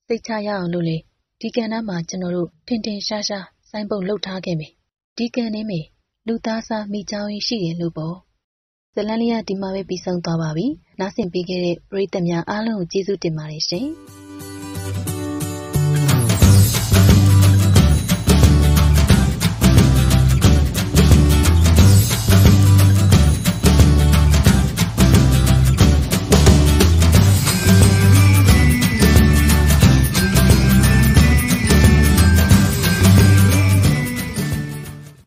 စိတ်ချရအောင်လို့လေဒီကန်နားမှာကျွန်တော်တို့ထင်ထင်ရှားရှားစိုင်းပုတ်လှုပ်ထားခဲ့မယ်ဒီကန်နေမယ်လူသားစားမိချောင်းကြီးရှိတယ်လို့ပေါ့ဇလန်းလေးကဒီမှာပဲပြီးဆုံးသွားပါပြီနားဆင်ပေးခဲ့တဲ့ပရိသတ်များအားလုံးကိုကျေးဇူးတင်ပါတယ်ရှင်